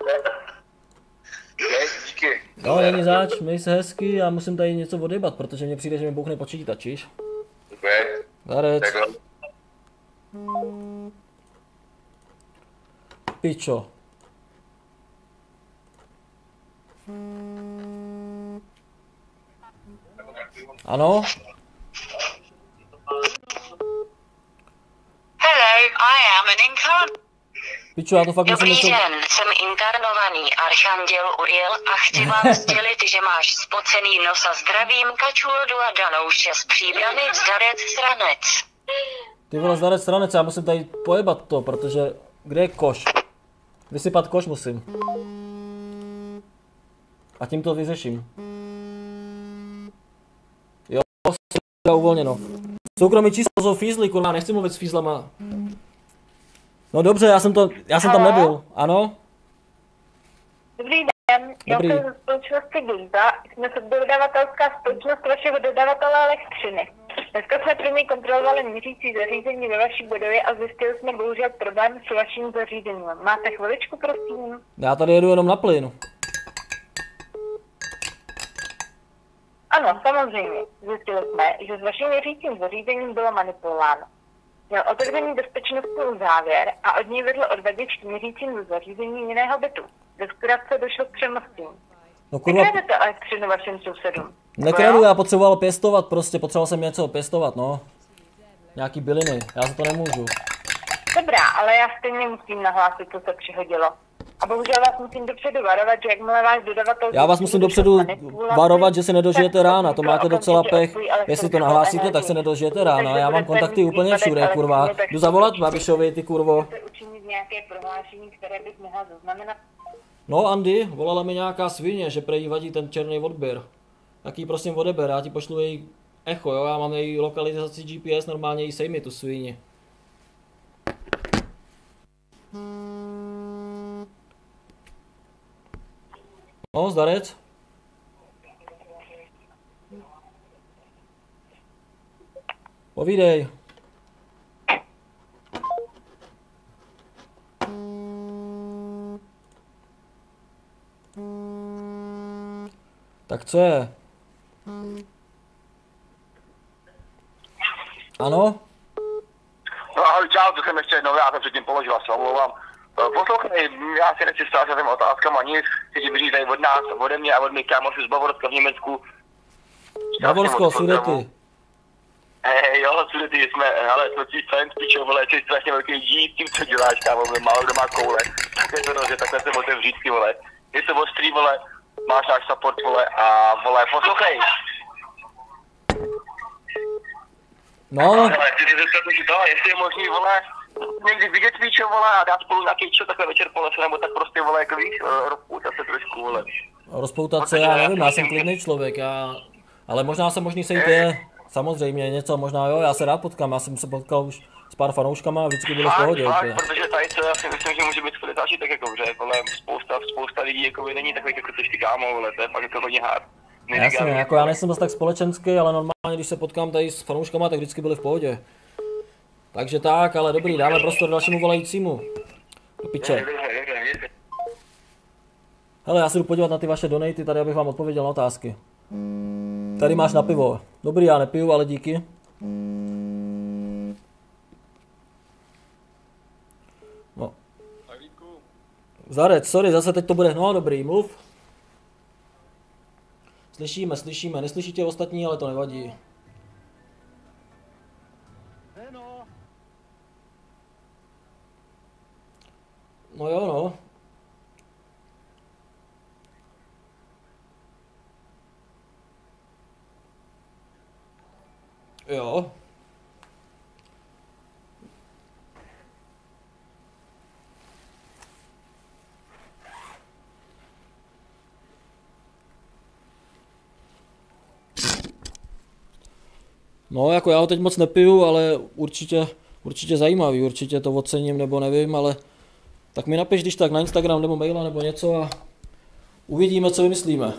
Díky. No, není zač, měj se hezky, já musím tady něco odjebat, protože mně přijde, že mi bouchne počítač, víš? Ok. Zarec. Pičo. Ano? Hello, I am an incarnate. Pičo, já to fakt musím něco... Dobrý den, jsem inkarnovaný archanděl Uriel a chci vám sdělit, že máš spocený nos a zdravím Kačuldu a Danouše z Příbramy Zdarec Sranec. Ty vole, Zdarec Sranec, já musím tady pojebat to, protože... Kde je koš? Vysypat koš musím. A tím to vyřeším. Jo, je uvolněno. Soukromí číslo jsou fízly, kurva, nechci mluvit s fízlama. No dobře, já jsem tam nebyl, ano? Dobrý den, Dobrý. Já jsem ze společnosti Giza, jsme subdodavatelská společnost vašeho dodavatele elektřiny. Dneska jsme pro něj kontrolovali měřící zařízení ve vaší budově a zjistili jsme bohužel problém s vaším zařízením. Máte chviličku, prosím? Já tady jedu jenom na plyn. Ano, samozřejmě. Zjistili jsme, že s vaším měřícím zařízením bylo manipulováno. Měl otevřený bezpečnostní závěr a od něj vedl odvaděč k měřícím zařízení jiného bytu. Ve zkratce došlo k přemostím. No kurva, Nekradete elektřinu vašim sousedům? nekradu, já potřeboval pěstovat, prostě potřeboval jsem něco pěstovat, no. Nějaký byliny, já za to nemůžu. Dobrá, ale já stejně musím nahlásit, co se přihodilo. A bohužel vás musím dopředu varovat, že jakmile váš dodavatel... Já vás musím dopředu varovat, že se nedožijete rána, to máte docela pech. Jestli to nahlásíte, tak se nedožijete rána, já mám kontakty úplně všude, kurva. Jdu zavolat Babišovi, ty kurvo. Učinit nějaké prohlášení, které bych mohla zaznamenat. No Andy, volala mi nějaká svině, že prej jí vadí ten černý odběr. Tak jí prosím odeber, já ti pošlu její echo, jo, já mám její lokalizaci GPS, normálně jí sejmi tu svině. No, Zdarec? Povídej. Tak co je? Ano? No ahoj, čau, to jsem ještě jednou, já jsem předtím položil, se omlouvám. Poslouchej, já si nechci stát žádným otázkama nic, chci ti vyříct tady od nás, ode mě a od mých kámošů z Bavorska v Německu. Bavorsko, Sudety. Jo, Sudety jsme, ale to ti fans, pičo, vole, jsi strašně velký G, tím co děláš, kámo, málo kdo má koule. Je to že takhle se otevřít, ty vole. Je to ostrý, vole, máš náš support, vole, a vole, poslouchej. No. Ale chci ti zeptat už to, jestli je možný, vole, někdy vidět víčo, vole, a dát spolu nějaký čo, takhle večer po lese, nebo tak prostě, vole, jako víš, rozpoutat se trošku, vole. Rozpoutat se, já nevím, já jsem klidný člověk, ale možná se možný sejít je, samozřejmě, něco, možná jo, já se rád potkám, já jsem se potkal už s pár fanouškama a vždycky byli v pohodě. Protože tady to já si myslím, že může být skvělý zážitek, jako, že, vole, spousta lidí, jako není takových, jako ty kámo, vole, to je fakt jako hodně hard. Jasně, jako já nejsem zase tak společenský, ale normálně, když se potkám tady s fanouškama, tak vždycky byli v pohodě. Takže tak, ale dobrý, dáme prostor dalšímu volajícímu. Do piče. Hele, já se jdu podívat na ty vaše donaty, tady abych vám odpověděl na otázky. Tady máš na pivo. Dobrý, já nepiju, ale díky. No. Zarec, sorry, zase teď to bude, no dobrý, mluv. Slyšíme, neslyší tě ostatní, ale to nevadí. No jo, no. Jo. No, jako já ho teď moc nepiju, ale určitě zajímavý, určitě to ocením, nebo nevím, ale tak mi napiš když tak na Instagram nebo maila nebo něco a uvidíme, co vymyslíme.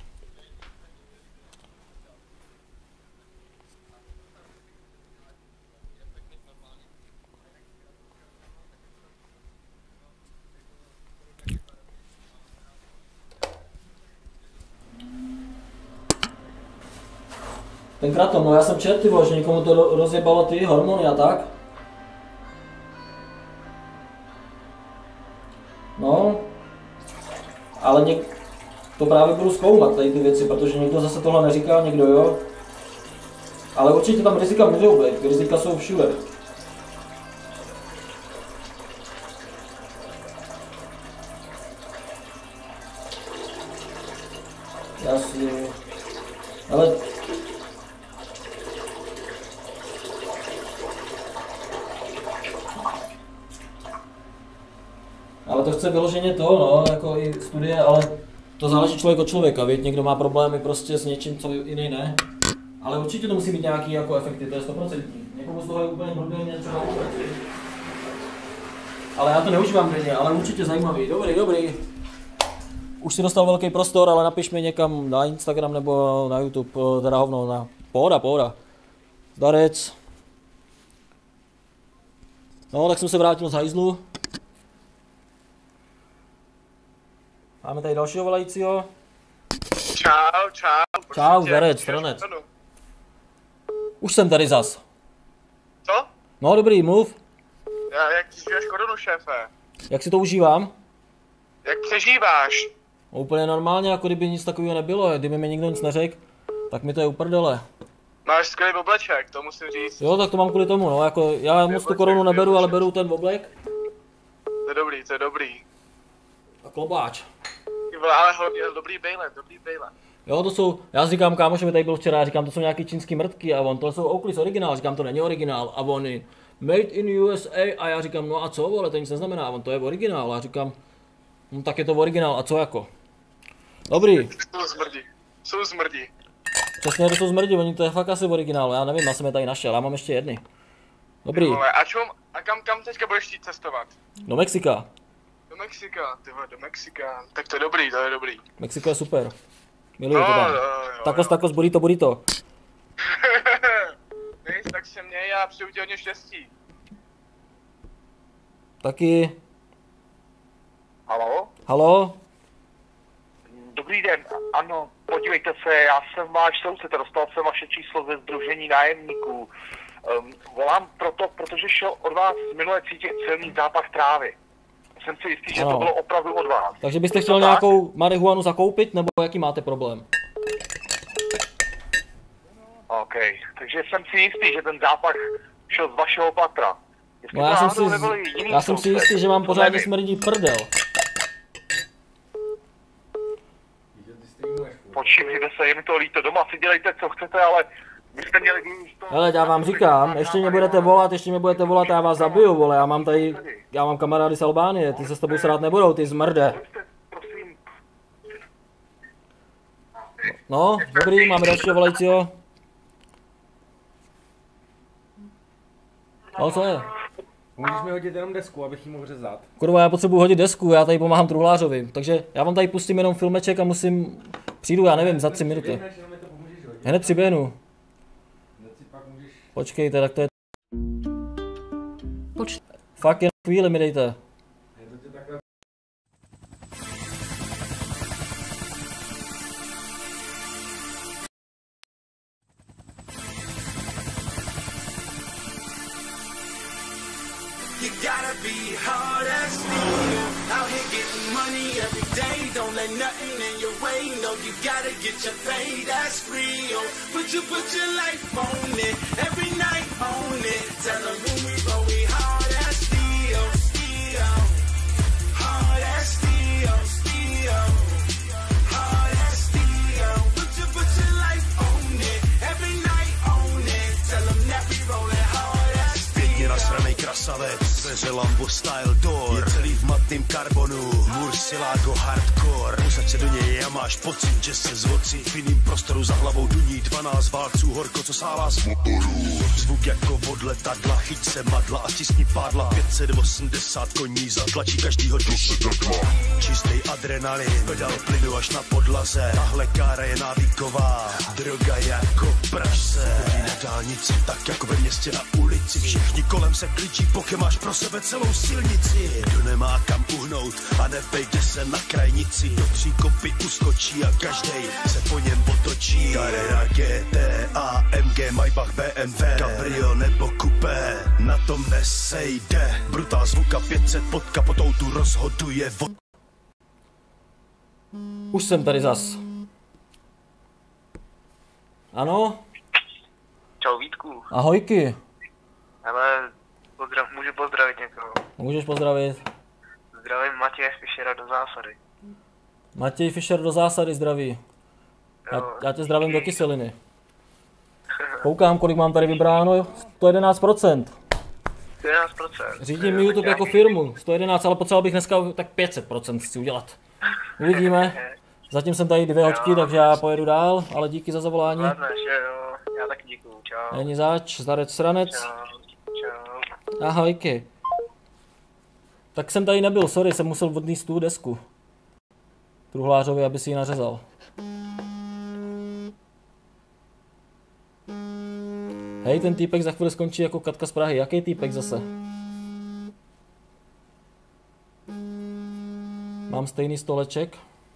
Tenkrát no já jsem četl, ty vole, že někomu to rozjebalo ty hormony a tak. No, ale to právě budu zkoumat tady ty věci, protože někdo zase tohle neříká, někdo jo. Ale určitě tam rizika můžou být, rizika jsou všude. Jasně. Ale to chce vyloženě to, no, jako i studie, ale to záleží člověk od člověka, víš, někdo má problémy prostě s něčím, co jiný ne. Ale určitě to musí být nějaký jako efekty, to je 100%. Někomu z toho je úplně blbě něco na vůbec, ale já to neužívám denně, ale určitě zajímavý, dobrý. Už si dostal velký prostor, ale napiš mi někam na Instagram nebo na YouTube, teda hovno, na pohoda. Zdarec. No, tak jsem se vrátil z hajzlu. Máme tady dalšího volajícího. Čau, Zdarec, stranec. Už jsem tady zas. Co? No dobrý, mluv. Jak ti žiješ korunu, šéfe? Jak si to užívám? Jak přežíváš? Úplně normálně, jako kdyby nic takového nebylo, kdyby mi nikdo nic neřekl, tak mi to je uprdele. Máš skvělý obleček, to musím říct. Jo, tak to mám kvůli tomu, no, jako já moc tu korunu neberu, ale beru ten oblek. To je dobrý. A klobáč. Ale hodně, dobrý bejle. Jo, to jsou, já říkám kámošovi, tady byl včera, říkám, to jsou nějaký čínský mrtky a on, to jsou Oakley's originál, říkám, to není originál a on made in USA a já říkám, no a co, vole, to nic neznamená, a on, to je originál a já říkám, no tak je to originál a co jako. Dobrý. Jsou zmrdí. Přesně, to jsou zmrdí, oni to je fakt asi originál, já nevím, já jsem je tady našel, já mám ještě jedny. Dobrý. A kam teďka budeš chtít cestovat? Do Mexika. Do Mexika, tak to je dobrý. Mexiko je super. Miluju to tam. Takos, burrito. Tak se měj a přeju ti hodně štěstí. Taky. Halo? Dobrý den, ano, podívejte se, já jsem váš soused, dostal jsem vaše číslo ze Sdružení nájemníků. Volám protože šel od vás minule cítit silný zápach trávy. Jsem si jistý, že to bylo opravdu od vás. Takže byste chtěl nějakou marihuanu zakoupit, nebo jaký máte problém? OK, takže jsem si jistý, že ten zápach šel z vašeho patra. No já jsem si jistý, že mám pořádně smrdí prdel. Počívejte se, je mi to líto, doma si dělejte, co chcete, ale byste měli to... Hele, já vám říkám, ještě mě budete volat, já vás zabiju, vole, já mám kamarády z Albánie, ty se s tebou srát nebudou, ty zmrde. No, dobrý, máme dalšího volajícího. No, co je? Můžeš mi hodit jenom desku, abych ji mohl řezat. Kurva, já potřebuji hodit desku, já tady pomáhám truhlářovi, takže já vám tady pustím jenom filmeček a přijdu, já nevím, za 3 minuty. Hned přiběhnu. Počkejte, tak to je... Fakt jen chvíli mi dejte. gotta be hard as steel. Out here getting money every day. Don't let nothing in your way. No, you gotta get your pay. That's real. Put your life on it. Every night on it. Tell them when we roll, we hard as steel. Steel. Hard as steel. Steel. Hard as steel. Put your life on it. Every night on it. Tell them that we rollin' hard as steel. Pěkně nasranej krasavec, dveře Lambo Style Door. Je celý v matným karbonu, Murcielago hardcore. Usaď se do něj a máš pocit, že se zvocí v jiným prostoru za hlavou duní 12 válců horko, co sává z motoru. Zvuk jako od letadla, chyť se madla a stiskni pádla. 580 koní zatlačí každýho dušitla. Čistý adrenalin, pedal plynu až na podlaze. Tahle kára je návyková, droga jako pražce. Chodí na dálnici, tak jako ve městě na ulici. Všichni kolem se kličí, poké máš pro sebe celou silnici. Kdo nemá kam uhnout a nevejde se na krajnici, do 3 kopy uskočí a každej se po něm otočí. Carrera GT, AMG, Maybach, BMW, Cabrio nebo Coupé, na tom nesejde. Brutál zvuka 500 pod kapotou tu rozhoduje vod. Už jsem tady zas. Ano? Čau Vítku. Ahojky. Ale můžu pozdravit někoho. Můžeš pozdravit. Zdravím Matěje Fischera do zásady. Matěj Fischer do zásady, zdraví. Já tě zdravím do Kyseliny. Koukám, kolik mám tady vybráno, 111%. 111%. Řídím YouTube jako firmu, 111, ale potřeboval bych dneska tak 500% chci udělat. Uvidíme. Zatím jsem tady 2 hoďky, takže já pojedu dál, ale díky za zavolání. Zvládneš, jo, já taky děkuju, čau. Není zač, zdarec sranec. Čau. Ahojky. Tak jsem tady nebyl, sorry, jsem musel odníst tu desku. Truhlářovi, aby si ji nařezal. Hej, ten týpek za chvíli skončí jako Katka z Prahy. Jaký týpek zase? Mám stejný stoleček.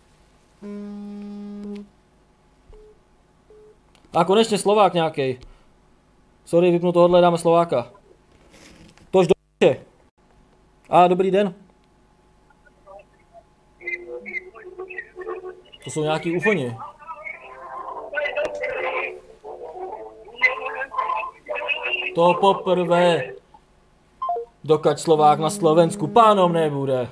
A konečně Slovák nějaký. Sorry, vypnu tohle, dáme Slováka. Tož do p***e. A dobrý den. To jsou nějaký ufoni. To poprvé. Dokud Slovák na Slovensku pánom nebude.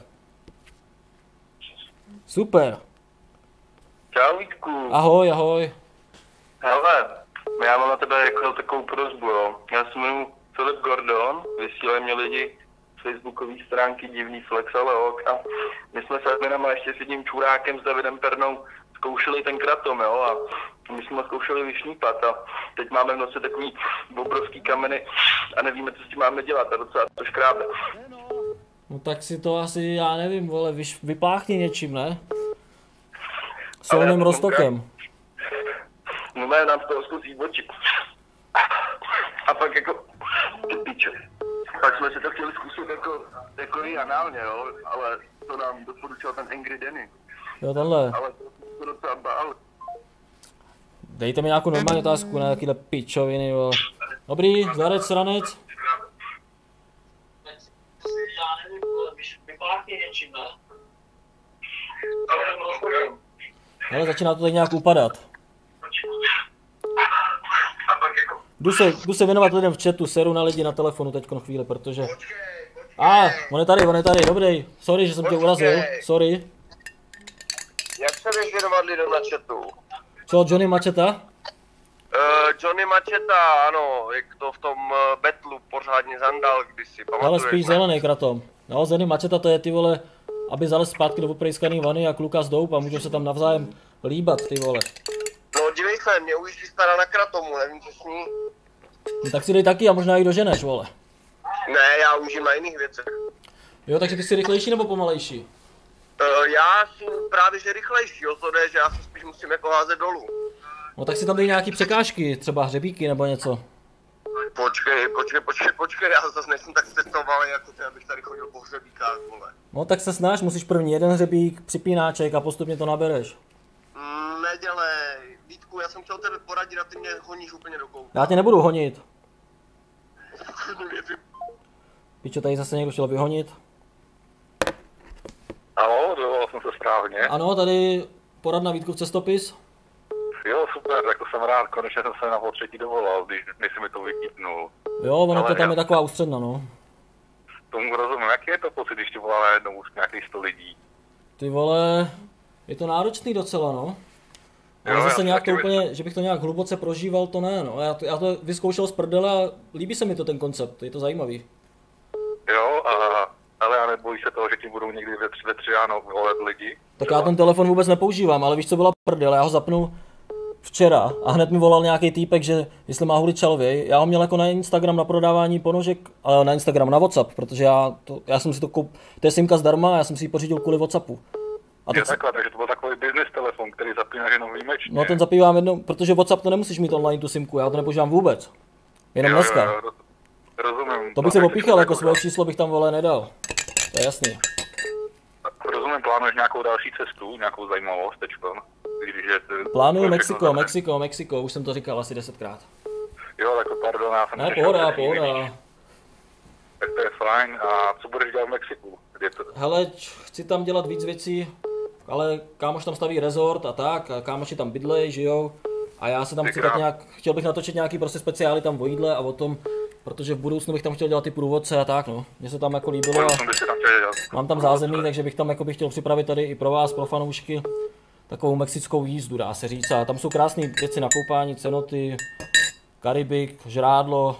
Super. Čau Vítku. Ahoj, ahoj. Hele, já mám na tebe jako takovou prosbu, jo. Já se jmenuji Filip Gordon, vysílají mě lidi z facebookové stránky Divný Flex, ale ok. A my jsme s adminama ještě s jedním čurákem s Davidem Pernou zkoušeli ten kratom, jo. A my jsme zkoušeli vyšnípat a teď máme v noci takový obrovský kameny a nevíme, co s tím máme dělat a docela to škrábe. No tak si to asi, já nevím, vole, vypláchni něčím, ne? Solným roztokem. No ne, nám z toho zkusí oči. A pak jako, ty piče. Pak jsme si to chtěli zkusit jako i análně, jo, ale to nám doporučil ten Angry Danny. Jo, tenhle. Ale to docela bál. Dejte mi nějakou normální otázku na takovýhle pičoviny, jo. Dobrý, zdarec sranec. Já nevím, vypláchni něčím, ne? Ale začíná to tady nějak upadat. Jdu se věnovat lidem v chatu, seru na lidi na telefonu teďko chvíli, protože... On je tady, dobrý. Sorry, že jsem tě urazil, sorry. Jak se jdeš věnovat lidem na chatu? Co, Johnny Macheta? Johnny Macheta, ano, jak to v tom battlu pořádně zandal kdysi, pamatuješ? Ale spíš zelený kratom. No, Johnny Macheta to je ty vole, aby zalez zpátky do oprejskaný vany a kluka z doup a můžou se tam navzájem líbat, ty vole. No dívej se, mě už vystará na kratomu, nevím co s ní. No, tak si dej taky a možná ji doženeš, vole. Ne, já užím na jiných věcech. Jo, takže ty jsi rychlejší nebo pomalejší? Já jsem právě že rychlejší, o to jde, že já se spíš musím jako házet dolů. No tak si tam dej nějaký překážky, třeba hřebíky nebo něco. Počkej, já zase nejsem tak testovalý, jako ty, abych tady chodil po hřebíkách, vole. No tak se snaž, musíš první jeden hřebík, připínáček a postupně to nabereš. Nedělej, Vítku, já jsem chtěl tebe poradit a ty mě honíš úplně do kouta. Já tě nebudu honit. Pičo, tady zase někdo chtěl vyhonit. Ano, dovolal jsem se správně. Ano, tady poradna Vítkův cestopis. Jo, super, tak to jsem rád, konečně jsem se na potřetí dovolal, když si mi to vykypnul. Jo, ono to tam je taková ústředna, no. Tomu rozumím, jaký je to pocit, když ti volá najednou už nějakých 100 lidí? Ty vole, je to náročný docela, no. Ale Jo, zase já nějak to taky úplně, že bych to nějak hluboce prožíval, to ne, no. Já to vyzkoušel z prdele a líbí se mi to ten koncept, je to zajímavý. Jo, ale já nebojíš se toho, že ti budou někdy ve 3 ráno volat lidi? Tak já ten telefon vůbec nepoužívám, ale víš, co byla prdele, já ho zapnul včera a hned mi volal nějaký týpek, že jestli má hulit čalvě. Já ho měl jako na Instagram na prodávání ponožek, ale na Instagram, na WhatsApp, protože já jsem si to to je simka zdarma a já jsem si ji pořídil kvůli WhatsAppu. A Jo, takhle, takže to byl takový business telefon, který zapínáš jenom výjimečně. No ten zapívám jednou, protože WhatsApp to nemusíš mít online tu simku, já to nepoužívám vůbec. Jenom dneska. Jo, rozumím. To bych se opíchal, jako svoje číslo bych tam vole nedal. To je jasný. Rozumím, plánuješ nějakou další cestu, nějakou zajímavost teďko? Plánuju Mexiko, už jsem to říkal asi 10krát. Jo, tak pardon, já jsem Ne, pohoda. Tak to je fajn. A co budeš dělat v Mexiku? Hele, chci tam dělat víc věcí, ale kámoš tam staví resort a tak, a kámoši tam bydlej, žijou. A já se tam chci tak nějak, chtěl bych natočit nějaký prostě speciály tam o jídle a o tom, protože v budoucnu bych tam chtěl dělat ty průvodce a tak, no. Mně se tam jako líbilo a mám tam zázemí, takže bych tam jako bych chtěl připravit tady i pro vás, pro fanoušky, takovou mexickou jízdu, dá se říct. A tam jsou krásné věci na koupání, cenoty, Karibik, žrádlo,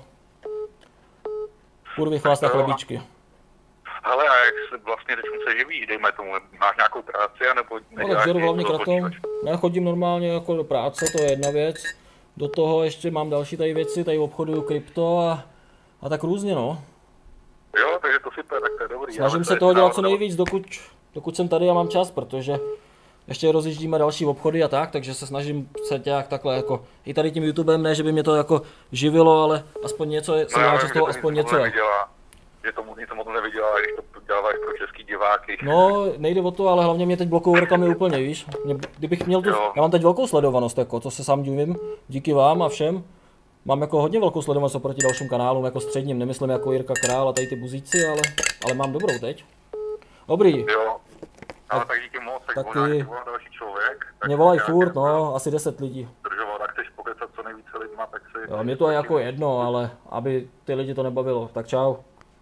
kurvy, chlast a chlebíčky. Hele, a jak se vlastně teď se živíš, dejme tomu, máš nějakou práci, anebo No tak žeru hlavně kratom, já chodím normálně jako do práce, to je jedna věc. Do toho ještě mám další tady věci, tady obchoduju krypto a tak různě, no. Jo, takže to super, tak to je dobrý. Snažím se toho dělat co nejvíc, dokud jsem tady a mám čas, protože ještě rozjíždíme další obchody a tak, takže se snažím se nějak takhle jako i tady tím YouTubem, ne, že by mě to jako živilo, ale aspoň něco, jsem rád, že z toho aspoň něco je. Že tomu nic moc nevydělá, když to děláš pro český diváky. No, nejde o to, ale hlavně mě teď blokují reklamy úplně, víš. Kdybych měl tu, já mám teď velkou sledovanost, jako, to se sám divím, díky vám a všem. Mám jako hodně velkou sledovanost oproti dalším kanálům, jako středním, nemyslím jako Jirka Král a tady ty buzíci, ale mám dobrou teď. Dobrý. Jo, ale tak díky moc, tak volá další člověk. Mě volají furt, no, asi 10 lidí. Držoval, tak chceš pokecat co nejvíce lidma, tak si... Jo, mě to je jako jedno, ale aby ty lidi to nebavilo, tak čau.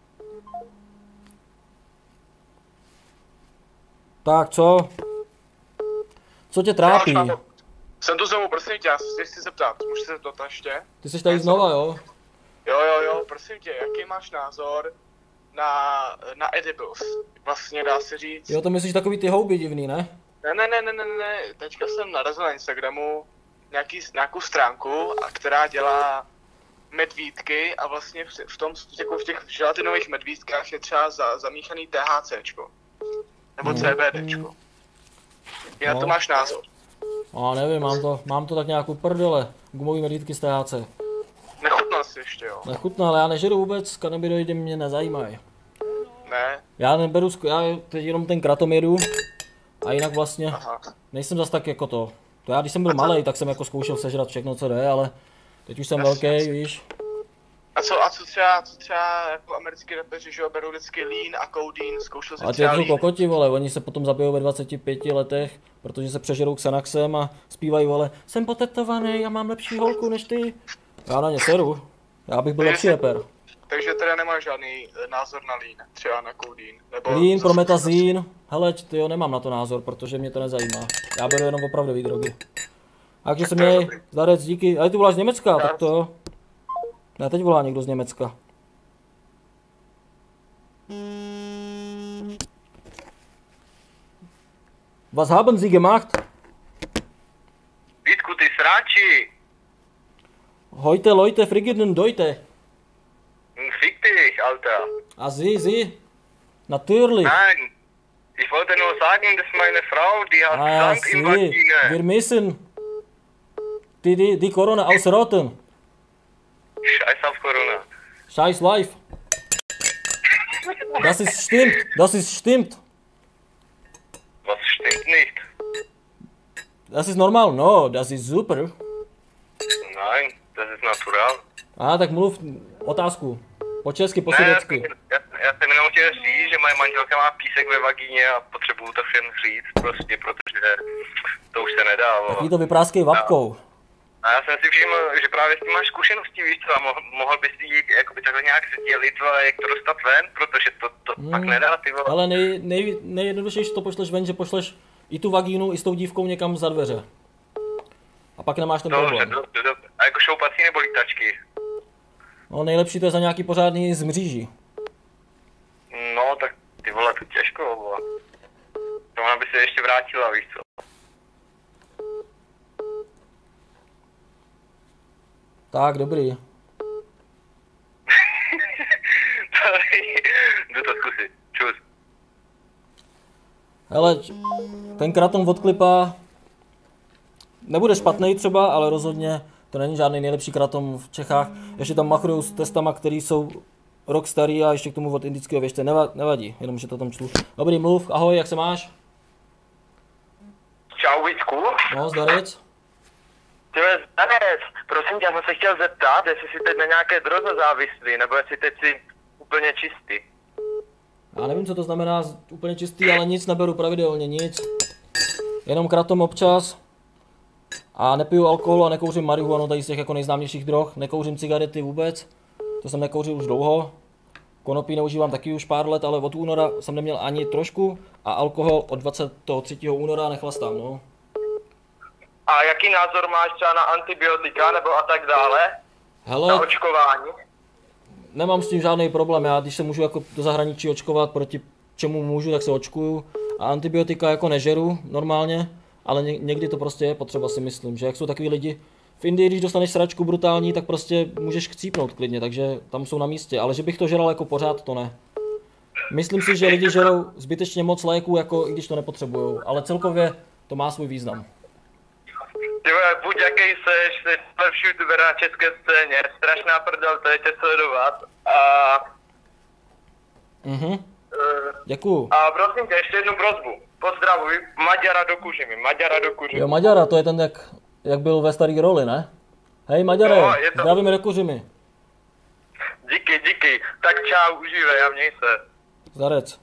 Tak co? Co tě trápí? Jsem tu znovu, prosím tě, já se chci zeptat, můžu se zeptat ještě? Ty jsi tady znova, jo? Jo, prosím tě, jaký máš názor na edibles? Vlastně dá se říct... Jo, to myslíš takový ty houby divný, ne? Ne, teďka jsem narazil na Instagramu nějakou stránku, která dělá medvídky a vlastně v těch želatinových medvídkách je třeba zamíchaný THCčko. Nebo CBDčko. Jak na to máš názor? A nevím, mám to tak nějakou prdele, gumový medvídky z THC. Nechutnal jsi ještě, jo? Nechutnal, ale já nežeru vůbec, kanabinoidy mě nezajímají. Ne? Já neberu, já teď jenom ten kratom jedu a jinak vlastně nejsem zas tak jako to. To já když jsem byl malej, tak jsem jako zkoušel sežrat všechno, co jde, ale teď už jsem velký, víš. A co třeba jako americký rapeři, že jo, berou vždycky lean a codeine, zkoušel jsem třeba lean. A ty jsou kokoti, vole, oni se potom zabijou ve 25 letech, protože se přežerou Xanaxem a zpívají, vole, jsem potetovaný, já mám lepší holku než ty. Já na ně seru, já bych byl lepší rapper. Takže teda nemáš žádný názor na lean, třeba na codeine, nebo... Lean, promethazín, hele, tyjo, nemám na to názor, protože mě to nezajímá. Já beru jenom opravdový drogy. Takže se měj, zdarec, díky, ale ty voláš z Německa, tak to... Ne, teď volá někdo z Německa. Was haben Sie gemacht? Vítku, ty sráči! Heute Leute frigieren Deute. Fick dich, Alter. Ah, Sie? Natürlich. Nein, ich wollte nur sagen, dass meine Frau, die hat Sand im Vagina. Wir müssen die Corona ausrotten. Scheiß auf Corona. Scheiß live. Das ist stimmt. Was stimmt nicht? Das ist normal, no, das ist super. Nein, das ist natural. Tak mluv otázku. Po česky, po sovětsky. jsem jenom chtěl říct, že moje manželka má písek ve vagíně a potřebuju to všem říct prostě, protože to už se nedá. Taký to vypráskej vapkou. A já jsem si všiml, že právě s tím máš zkušenosti, víš co, a mohl bys jí jakoby takhle nějak sdělit, jak to dostat ven, protože to pak nedá, ty vole. Ale nejjednodušeji, že to pošleš ven, že pošleš i tu vagínu, i s tou dívkou někam za dveře. A pak nemáš ten problém. Dobře. A jako šoupací nebo lítačky? No nejlepší to je za nějaký pořádný z mříží. No tak ty vole, to těžko, vole. To ona by se ještě vrátila, víš co. Tak, dobrý. Jdu to zkusit. Čus. Hele, ten kratom od Klipa nebude špatný třeba, ale rozhodně to není žádný nejlepší kratom v Čechách. Ještě tam machrujou s testama, který jsou rok starý a ještě k tomu od indického věžce. Nevadí, jenom že to tam čtu. Dobrý, mluv, ahoj, jak se máš? Čau, Vítku. No, zdarec. Tyhle, zdarec. Prosím tě, já jsem se chtěl zeptat, jestli jsi teď na nějaké droze závislý, nebo jestli teď jsi úplně čistý. Já nevím, co to znamená úplně čistý, ale nic neberu pravidelně, nic. Jenom kratom občas. A nepiju alkohol a nekouřím marihuanu, tady z těch jako nejznámějších drog. Nekouřím cigarety vůbec, to jsem nekouřil už dlouho. Konopí neužívám taky už pár let, ale od února jsem neměl ani trošku. A alkohol od 23. února nechlastám, no. A jaký názor máš třeba na antibiotika nebo a tak dále? Hele, na očkování? Nemám s tím žádný problém, já když se můžu jako do zahraničí očkovat, proti čemu můžu, tak se očkuju. A antibiotika jako nežeru normálně, ale někdy to prostě je potřeba, si myslím, že jak jsou takový lidi v Indii, když dostaneš sračku brutální, tak prostě můžeš chcípnout klidně, takže tam jsou na místě, ale že bych to žeral jako pořád, to ne. Myslím si, že lidi žerou zbytečně moc léků, jako i když to nepotřebujou, ale celkově to má svůj význam. Buď jaký seš, jsi lepší youtuber na české scéně, strašná prdel, to je tě sledovat a... Děkuju. A prosím tě, ještě jednu prosbu. Pozdravuj Maďara do Kuřimy, Jo, Maďara, to je ten, jak byl ve starý roli, ne? Hej, Maďare, no, zdravíme do Kuřimy. Díky, tak čau, užívej a měj se. Zdarec.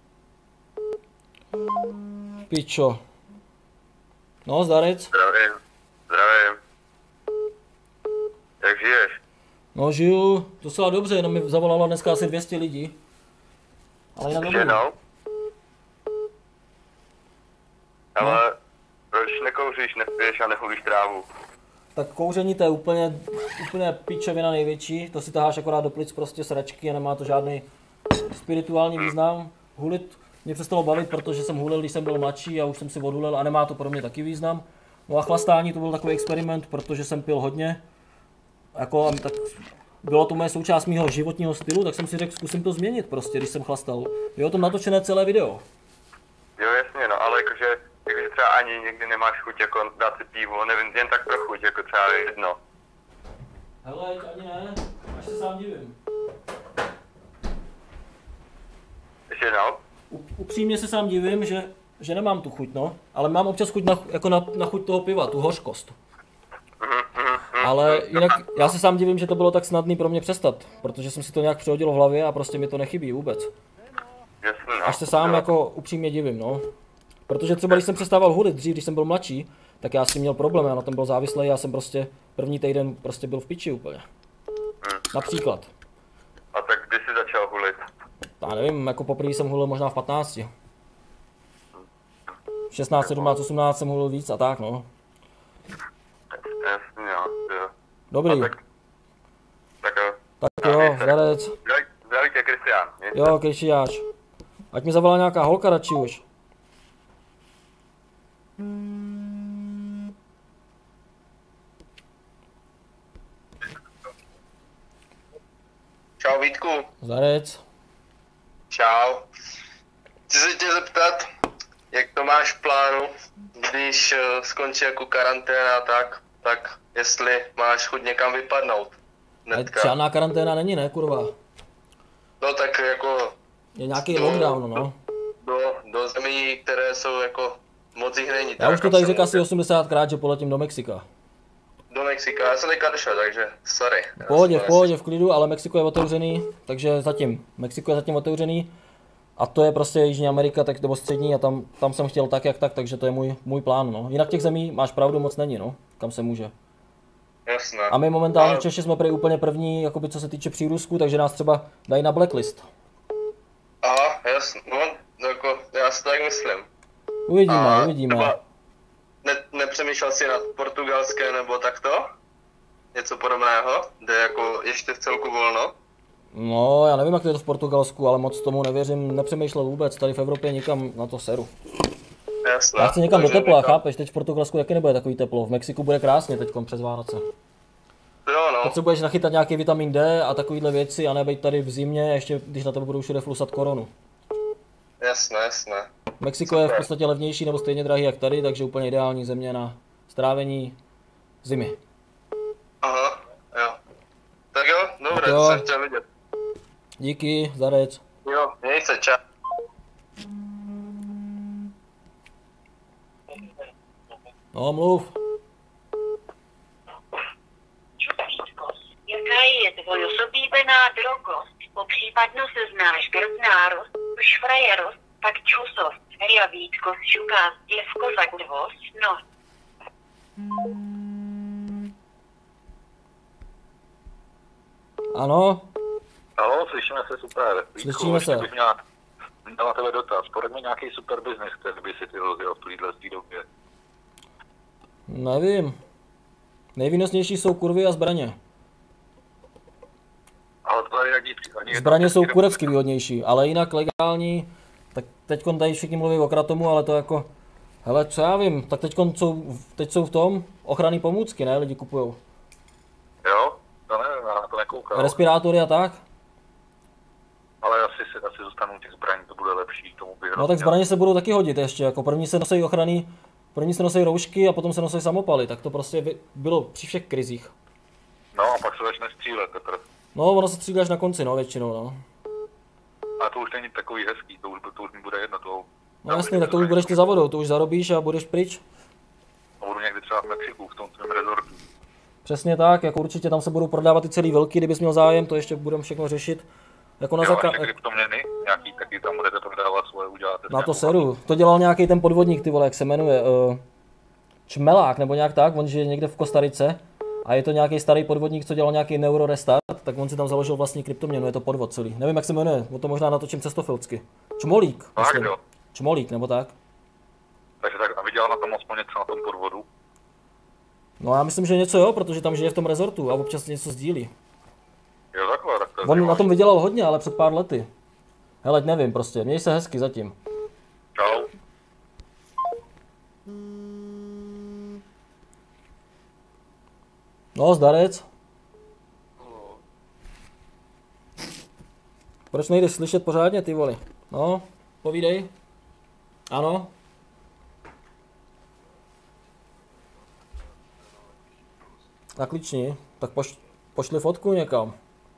Pičo. No, zdarec. Zdravím. Jak žiješ? No, žiju docela dobře, jenom mi zavolalo dneska asi 200 lidí. Ale jinak dobrý. Ale proč nekouříš, nespiješ a nehulíš trávu? Tak kouření to je úplně pičovina největší, to si taháš akorát do plic prostě sračky a nemá to žádný spirituální význam. Hulit mě přestalo bavit, protože jsem hulil, když jsem byl mladší a už jsem si odhulil a nemá to pro mě taky význam. No a chlastání to byl takový experiment, protože jsem pil hodně. Jako, tak bylo to moje součást mého životního stylu, tak jsem si řekl, zkusím to změnit prostě, když jsem chlastal. Je o tom natočené celé video. Jo, jasně, no, ale jakože třeba ani někdy nemáš chuť jako dát si pivo, nevím, jen tak pro chuť, jako třeba jedno. Hele, ani ne, až se sám divím. Ještě jednou? Upřímně se sám divím, že nemám tu chuť, no. Ale mám občas chuť na chuť toho piva, tu hořkost. Ale jinak já se sám divím, že to bylo tak snadný pro mě přestat, protože jsem si to nějak přihodil v hlavě a prostě mi to nechybí vůbec. Jasně, no. Až se sám jako upřímně divím, no. Protože třeba když jsem přestával hulit dřív, když jsem byl mladší, tak já s tím měl problém, já na tom byl závislý, já jsem prostě první týden prostě byl v piči úplně. Například. A tak kdy jsi začal hulit? Já nevím, jako poprvé jsem hulil možná v 15. 16, 17, 18 jsem hulil víc a tak, no. Jasně, jo. Dobrý. Tak jo. Tak jo, zdarec. Zdraví tě, Kristián. Jo, Kristiáč. Ať mi zavolá nějaká holka radši už. Čau, Vítku. Zdarec. Čau. Chci se tě zeptat, jak to máš v plánu, když skončí jako karanténa, tak jestli máš chuť někam vypadnout. Žádná karanténa není, ne, kurva? No tak jako... Je nějaký lockdown, no. Do zemí, které jsou jako... Moc jich není. Já už to tady řekl asi 80krát, že poletím do Mexika. do Mexika, já jsem teďka došel, takže sorry. V pohodě, v klidu, ale Mexiko je otevřený, takže zatím. Mexiko je zatím otevřený a to je prostě Jižní Amerika, tak nebo střední a tam jsem chtěl tak jak tak, takže to je můj plán, no. Jinak těch zemí, máš pravdu, moc není, no, kam se může. Jasné. A my momentálně Češi jsme prý úplně první, jakoby co se týče přírůstku, takže nás třeba dají na blacklist. Aha, jasně, no, jako, já si tak myslím. Uvidíme. Nepřemýšlel jsi nad portugalské nebo takto? Něco podobného, kde jako ještě v celku volno? No, já nevím, jak to je to v Portugalsku, ale moc tomu nevěřím, nepřemýšlel vůbec, tady v Evropě nikam na to seru. Jasné. Já chci někam do tepla, chápeš, teď v Portugalsku taky nebude takový teplo, v Mexiku bude krásně teďkom přes Vánoce. Jo, no. Potřebuješ nachytat nějaký vitamin D a takovýhle věci a nebejt tady v zimě, ještě když na tebe budou všude flusat koronu. Jasné. Mexiko je v podstatě levnější nebo stejně drahý jak tady, takže úplně ideální země na strávení zimy. Aha, jo. Tak jo, dobré, to jsem chtěl vidět. Díky, zarec. Jo, měj se, čau. No, mluv. Jaká je tvoj oblíbená drogost? Popřípadno se znáš grdnárost, šfrajerost, pak čusost, rjavítkost, šukást, děvko, zakurvost, no. Ano? Haló, slyšíme se super. Slyšíme se. Bych měl na tebe dotaz. Poraď mi nějaký super business, který by si ty rozjel v téhle době. Nevím. Nejvýnosnější jsou kurvy a zbraně. Ale to je ani zbraně jsou kurevsky výhodnější, ale jinak legální, tak teďkon tady všichni mluví o kratomu, ale to jako, hele, co já vím, tak teď jsou v tom ochranný pomůcky, ne, lidi kupujou. Jo, to nevím, já na to nekoukám. Respirátory a tak? Ale asi zůstanou těch zbraní, to bude lepší, tomu bych No tak zbraně se budou taky hodit ještě, jako první se nosí roušky a potom se nosí samopaly, tak to prostě bylo při všech krizích. No a pak se začne střílet teprve. No, ono se střílí až na konci, no, většinou, no. A to už není takový hezký, to už mi bude jedno, to... No jasný, tak to už budeš ty za vodou, to už zarobíš a budeš pryč. A budu někdy třeba v Mexiku, v tom svém rezortu. Přesně tak, jako určitě tam se budou prodávat ty celý velký, kdybys měl zájem, to ještě budeme všechno řešit. Jako na kryptoměny, nějaký taky tam budete prodávat svoje, uděláte. Na to seru, to dělal nějaký ten podvodník, ty vole, jak se jmenuje, Čmelák nebo nějak tak, on žije někde v Kostarice. A je to nějaký starý podvodník, co dělal nějaký neurorestart, tak on si tam založil vlastní kryptoměnu, je to podvod celý. Nevím, jak se jmenuje, o to možná natočím cestofilsky. Čmolík, myslím. Čmolík, nebo tak. Takže tak, a vydělal na tom aspoň něco na tom podvodu? No já myslím, že něco jo, protože tam žije v tom rezortu a občas něco sdílí. Jo, takhle, tak to je on na tom vydělal hodně, ale před pár lety. Hele, nevím prostě, měj se hezky zatím. Čau. No, zdarec. Proč nejdeš slyšet pořádně, ty voli? No, povídej. Ano. Na klični, tak pošli fotku někam.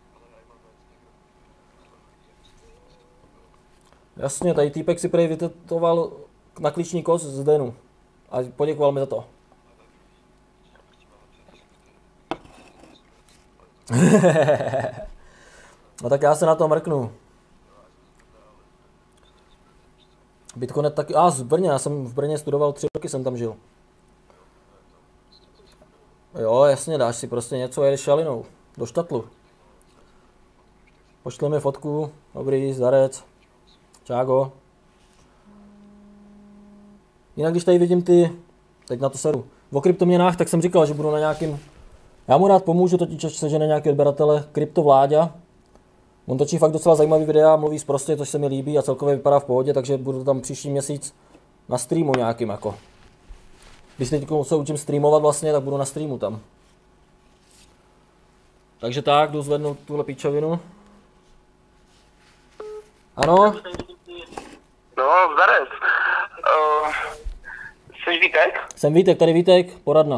Jasně, tady týpek si prej vytetoval na kliční kos z Denu. A poděkoval mi za to. No tak já se na to mrknu. Bitcoin taky, z Brně, já jsem v Brně studoval 3 roky, jsem tam žil. Jo, jasně, dáš si prostě něco a jedeš šalinou, do štatlu. Pošli mi fotku, dobrý, zdarec, čágo. Jinak když tady vidím teď na to seru, o kryptoměnách, tak jsem říkal, že budu na nějakým. Já mu rád pomůžu, totiž až sežene nějaký odběratele, Kryptovláďa. On točí fakt docela zajímavý videa, mluví sprostě, což se mi líbí a celkově vypadá v pohodě, takže budu tam příští měsíc na streamu nějakým jako. Když teď se učím streamovat vlastně, tak budu na streamu tam. Takže tak, jdu zvednout tuhle píčovinu. Ano? No, zdarec. Jsi Vítek? Jsem Vítek, tady Vítek, poradna.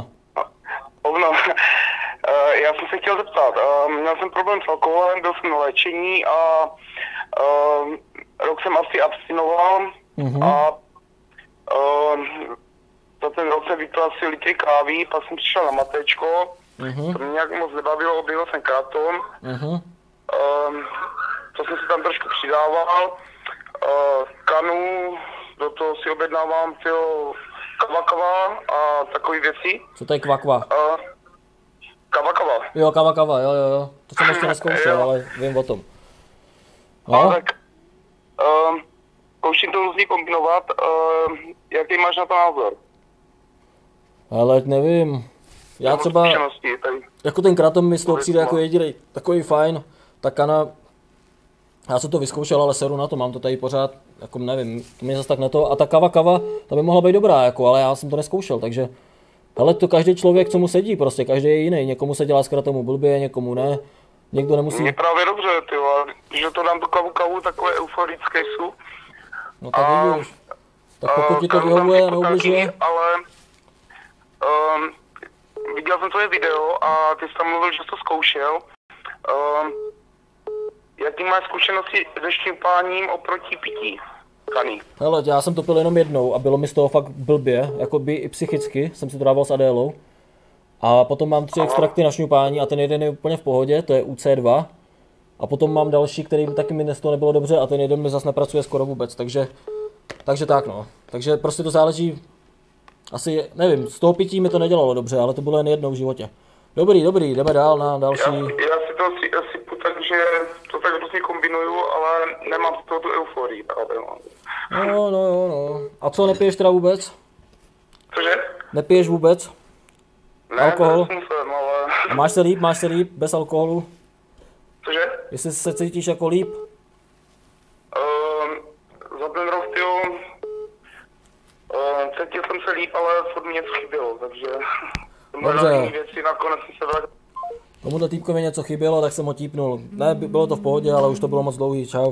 Já jsem se chtěl zeptat, měl jsem problém s alkoholem, byl jsem na léčení a rok jsem asi abstinoval a za ten rok jsem to asi litry kávy, pak jsem přišel na matečko, to mě nějak moc nebavilo, objevil jsem karton, to jsem si tam trošku přidával, kanu, do toho si objednávám kava a takové věci. Co to je kvakva? Kava. Jo, kava, jo. To jsem ještě nezkoušel, ale vím o tom. No? Tak, zkouším to různě kombinovat, jaký máš na to názor? Ale nevím, já třeba, jako ten kratom mi z toho přijde jako jedinej, takový fajn, ta kana, já jsem to vyzkoušel, ale seru na to, mám to tady pořád, jako nevím, to mě zase tak neto, a ta kava, ta by mohla být dobrá, jako, ale já jsem to neskoušel, takže, hele, to každý člověk, co mu sedí, prostě, každý je jiný, někomu se dělá z kratomu blbě, někomu ne, někdo nemusí. Mně právě dobře, že to dám tu kavu, takové euforické jsou. No tak vidíš, tak pokud ti to vyhovuje a neubližuje. Ale viděl jsem tvoje video a ty jsi tam mluvil, že jsi to zkoušel. Jaký máš zkušenosti se štěpáním oproti pití kany? Hele, já jsem to pil jenom jednou a bylo mi z toho fakt blbě, jako by i psychicky, jsem si to dával s Adélou. A potom mám 3 extrakty na šňupání a ten jeden je úplně v pohodě, to je UC2. A potom mám další, který taky mi z toho nebylo dobře a ten jeden mi zase nepracuje skoro vůbec, takže tak no. Takže prostě to záleží, asi, nevím, z toho pití mi to nedělalo dobře, ale to bylo jen jednou v životě. Dobrý, jdeme dál na další. Já si to sypu tak, že to tak různě kombinuju, ale nemám z toho tu euforii právě, no. No. A co, nepiješ teda vůbec? Cože? Nepiješ vůbec? Ne, alkohol? Jsem, ale... A máš se líp, bez alkoholu? Cože? Jestli se cítíš jako líp? Za ten rok, cítil jsem se líp, ale furt mi něco chybělo, takže... Dobře. Věci nakonec jsem se vrátil. Tomuto týpkovi něco chybělo, tak jsem ho típnul. Ne, bylo to v pohodě, ale už to bylo moc dlouhý, čau.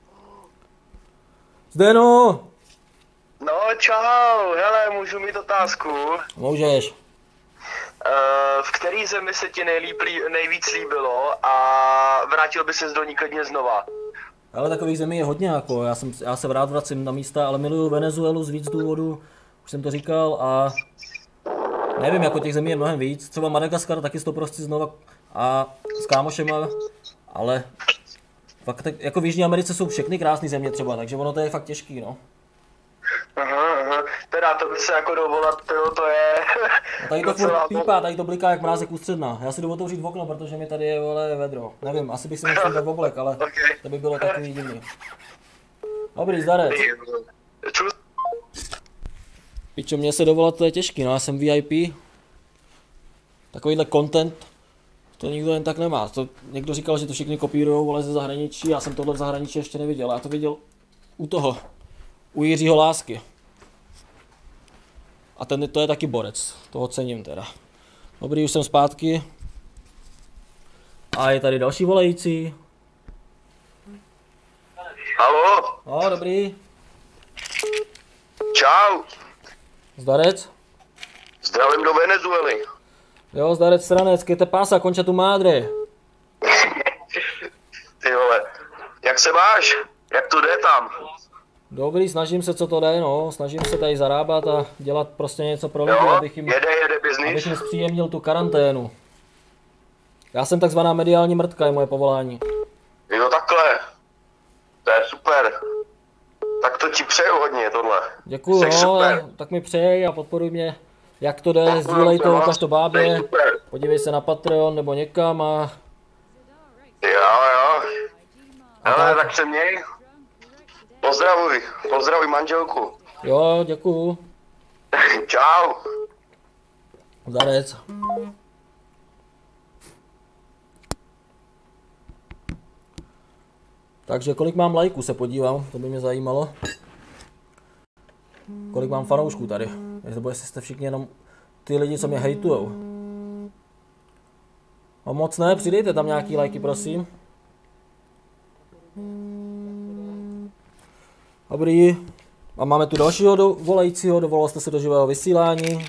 Zdeno! No čau, hele, můžu mít otázku? Můžeš. V který zemi se ti nejvíc líbilo a vrátil by ses do ní klidně znova? Ale takových zemí je hodně, jako já se rád vracím na místa, ale miluju Venezuelu z víc důvodů, už jsem to říkal a nevím, jako těch zemí je mnohem víc, třeba Madagaskar taky to prostě znova a s kámošema, ale fakt tak, jako v Jižní Americe jsou všechny krásné země třeba, takže ono to je fakt těžký, no. Aha, teda to by se jako dovolat, to je... A tady to furt pípá, tady to bliká jak mrázek ústředna. Já si jdu otevřít v okno, protože mi tady je vole vedro. Nevím, asi bych si musel dát oblek, ale to by bylo takový divný. Dobrý, zdarec. Pičo, mě se dovolat, to je těžký, no já jsem VIP. Takovýhle content, to nikdo jen tak nemá. To někdo říkal, že to všichni kopírujou, vole, ze zahraničí, já jsem tohle v zahraničí ještě neviděl. Já to viděl u Jiřího Lásky. A to je taky borec, toho cením teda. Dobrý, už jsem zpátky. A je tady další volající. Haló? No, dobrý. Čau. Zdarec? Zdravím do Venezuely. Jo, zdarec stranec, que te pasa, concha tu madre? Ty vole, jak se máš? Jak to jde tam? Dobrý, snažím se, co to jde, no. Snažím se tady zarábat a dělat prostě něco pro lidi, abych jim zpříjemnil tu karanténu. Já jsem takzvaná mediální mrtka, je moje povolání. Jo, takhle. To je super. Tak to ti přeju hodně, tohle. Děkuju, no, tak mi přejej a podporuj mě, jak to jde, sdílej to, ukaž to bábě, podívej se na Patreon nebo někam a... Jo. Ale tak se měj. Pozdravuj manželku. Jo, děkuju. Čau. Zdarec. Takže kolik mám lajků, se podívám, to by mě zajímalo. Kolik mám fanoušků tady, nebo jestli jste všichni jenom ty lidi, co mě hejtujou. A moc ne, přidejte tam nějaký lajky, prosím. Dobrý. A máme tu dalšího volajícího, dovolal jste se do živého vysílání.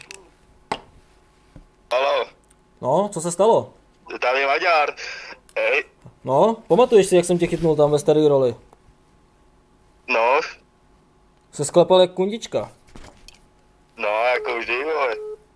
Haló. No, co se stalo? Tady je Maďar. Hej. No, pamatuješ si, jak jsem tě chytnul tam ve staré roli? No. Se sklepal jak kundička. No, jako vždy, vole.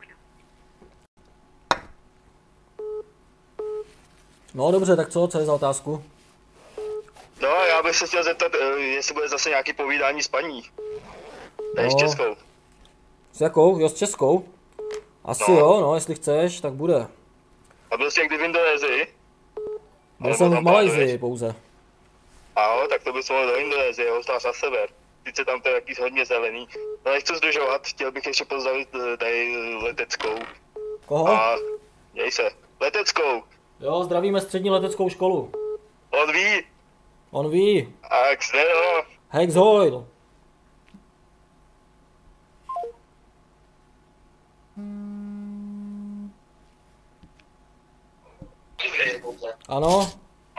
No dobře, tak co je za otázku? No, já bych se chtěl zeptat, jestli bude zase nějaký povídání s paní. Ne, s českou. S jakou? Jo, s českou? Asi jo, no, jestli chceš, tak bude. A byl jsi někdy v Indonésii? Byl jsem v Malajsii pouze. Ahoj, tak to bys mohl do Indonésie, ostáš na sever. Sice tam to je jakýs hodně zelený. No nechci zdržovat, chtěl bych ještě pozdravit tady leteckou. Koho? A měj se. Leteckou. Jo, zdravíme střední leteckou školu. On ví. On ví. Ax, ne no. Hex Oil. Ano?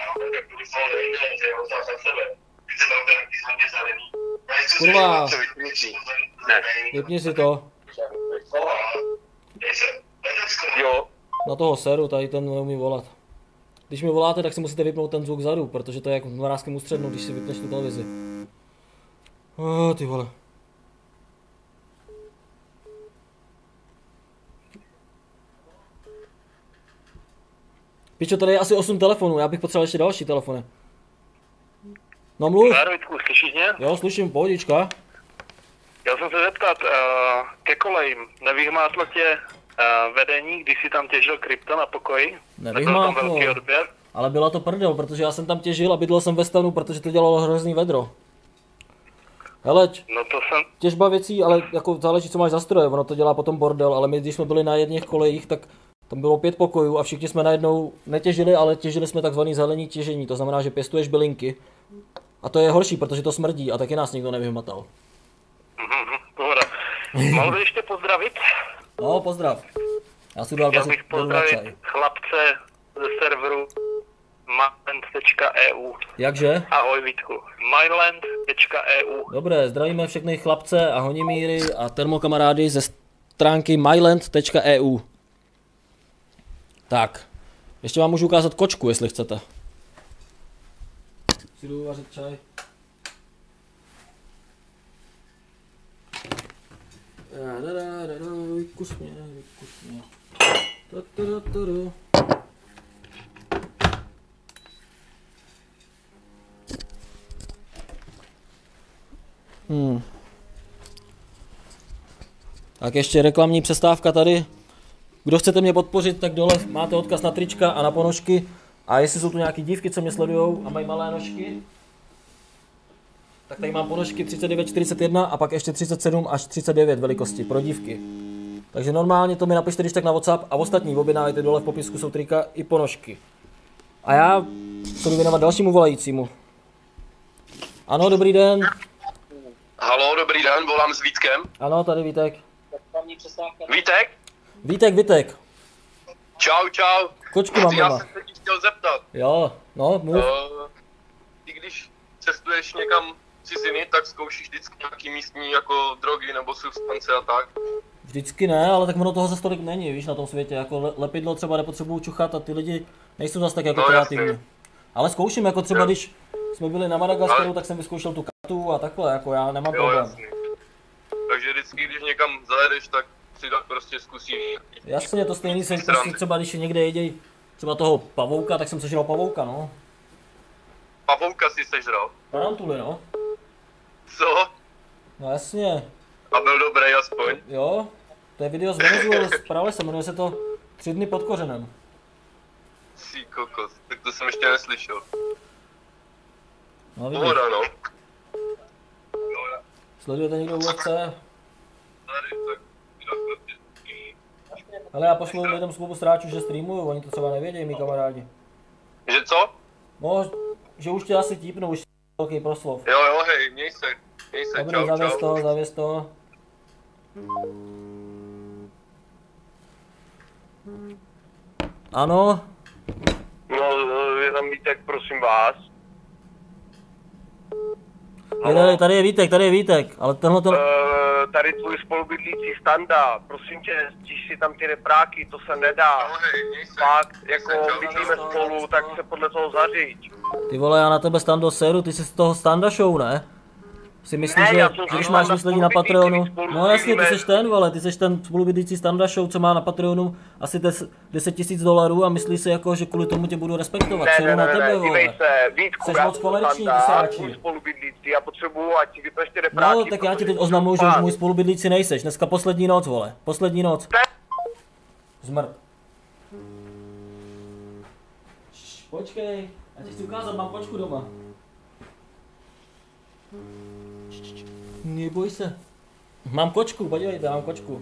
Kurva. Vypni si to. Jo. Na toho seru, tady ten neumí volat. Když mi voláte, tak si musíte vypnout ten zvuk vzadu, protože to je jako v Moravském Ústřednu, když si vypneš tu televizi. Ty vole. Pičo, tady je asi 8 telefonů, já bych potřeboval ještě další telefony. No mluv. Vítku, slyšíš mě? Jo, slyším, pohodička. Chtěl jsem se zeptat, ke kolejím, nevyhmátlo tě vedení, když jsi tam těžil krypto na pokoji? Nevyhmátlo, ale byla to prdel, protože já jsem tam těžil a bydlel jsem ve stanu, protože to dělalo hrozný vedro. Hele, no to jsem... těžba věcí, ale jako záleží, co máš za stroje, ono to dělá potom bordel, ale my když jsme byli na jedných kolejích, tak tam bylo 5 pokojů a všichni jsme najednou netěžili, ale těžili jsme takzvaný zelený těžení, to znamená, že pěstuješ bylinky. A to je horší, protože to smrdí a taky nás nikdo nevyhmatal. Pohoda. Mohl bych ještě pozdravit? No, pozdrav. Já si dal bych pozdravit chlapce ze serveru myland.eu. Jakže? Ahoj Vítku. myland.eu. Dobré, zdravíme všechny chlapce a honimíry a termokamarády ze stránky myland.eu. Tak, ještě vám můžu ukázat kočku, jestli chcete. Si jdu vařit čaj. Vykus mě. Tak ještě reklamní přestávka tady. Kdo chcete mě podpořit, tak dole máte odkaz na trička a na ponožky. A jestli jsou tu nějaký dívky, co mě sledujou a mají malé nožky, tak tady mám ponožky 39-41 a pak ještě 37 až 39 velikosti pro dívky. Takže normálně to mi napište když tak na WhatsApp a ostatní objednávajte dole v popisku, jsou trika i ponožky. A já se jdu věnovat dalšímu volajícímu. Ano, dobrý den. Haló, dobrý den, volám s Vítkem. Ano, tady Vítek. Vítek? Vítek. Čau. Kočku mám Já doma. jsem se ti chtěl zeptat. Jo, no, mluv. Ty když cestuješ někam ciziny, tak zkoušíš vždycky nějaký místní jako drogy nebo substance a tak? Vždycky ne, ale tak ono toho zase tolik není, víš, na tom světě. Jako lepidlo třeba nepotřebují čuchat a ty lidi nejsou zase tak jako kreativní. Jasný. Ale zkouším, jako třeba když jsme byli na Madagaskaru, tak jsem vyzkoušel tu kartu a takhle, jako já nemám problém. Jasný. Takže vždycky, když někam zajedeš, tak si tak prostě zkusíš. Jasně, to stejný jsem prostě třeba, když někde jeděj třeba toho pavouka, tak jsem sežral pavouka, no. Pavouka si sežral? Tarantuly, no. Co? No jasně. A byl dobrý aspoň? Jo, to je video z Venezuely, právě se jmenuje se to 3 dny pod kořenem. Jsi kokos, tak to jsem ještě neslyšel. No vidíš. Pohoda, no. Sledujete někdo UFC? Ale já pošlu lidem z klubu Stráčů, že streamuju, oni to třeba nevědějí, mý kamarádi. Že co? No, že už tě asi típnou, už velký proslov. Jo, hej, měj se, dobrý, čau. zavěs to. Ano? No, je tam Vítek, prosím vás. Tady je Vítek, ale tenhle to... Tady tvůj spolubydlící Standa, prosím tě, stíš si tam ty repráky, to se nedá. Fakt, jako bydlíme spolu, tak se podle toho zaříď. Ty vole, já na tebe Stando seru, ty jsi z toho Standa show, ne? si myslíš, že když máš víc lidí na Patreonu, no jasně, ty seš ten, vole, ty seš ten spolubydlící Standa Show, co má na Patreonu asi $10 000 a myslíš si jako, že kvůli tomu tě budu respektovat, co na tebe, vole. Seš moc komerční, ty sáči. Já potřebuju, ať ti to ještě jde práci. No, tak já ti teď oznamuju, že už můj spolubydlící nejseš, dneska poslední noc, vole, poslední noc. Zmrt. Počkej, já ti chci ukázat, mám kočku doma. Neboj se. Mám kočku, podívejte, mám kočku.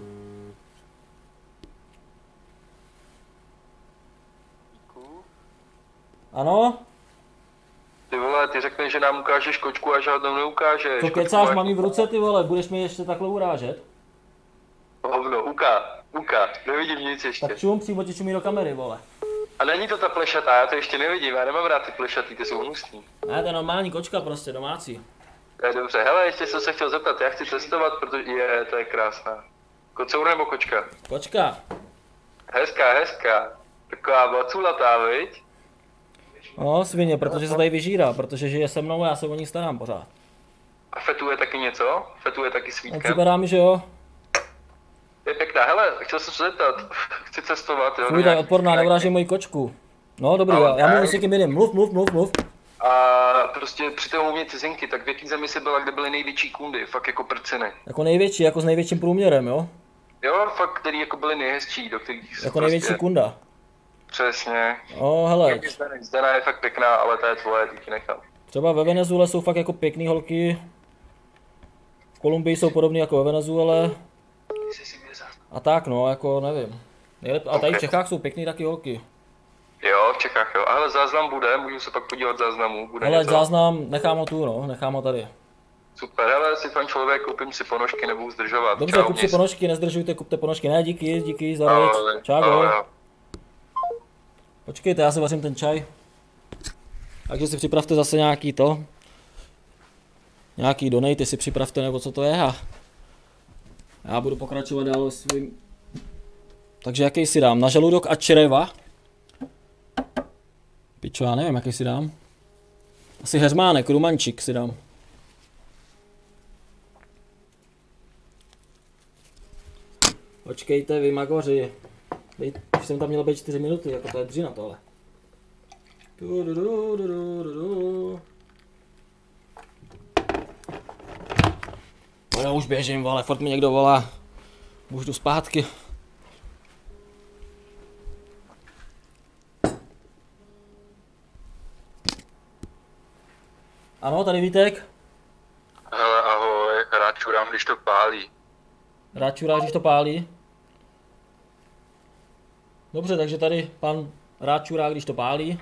Ano? Ty vole, ty řekneš, že nám ukážeš kočku a žádnou neukážeš. To kecáš, mám jí v ruce, ty vole, budeš mi ještě takhle urážet? Hovno, uka, nevidím nic ještě. Tak čum, přímo ti čumí do kamery, vole. A není to ta plešatá, já to ještě nevidím, já nemám rád ty plešatý, ty jsou hnusný. Ne, to je normální kočka prostě, domácí. To je dobře, hele, ještě jsem se chtěl zeptat, já chci testovat, protože to je krásná. Kocour nebo kočka? Kočka. Hezká, taková vaculatá, viď? No, svině, protože se tady vyžírá, protože žije se mnou a já se o ní starám pořád. A fetuje taky něco? Fetuje taky svítkem? Připadá mi, že jo. Je pěkná, hele, chtěl jsem se zeptat, chci cestovat, jo? Fuj, tak odporná, neurážej moji kočku. No, dobrý, já mluvím s někým jiným, mluv. A prostě při té mluvně cizinky, tak v jaký zemi jsi byla, kde byly největší kundy, fakt jako prceny? Jako největší, jako s největším průměrem, jo? Jo, fakt, který jako byly nejhezčí, do kterých jako prostě... největší kunda. Přesně. No, hele. Zdena je fakt pěkná, ale ta je tvoje, ty ti nechám. Třeba ve Venezuele jsou fakt jako pěkný holky. V Kolumbii jsou podobný jako ve Venezuele. A tak no, jako nevím. A tady v Čechách jsou pěkný taky holky. Jo, v Čechách jo, ale záznam bude, můžu se pak podívat záznamu, bude hele, něco. Záznam, nechám ho tu no, nechám ho tady. Super, hele, jsi fan člověk, koupím si ponožky, nebudu zdržovat. Dobře, kup si ponožky, nezdržujte, kupte ponožky, ne, díky, za věc. Čau. Počkejte, já si vařím ten čaj. Takže si připravte zase nějaký to. Nějaký donate si připravte, nebo co to je. A já budu pokračovat dál svým. Takže jaký si dám? Na žaludok a čreva. Pičo, já nevím, jaký si dám. Asi heřmánek, rumančík si dám. Počkejte vy magoři. Už jsem tam měl být 4 minuty, jako to je dřina tohle. No já už běžím, vole, furt mi někdo volá. Už jdu zpátky. Ano, tady Vítek. Hele, ahoj, rád čurám, když to pálí. Rád čuráš, když to pálí? Dobře, takže tady pan rád čurá, když to pálí.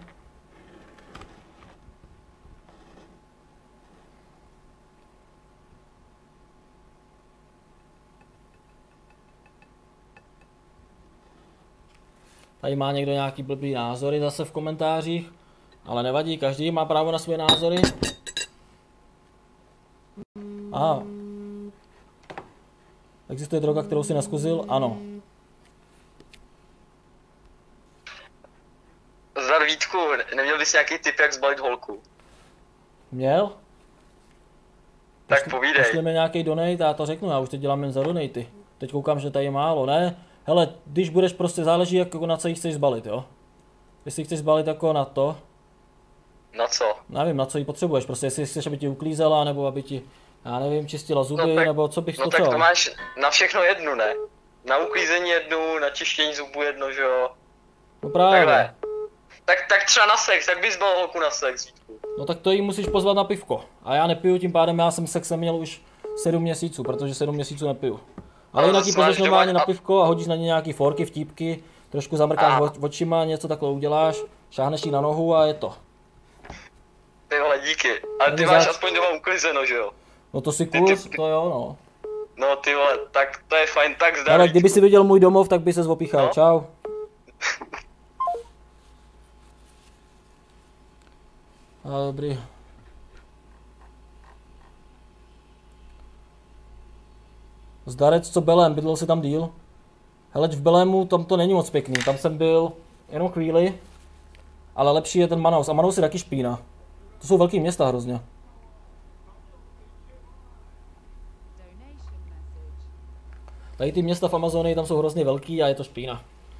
Tady má někdo nějaký blbý názory zase v komentářích, ale nevadí, každý má právo na své názory. Aha. Existuje droga, kterou si naskusil? Ano. Zdar Vítku, neměl bys nějaký tip, jak zbalit holku? Měl? Tak povídej. Pošli mi nějaký donate, já to řeknu, já už teď dělám jen za donaty. Teď koukám, že tady je málo, ne? Hele, když budeš prostě, záleží jako na co jí chceš zbalit, jo? Jestli chceš zbalit jako na to. Na co? Nevím, na co jí potřebuješ, prostě jestli chceš, aby ti uklízela, nebo aby ti, já nevím, čistila zuby, no tak, nebo co bych no tak to máš na všechno jednu, ne? Na uklízení jednu, na čištění zubů jedno, že jo? No právě. Takhle. Tak třeba na sex, jak bys zbalil holku na sex? No tak to jí musíš pozvat na pivko. A já nepiju, tím pádem já jsem sexem měl už 7 měsíců, protože 7 měsíců nepiju. Ale jinak jí pozveš normálně na pivko a hodíš na ně nějaký forky, vtípky, trošku zamrkáš očima, něco takhle uděláš, šáhneš jí na nohu a je to. Ty vole, díky. Ale ty máš aspoň doma uklizeno, že jo? No to si kus, to jo no. No ty vole, tak to je fajn, tak zdar. Ale kdyby si viděl můj domov, tak by ses opíchal, no? Čau. A dobrý. Zdarec, co Belém, bydlel si tam díl? Hele, v Belému tam to není moc pěkný, tam jsem byl jenom chvíli, ale lepší je ten Manaus a Manaus je taky špína. To jsou velký města hrozně. Tady ty města v Amazonii tam jsou hrozně velký a je to špína.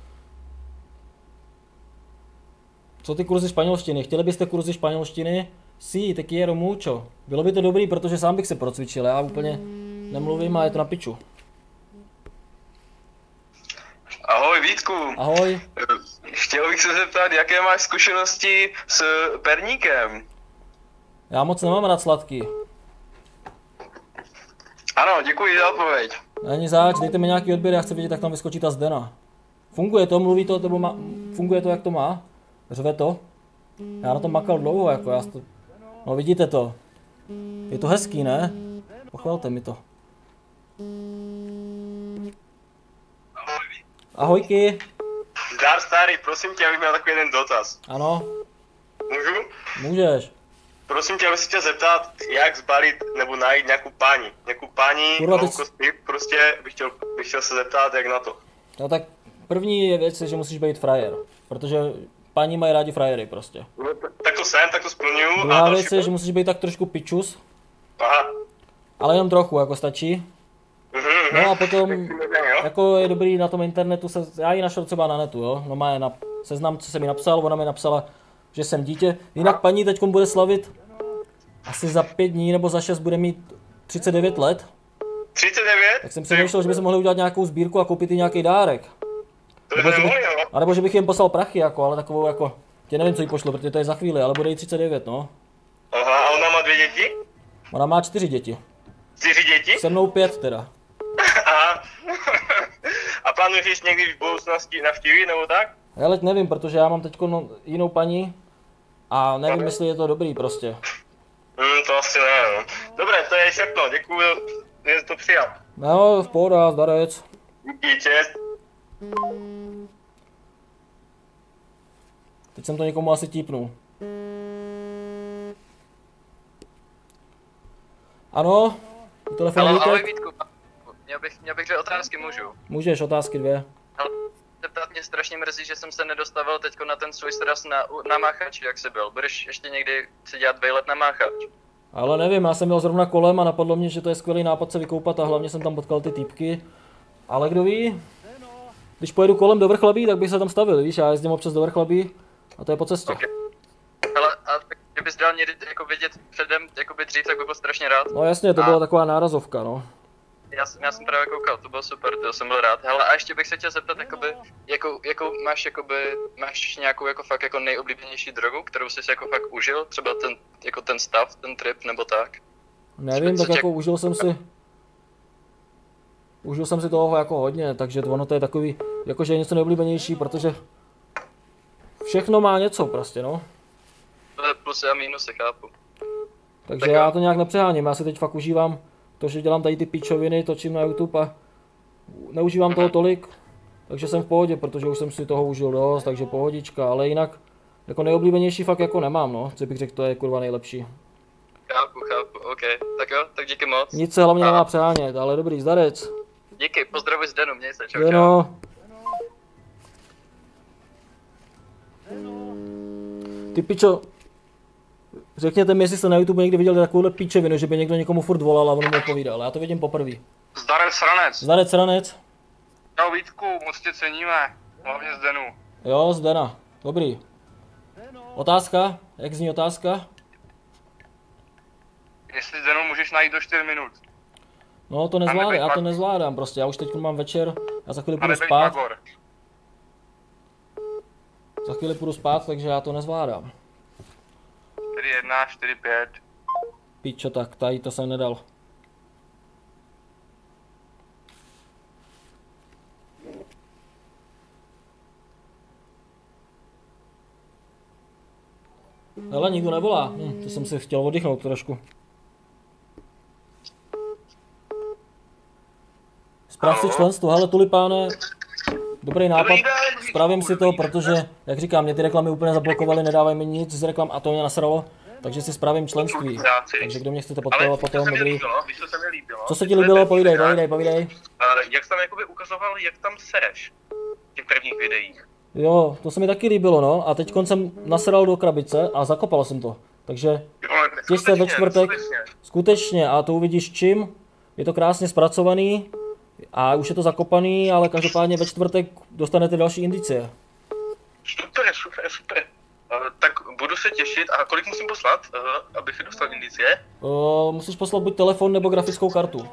Co ty kurzy španělštiny? Chtěli byste kurzy španělštiny? Sí, te quiero mucho. Bylo by to dobrý, protože sám bych se procvičil, já úplně nemluvím a je to na piču. Ahoj Vítku. Ahoj. Chtěl bych se zeptat, jaké máš zkušenosti s perníkem? Já moc nemám rád sladký. Ano, děkuji za odpověď. Není zač, dejte mi nějaký odběr, já chci vidět, jak tam vyskočí ta Zdena. Funguje to, mluví to, nebo funguje to, jak to má? Řve to? Já na tom makal dlouho, jako já to... No vidíte to. Je to hezký, ne? Pochvalte mi to. Ahojky. Zdar starý, prosím tě, abych měl takový jeden dotaz. Ano. Můžu? Můžeš. Prosím tě, abych se chtěl zeptat, jak zbalit nebo najít nějakou paní, Kurva, low cost tip, prostě bych chtěl se zeptat, jak na to. No tak první věc je, že musíš být frajer, protože paní mají rádi frajery prostě. No, tak to jsem, tak to splňuju. Druhá věc je, že musíš být tak trošku pičus. Aha. Ale jenom trochu, jako stačí. No a potom, jako je dobrý na tom internetu, já ji našel třeba na netu, jo. No má je seznam, co jsem mi napsal, ona mi napsala, že jsem dítě. Jinak paní teďkom bude slavit asi za 5 dní nebo za 6 bude mít 39 let. 39? Tak jsem přemýšlel, že bychom mohli udělat nějakou sbírku a koupit jí nějaký dárek. A nebo že bych jim poslal prachy, jako, ale takovou jako, tě nevím, co jí pošlu, protože to je za chvíli, ale bude jí 39, no. Aha, a ona má 2 děti? Ona má 4 děti. 4 děti? Se mnou 5 teda. Aha. A plánuješ někdy v budoucnosti navštívit, nebo tak? Hele, nevím, protože já mám teď jinou paní a nevím, jestli je to dobrý prostě. To asi ne, no. Dobré, to je všechno, děkuji, že jsi to přijal. No, v pohoda, zdarec. Díky, čest. Teď jsem to někomu asi típnul. Ano, telefon. Ahoj Vítku, měl bych 2 otázky, můžu? Můžeš, otázky 2. Zeptat mě strašně mrzí, že jsem se nedostavil teďko na ten svůj sraz na máchač, jak jsi byl. Budeš ještě někdy si dělat výlet na máchač? Ale nevím, já jsem byl zrovna kolem a napadlo mě, že to je skvělý nápad se vykoupat a hlavně jsem tam potkal ty týpky. Ale kdo ví, když pojedu kolem do Vrchlabí, tak bych se tam stavil, víš, já jezdím občas do Vrchlabí a to je po cestě. Okay. Ale a kdybys dal někdy jako vědět předem, jakoby dřív, tak bych byl strašně rád. No jasně, to byla taková nárazovka, no. Já jsem právě koukal, to bylo super, to jsem byl rád. Hele, a ještě bych se chtěl zeptat, jakou máš nějakou jako fakt jako nejoblíbenější drogu, kterou jsi jako fakt užil, třeba ten stav, ten trip nebo tak? Nevím, tak jako užil jsem si toho jako hodně, takže ono to je takový, jakože je něco nejoblíbenější, protože všechno má něco prostě, no. To je plusy a mínusy, chápu. Takže já to nějak nepřeháním, já si teď fakt užívám to, že dělám tady ty píčoviny, točím na YouTube a neužívám toho tolik, takže jsem v pohodě, protože už jsem si toho užil dost, takže pohodička, ale jinak jako nejoblíbenější fakt jako nemám, no, co bych řekl, to je kurva nejlepší. Chápu, ok, tak jo, tak díky moc. Nic se hlavně nemá přehánět, ale dobrý, zdarec. Díky, pozdravuj z Denu, měj se, čau, čau. Ty pičo, řekněte mi, jestli jste na YouTube někdy viděli takovouhle píčevinu, že by někdo někomu furt volal a on mu odpovídal, já to vidím poprvé. Zdarec Ranec. Zdarec Ranec. Čau Vítku, moc tě ceníme, hlavně z Denu. Jo, z Dena, dobrý. Otázka? Jak zní otázka? Jestli z Denu můžeš najít do 4 minut. No to nezvládám, já to nezvládám prostě, já už teď mám večer, já za chvíli půjdu spát. Za chvíli půjdu spát, takže já to nezvládám. 4-1, 4-5. Pičo, tak tady to jsem nedal. Hele, nikdo nevolá, to jsem si chtěl oddychnout trošku. Sprav si členstvo, hele Tulipáne, dobrý nápad, spravím si to, protože, jak říkám, mě ty reklamy úplně zablokovaly, nedávají mi nic z reklam a to mě nasralo, takže si spravím členství. Takže kdo mě chcete podporovat potom, dobrý. Co se ti líbilo, povídej. Jak jsi tam jakoby ukazoval, jak tam sereš v těch prvních videích? Jo, to se mi taky líbilo, no, a teď jsem nasral do krabice a zakopal jsem to, takže těžce ve čtvrtek, skutečně, a to uvidíš čím, je to krásně zpracovaný, A už je to zakopaný, ale každopádně ve čtvrtek dostanete další indicie. Super. Tak budu se těšit. A kolik musím poslat, abych dostal indicie? Musíš poslat buď telefon nebo grafickou kartu.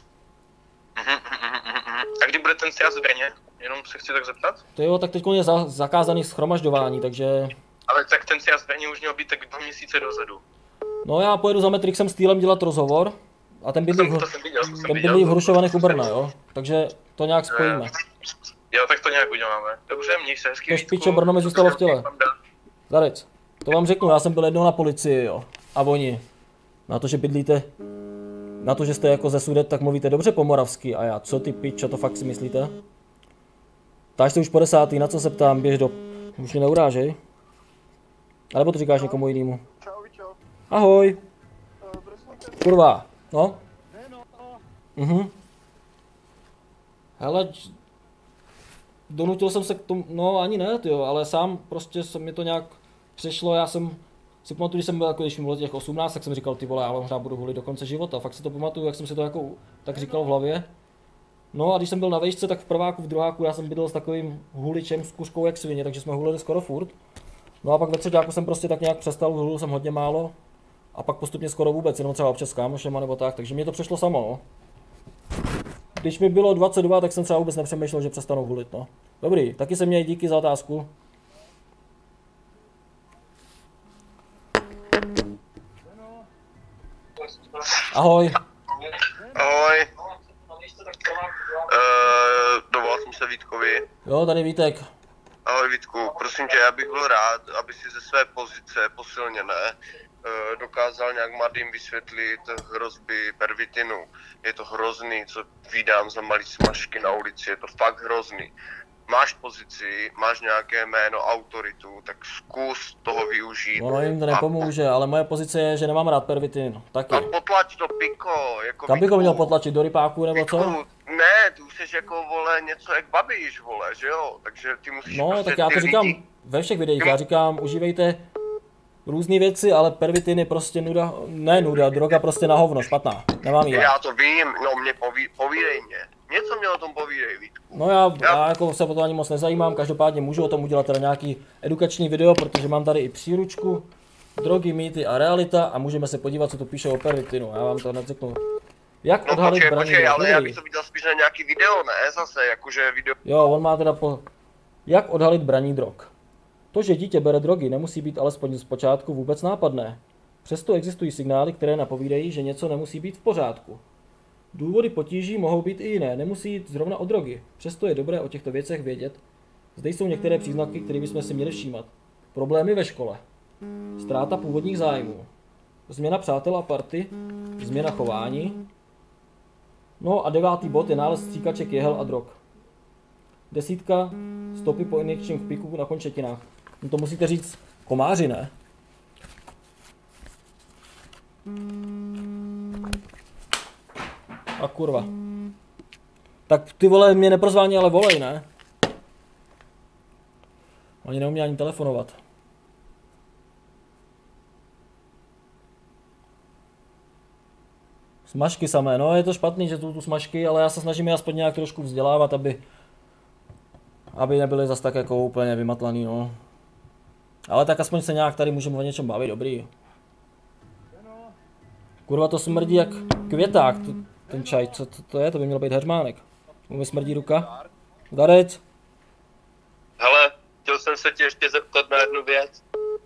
A kdy bude ten sjazd zbraně? Jenom se chci tak zeptat. To jo, tak teď je zakázaný shromažďování, takže... Ale tak ten sjazd zbraně už měl být tak 2 měsíce dozadu. No já pojedu za Matrixem Steelem dělat rozhovor. A ten bydlí v Hrušovanech u Brna, jo? Takže to nějak spojíme. Jo, tak to nějak uděláme. Dobře, měj se hezky. To špičo, Brno mi zůstalo v těle. Zarec, to vám řeknu, já jsem byl jednou na policii, jo. A oni, na to, že bydlíte, na to, že jste jako ze Sudet, tak mluvíte dobře po moravsky. A já, co ty pičo, to fakt si myslíte? Táž se už po 10. na co se ptám, běž do... Už mě neurážej. A nebo to říkáš někomu jinému? Ahoj. Kurva, no? Hele, donutil jsem se k tomu, no ani ne, tyjo, ale sám prostě se mi to nějak přešlo, já jsem si pamatuju, když jsem byl, jako když mi bylo těch 18, tak jsem říkal, ty vole, já možná budu hulit do konce života, fakt si to pamatuju, jak jsem si to jako tak říkal v hlavě. No a když jsem byl na vejšce, tak v prváku, v druháku já jsem bydlel s takovým huličem s kuřkou jak svině, takže jsme hulili skoro furt. No a pak ve třetíku jsem prostě tak nějak přestal, hulil jsem hodně málo. A pak postupně skoro vůbec, jenom třeba občas s kámošema nebo tak, takže mě to přešlo samo, no. Když mi bylo 22, tak jsem třeba vůbec nepřemýšlel, že přestanu hulit, no. Dobrý, taky se měj, díky za otázku. Ahoj. Ahoj. Dovolal jsem se Vítkovi. Jo, tady Vítek. Ahoj Vítku, prosím tě, já bych byl rád, aby si ze své pozice posilněné dokázal nějak mladým vysvětlit hrozby pervitinu. Je to hrozný, co vídám za malý smažky na ulici, je to fakt hrozný. Máš pozici, máš nějaké jméno, autoritu, tak zkus toho využít. No jim to nepomůže, ale moje pozice je, že nemám rád pervitin, taky. A potlač to piko, jako kam bych ho měl potlačit, do rypáku nebo co? Ne, ty už jsi jako, vole, něco jak Babiš, vole, že jo? Takže ty musíš no, prostě tak já to říkám ve všech videích, já říkám, užívejte různé věci, ale pervitin je prostě nuda, ne nuda, droga prostě na hovno, špatná, nemám jí. Já to vím, no mě povídej mě. Něco mě o tom povídej, Vítku. No já jako se o to ani moc nezajímám, každopádně můžu o tom udělat teda nějaký edukační video, protože mám tady i příručku, drogy, mýty a realita a můžeme se podívat, co to píše o pervitinu, já vám to hned řeknu. Jak odhalit braní? Počkej, ale já bych to viděl spíš na nějaký video, ne zase, jakože video. Jo, on má teda Jak odhalit braní drog? To, že dítě bere drogy, nemusí být alespoň zpočátku vůbec nápadné. Přesto existují signály, které napovídají, že něco nemusí být v pořádku. Důvody potíží mohou být i jiné, nemusí jít zrovna o drogy. Přesto je dobré o těchto věcech vědět. Zde jsou některé příznaky, které bychom si měli všímat. Problémy ve škole. Ztráta původních zájmů. Změna přátel a party. Změna chování. No a 9. bod je nález stříkaček, jehel a drog. 10. Stopy po injekčním vpiku na končetinách. No to musíte říct komáři, ne? A kurva. Tak ty vole mě neprozvání, ale volej, ne? Oni neumí ani telefonovat. Smažky samé, no je to špatný, že tu smažky, ale já se snažím je aspoň nějak trošku vzdělávat, aby nebyly zas tak jako úplně vymatlaný, no. Ale tak aspoň se nějak tady můžeme o něčem bavit, dobrý. Kurva, to smrdí jak květák, ten čaj, co to je? To by měl být heřmánek. Mi smrdí ruka. Darec. Hele, chtěl jsem se tě ještě zeptat na jednu věc.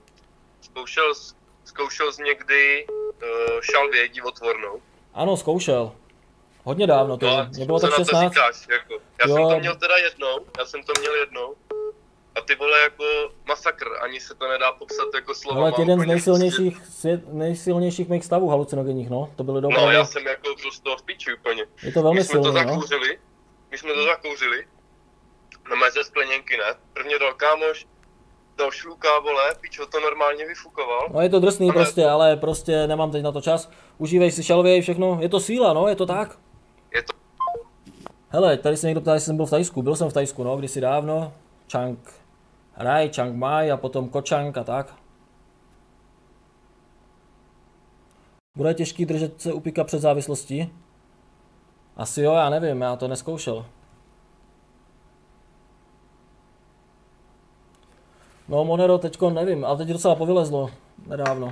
Zkoušel jsi někdy šalvě divotvornou? Ano, zkoušel. Hodně dávno, to mě bylo tak 16. Říkáš, jako. Já jsem to měl teda jednou. A ty vole jako masakr, ani se to nedá popsat jako slova. Ale jeden z nejsilnějších mých stavů halucinogenních, no, to byly dobré. No, já jsem jako prostě v piči úplně. Je to velmi silný, My jsme to zakouřili, no ze skleněnky, ne? Prvně dal kámoš, dal šluka, vole, pičo to normálně vyfukoval. No je to drsný prostě, ale prostě nemám teď na to čas. Užívej si šalvěj, všechno, je to síla, no, je to tak. Je to. Hele, tady se někdo ptá, jestli jsem byl v Thajsku, byl jsem v Thajsku, no, kdysi dávno. Chiang Rai, Chiang Mai a potom Koh Chang a tak. Bude těžký držet se u pika před závislostí? Asi jo, já nevím, já to neskoušel. No Monero teďko nevím, ale teď docela povylezlo nedávno.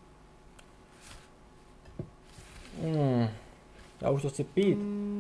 Já už to chci pít.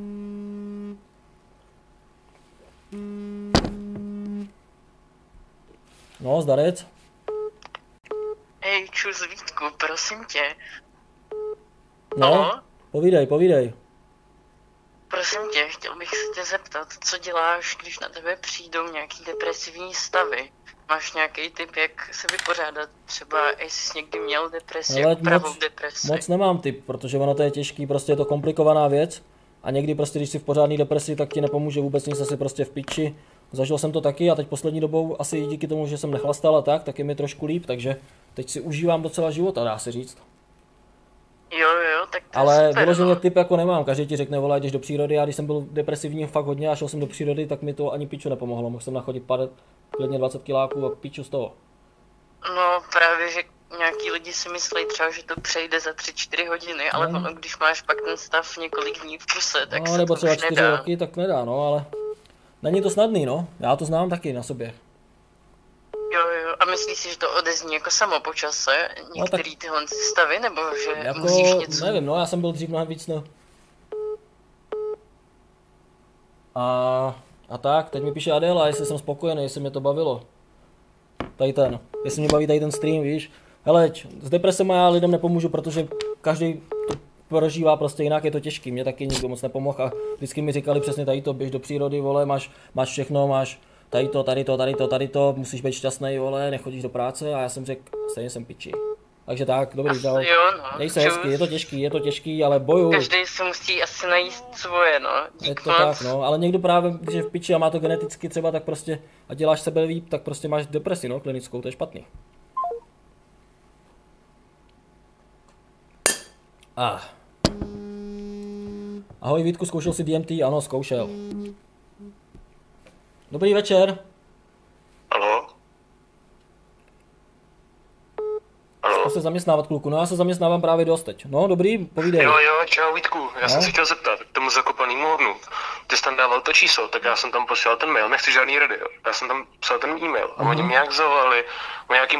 No, zdarec. Hej, čus Vítku, prosím tě. No, povídej. Prosím tě, chtěl bych se tě zeptat, co děláš, když na tebe přijdou nějaký depresivní stavy? Máš nějaký tip, jak se vypořádat? Třeba jestli jsi někdy měl depresi, jako pravou depresi? Moc nemám tip, protože ono to je těžký, prostě je to komplikovaná věc. A někdy prostě, když jsi v pořádný depresi, tak ti nepomůže vůbec nic, asi prostě v piči. Zažil jsem to taky a teď poslední dobou asi díky tomu, že jsem nechlastal a tak je mi trošku líp, takže teď si užívám docela života, dá se říct. Jo, tak to ale je super, vyloženě typ jako nemám, každý ti řekne, vole, jdeš do přírody, a když jsem byl depresivní fakt hodně a šel jsem do přírody, tak mi to ani piču nepomohlo, mohl jsem nachodit padat klidně 20 kiláků a piču z toho. No právě, že nějaký lidi si myslí třeba, že to přejde za 3-4 hodiny, ale ono, když máš pak ten stav několik dní v kuse, tak se nebo to třeba už 4 nedá. roky, tak nedá, no, ale není to snadný, no, já to znám taky na sobě. Jo, a myslíš si, že to odezní jako samo po čase, některý tyhle stavy, nebo že Jako, musíš něco... nevím, no, já jsem byl dřív mnohem víc, no. A tak, teď mi píše Adela, jestli jsem spokojený, jestli mě to bavilo. Jestli mě baví tady ten stream, víš. Hele, s depresem já lidem nepomůžu, protože každý to prožívá prostě jinak, je to těžký, mě taky nikdo moc nepomohl a vždycky mi říkali přesně tady to, běž do přírody, vole, máš všechno, máš tady to, musíš být šťastný, vole, nechodíš do práce a já jsem řekl, stejně jsem piči. Takže tak, dobrý, čau. Dej se hezky, je to těžký, ale bojuj. Každý se musí asi najíst svoje, no. Je to tak, no, ale někdo právě, když je v piči a má to geneticky třeba, tak prostě, a děláš sebe líp, tak prostě máš depresi, no, klinickou, to je špatný. Ahoj Vítku, zkoušel jsi DMT? Ano, zkoušel. Dobrý večer. Haló? Haló? To se zaměstnávat, kluku, no já se zaměstnávám právě dost teď. No, dobrý, povídej. Jo, čau Vítku, já jsem se chtěl zeptat k tomu zakopanýmu hodnu. Ty jsi tam dával to číslo, tak já jsem tam posílal ten mail, nechci žádný rady, jo. Já jsem tam psal ten e-mail a oni mě nějak zavolali o nějakým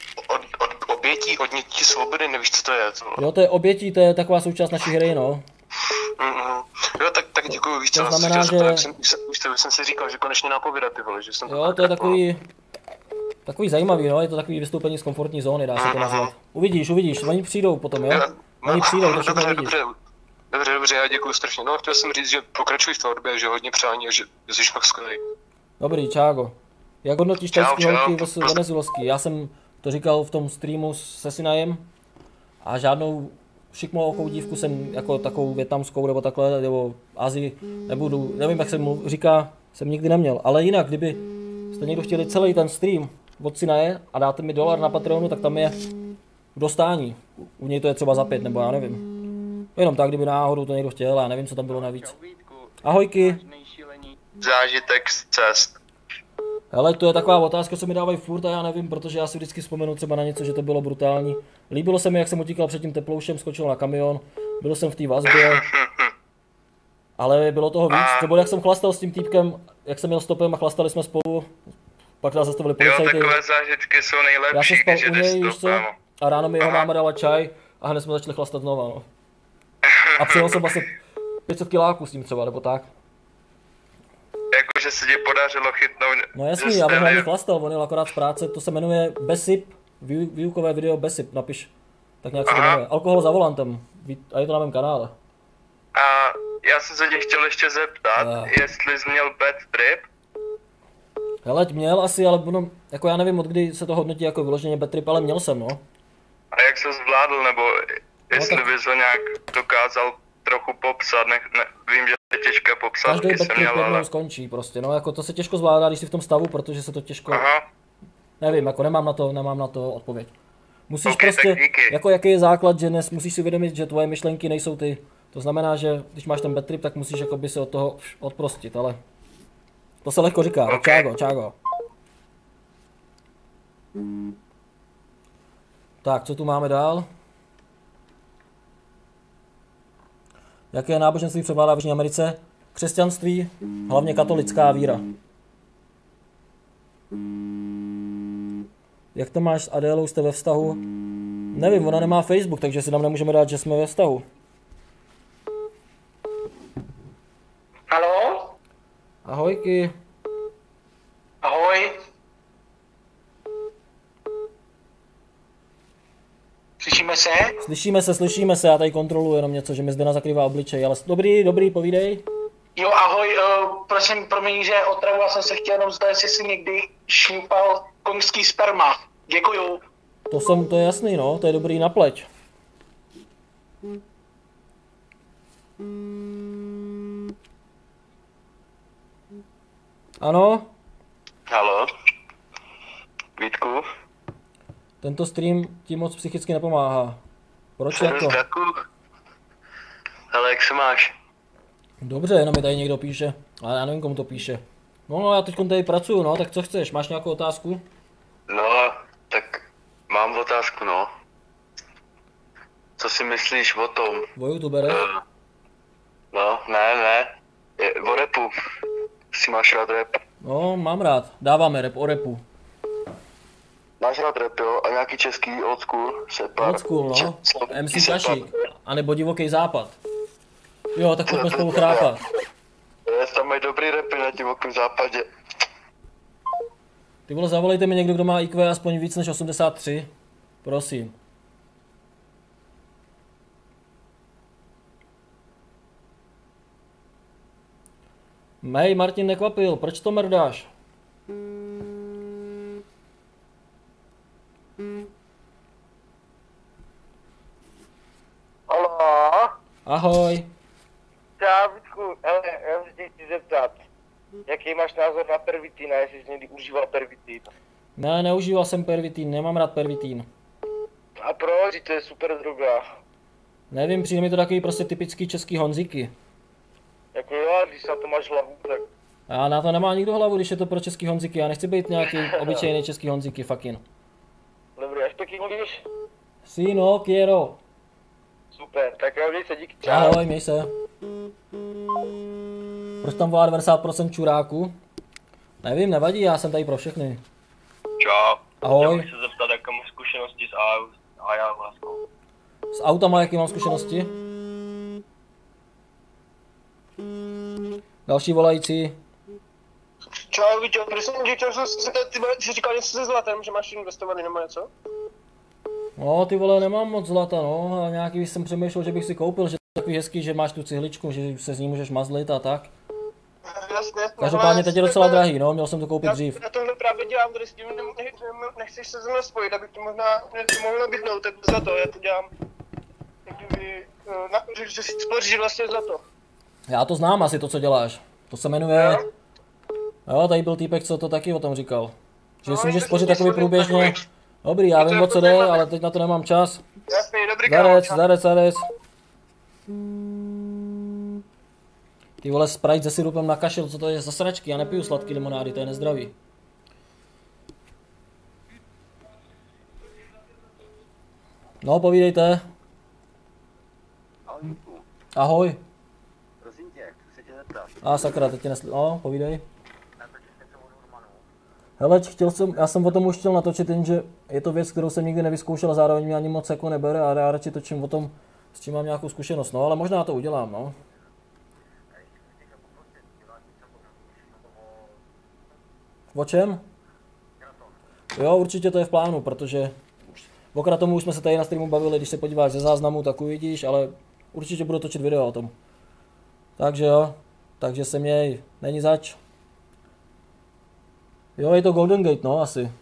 obětí odnětí svobody, nevíš co to je, co? Jo, to je obětí, to je taková součást naší hry, no. Jo, tak děkuju, víš co, to znamená, že... Už jsem si říkal, že konečně napovědat ty vole, že jsem jo, to je takový zajímavý, no, je to takový vystoupení z komfortní zóny, dá se to nazvat. Uvidíš, oni přijdou potom, jo? Oni přijdou, to všechno uvidíš. Dobře, já děkuju strašně. No, chtěl jsem říct, že pokračuj v tvorbě, že hodně přání a že jsi fakt skvělý. Dobrý, čágo. Jak hodnotíš tajský holky venezuelský? Já jsem to říkal v tom streamu se Sinajem a žádnou šikmou dívku jsem jako takovou větnamskou nebo takhle, nebo Asii nebudu, nevím jak se mu říká, jsem nikdy neměl, ale jinak, kdyby jste někdo chtěli celý ten stream od Sinaje a dáte mi $1 na Patreonu, tak tam je k dostání, u něj to je třeba za 5 nebo já nevím. Jenom tak, kdyby náhodou to někdo chtěl, já nevím, co tam bylo navíc. Ahojky. Zážitek z cest. Hele, to je taková otázka, co mi dávají furt a já nevím, protože já si vždycky vzpomenu třeba na něco, že to bylo brutální. Líbilo se mi, jak jsem utíkal před tím teploušem, skočil na kamion, byl jsem v té vazbě, ale bylo toho víc. To bylo, jak jsem chlastal s tím týpkem, jak jsem měl stopem a chlastali jsme spolu, pak nás zastavili policajty. Jo, takové zážitky jsou nejlepší, já jsem spal když u něj, víš co, a ráno mi jeho máma dala čaj a hned jsme začali chlastat znova, no. A přijel jsem vlastně 500 kiláků s tím třeba, nebo tak. Jakože se ti podařilo chytnout... No jasný, já bych hlavně chlastal, on jel akorát z práce, to se jmenuje BESIP, výukové video BESIP, napiš, tak nějak se to jmenuje. Alkohol za volantem, a je to na mém kanále. A já jsem se tě chtěl ještě zeptat, jestli jsi měl bad trip? Hele, měl asi, ale ono, jako já nevím, od kdy se to hodnotí jako vyloženě bad trip, ale měl jsem, no. A jak se zvládl, nebo jestli bys ho nějak dokázal trochu popsat, vím, že je těžké popsat, každý bad trip jednou skončí prostě, no, jako to se těžko zvládá, když jsi v tom stavu, protože se to těžko, nevím, jako nemám na to odpověď. Musíš prostě, jako jaký je základ, že musíš si uvědomit, že tvoje myšlenky nejsou ty, to znamená, že když máš ten bad trip, tak musíš jakoby se od toho odprostit, ale to se lehko říká, čágo. Tak, co tu máme dál? Jaké náboženství převládá v Jižní Americe? Křesťanství, hlavně katolická víra. Jak to máš s Adélou, jste ve vztahu? Nevím, ona nemá Facebook, takže si tam nemůžeme dát, že jsme ve vztahu. Haló? Ahojky. Ahoj. Slyšíme se? Slyšíme se, já tady kontroluji jenom něco, že mi zde zakrývá obličej, ale dobrý, povídej. Jo, ahoj, prosím, promiň, že otravu, já jsem se chtěl jenom zdat, jestli jsi někdy šňupal koňský sperma. Děkuju. To je jasný, no, to je dobrý na pleť. Ano? Halo? Vítku? Tento stream ti moc psychicky nepomáhá. Proč jako? Hele, jak se máš? Dobře, jenom mi tady někdo píše, ale já nevím, komu to píše. No, já teď tady pracuju, no, tak co chceš? Máš nějakou otázku? No, tak mám otázku, no. Co si myslíš o tom? O youtuberech? No, ne. O rapu. Si máš rád rap? No, mám rád. Dáváme rap o rapu. Máš rád rap, jo? A nějaký český old school? Separ? Old school, no. MC Kašík. A nebo Divoký západ. Jo, tak pojďme spolu chrápat. Tam mají dobrý rapy na Divokém západě. Ty vole, zavolejte mi někdo, kdo má IQ aspoň víc než 83. Prosím. Mej, Martin nekvapil, proč to mrdáš? Haló? Ahoj. Čau, Vítku, hele, já se tě chci zeptat, jaký máš názor na pervitin a jestli jsi někdy užíval pervitin? Ne, neužíval jsem pervitin, nemám rád pervitin. A proč? To je super droga. Nevím, přijde mi to takový prostě typický český honzíky. Jako jo, když na to máš hlavu, tak... A na to nemá nikdo hlavu, když je to pro český honzíky, já nechci být nějaký obyčejný český honzíky, fucking. Dobrý, až taky mluvíš? Sí, no, quiero. Super, tak jo, měj se, díky, čau. Ahoj, měj se. Proč tam volá 90% čuráků? Nevím, nevadí, já jsem tady pro všechny. Čau. Ahoj. Chtěl bych se zeptat, jaké mám zkušenosti s ayahuaskou. S autama, jaký mám zkušenosti? Další volající. Čau, Víťo, prosím tě, chtěl jsem se ty jsi říkal něco se zlatem, že máš investovaný nebo něco? No, ty vole, nemám moc zlata, no, a nějaký jsem přemýšlel, že bych si koupil, že to je takový hezký, že máš tu cihličku, že se z ní můžeš mazlit a tak. Jasně. Každopádně teď je docela drahý, no, měl jsem to koupit dřív. Já tohle právě dělám, tady s tím nechceš se se mnou spojit, abych ti možná mohl nabídnout, tak za to, já to dělám. Kdyby, že si spoříš vlastně za to. Já to znám asi, to, co děláš. To se jmenuje... Jo, tady byl týpek, co to taky o tom říkal. Že si můžeš spořit takový průběžně... Dobrý, já vím, o co jde, ale teď na to nemám čas. Jasný, dobrý kámo. Zarec. Ty vole, Sprite se sirupem na kašel, co to je za sračky? Já nepiju sladký limonády, to je nezdravý. No, povídejte. Ahoj. Prosím tě, chci se tě zeptat. Sakra, teď tě no, povídej. Hele, já jsem o tom už chtěl natočit, jenže je to věc, kterou jsem nikdy nevyzkoušel a zároveň mě ani moc jako nebere a já radši točím o tom, s čím mám nějakou zkušenost, no, ale možná to udělám, no. O čem? Jo, určitě to je v plánu, protože okrát tomu už jsme se tady na streamu bavili, když se podíváš ze záznamu, tak uvidíš, ale určitě budu točit video o tom. Takže jo, takže se měj, není zač. Jo, je to Golden Gate, no, asi.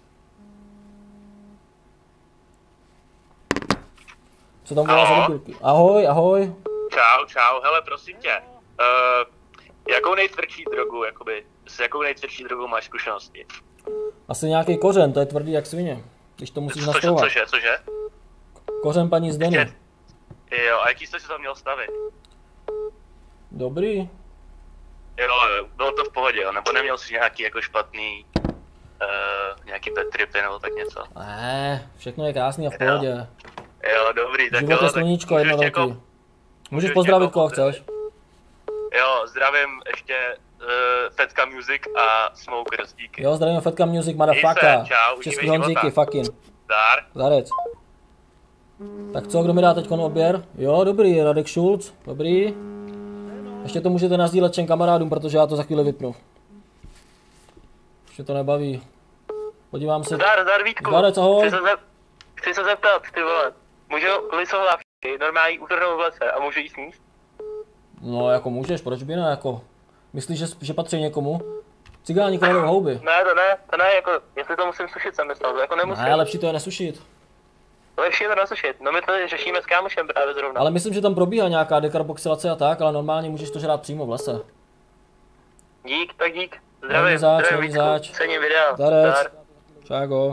Co tam volá za debílky? Ahoj. Čau, hele, prosím tě. Jakou nejtvrdší drogu, jakoby, s jakou nejtvrdší drogou máš zkušenosti? Asi nějaký kořen, to je tvrdý jak svině, když to musíš nastavovat. Cože? Kořen paní Zdeny. Jo, a jaký jste si tam měl stavit? Dobrý. Jo, bylo to v pohodě, jo, nebo neměl jsi nějaký jako špatný, nějaký bad tripy nebo tak něco? Ne, všechno je krásný a v pohodě. Jo, dobrý, tak život jo, je sluníčko, jedno velký. Jako, Můžeš pozdravit, koho chceš. Jo, zdravím ještě Fetka Music a Smokers, díky. Jo, zdravím Fetka Music, motherfucker. Čau, Český Honzíky, fucking. Zdar. Zarec. Tak co, kdo mi dá teďkon odběr? Jo, dobrý, Radek Schulz, dobrý. Ještě to můžete nasdílet všem kamarádům, protože já to za chvíli vypnu. Ještě to nebaví. Podívám se. Zdar Vítku. Zarec, ahoj. Chci se zeptat, ty vole. Můžu lisohlávky normální utrhnout v lese a můžu jí sníst? No jako můžeš, proč by ne, jako. Myslíš, že patří někomu? Cigáni kradou houby. Ne, to ne, jako, jestli to musím sušit, jsem myslel, to jako nemusím. Ne, lepší to je nesušit. Lepší je to nesušit, no my to řešíme s kámošem právě zrovna. Ale myslím, že tam probíhá nějaká dekarboxylace a tak, ale normálně můžeš to žrát přímo v lese. Dík, tak dík. Zdravím Vítku, cením videa. Darec. Čágo.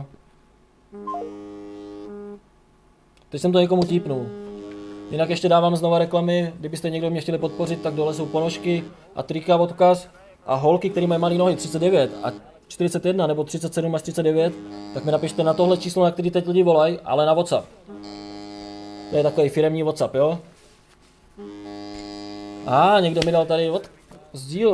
Teď jsem to někomu típnul. Jinak ještě dávám znova reklamy, kdybyste někdo mě chtěli podpořit, tak dole jsou ponožky a trika odkaz. A holky, který mají malé nohy 39 a 41 nebo 37 až 39, tak mi napište na tohle číslo, na který teď lidi volají, ale na WhatsApp. To je takový firemní WhatsApp, jo? Někdo mi dal tady sdíl.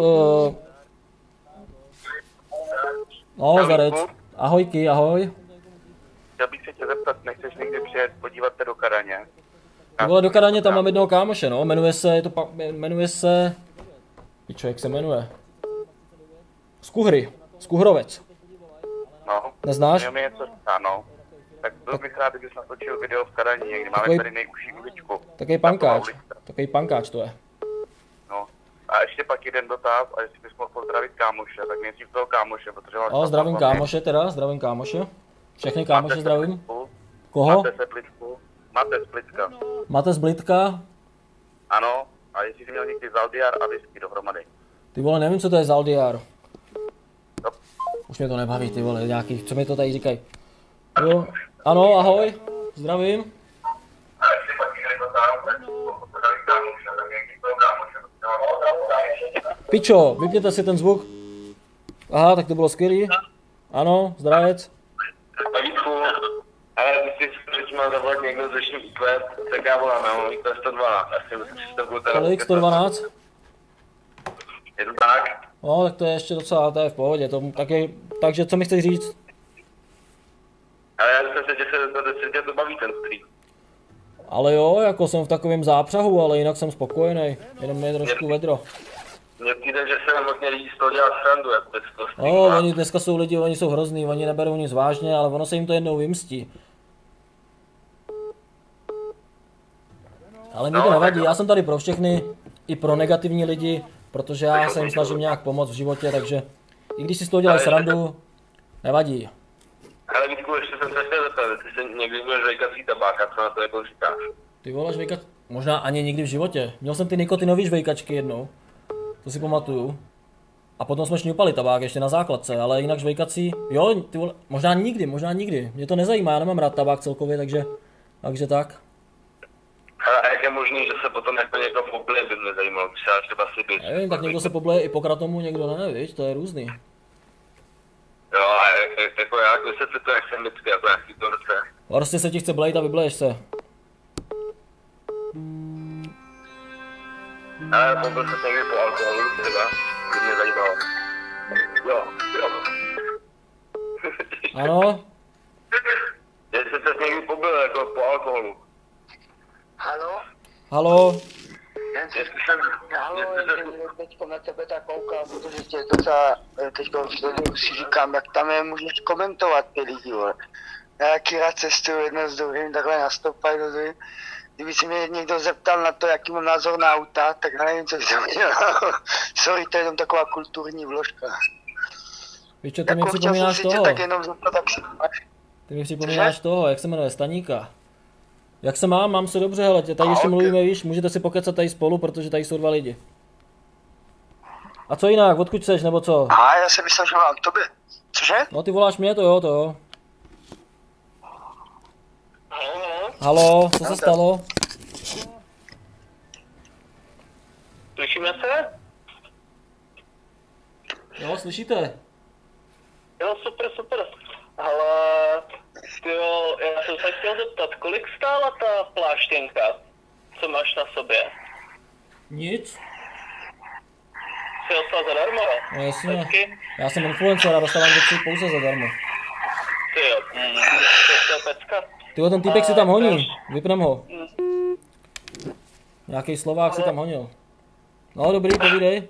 No, Zarec. Ahojky, ahoj. Chtěl bych se tě zeptat, nechceš někdy přijet podívat se do Kadaně? Ty vole, do Kadaně tam mám jednoho kámoše, no, jmenuje se... Pičo, jak se jmenuje? Skuhrovec. No. Neznáš? Mi něco říká, no. Tak byl bych rád, kdybys natočil video v Kadaní, někdy máme tady nejužší uličku. Takový pankáč to je. No. A ještě pak jeden dotaz, a jestli bys mohl pozdravit kámoše, tak nejdřív toho kámoše, protože... Zdravím kámoše teda, zdravím kámoše. Všechny kámoše zdravím. Koho? Máte z Blitka. Máte z Blitka? Ano, a jestli jsi měl někdy Zaldiar a whisky dohromady. Ty vole, nevím, co to je Zaldiar. Už mě to nebaví, ty vole, nějaký, co mi to tady říkají. Jo, ano, ahoj, zdravím. Pičo, vypněte si ten zvuk. Aha, tak to bylo skvělý. Ano, zdravec. Ale když jsi měl zavolat někdo z dnešním IQ, tak já volám, já mám IQ 112. Kolik 112? Je to tak? No, tak to je ještě docela, to je v pohodě, takže co mi chceš říct? Ale já jsem se tě to baví ten stream. Ale jo, jako jsem v takovém zápřahu, ale jinak jsem spokojený, jenom je trošku vedro. Mně přijde, že se hodně lidí z toho dělá srandu, jak bez toho streamu. Oni dneska jsou lidi, oni jsou hrozný, oni neberou nic vážně, ale ono se jim to jednou vymstí. Ale mi to nevadí, já jsem tady pro všechny, i pro negativní lidi, protože já se jim snažím nějak pomoct v životě, takže i když si z toho dělají srandu, nevadí. Ale Vítku, ještě jsem se chtěl zeptat, ty jsi někdy budeš žvejkací tabák, a co na to jako říkáš? Ty vole, žvejkat, možná ani nikdy v životě. Měl jsem ty nikotinový žvejkačky jednou, to si pamatuju. A potom jsme šňupali tabák ještě na základce, ale jinak žvejkací, jo, ty vole, možná nikdy. Mě to nezajímá, já nemám rád tabák celkově, takže tak. A jak je možný, že se potom jako někdo pobleje, by mě zajímalo, když já třeba si bys. Nevím, tak někdo se pobleje i po kratomu, někdo ne, víš, to je různý. Jo, a jako jak vysvětlit to, jak jsem vždycky, jako jaký to roce. Prostě se ti chce blejt a vybleješ se. Ale pobyl se někdy po alkoholu, třeba, by mě zajímalo. Jo. Ano? Jestli se někdy pobyl jako po alkoholu. Halo? Teďko na tebe tak koukám, protože tě docela teďko si říkám, jak tam je můžeš komentovat ty lidi, vole. Já jaký rád cestuju jedno s druhým, takhle nastoupaj do druhým. Kdyby si mě někdo zeptal na to, jaký mám názor na auta, tak já nevím, co jsem dělal. Sorry, to je jenom taková kulturní vložka. Víš čo, ty mi připomínáš toho? Tak jenom zeptat, tak si máš. Ty mi připomínáš toho, jak se jmenuje, Staníka. Jak se mám se dobře, hele, tady ještě mluvíme, víš, můžete si pokecat tady spolu, protože tady jsou dva lidi. A co jinak, odkud seš, nebo co? Já jsem myslel, že mám tobě. Cože? No ty voláš mě, to jo. Halo, co se stalo? Slyšíme se? Jo, slyšíte? Jo, super. Ale jo, já jsem se chtěl zeptat, kolik stála ta pláštěnka, co máš na sobě? Nic. Jsi dostal zadarmo? No jasně. Já jsem influencer a dostávám věci pouze zadarmo. Ty jo, to je pecka. Tyjo, ten týpek si tam honí. Vypnem ho. Nějaký Slovák si tam honil. No dobrý, povídej.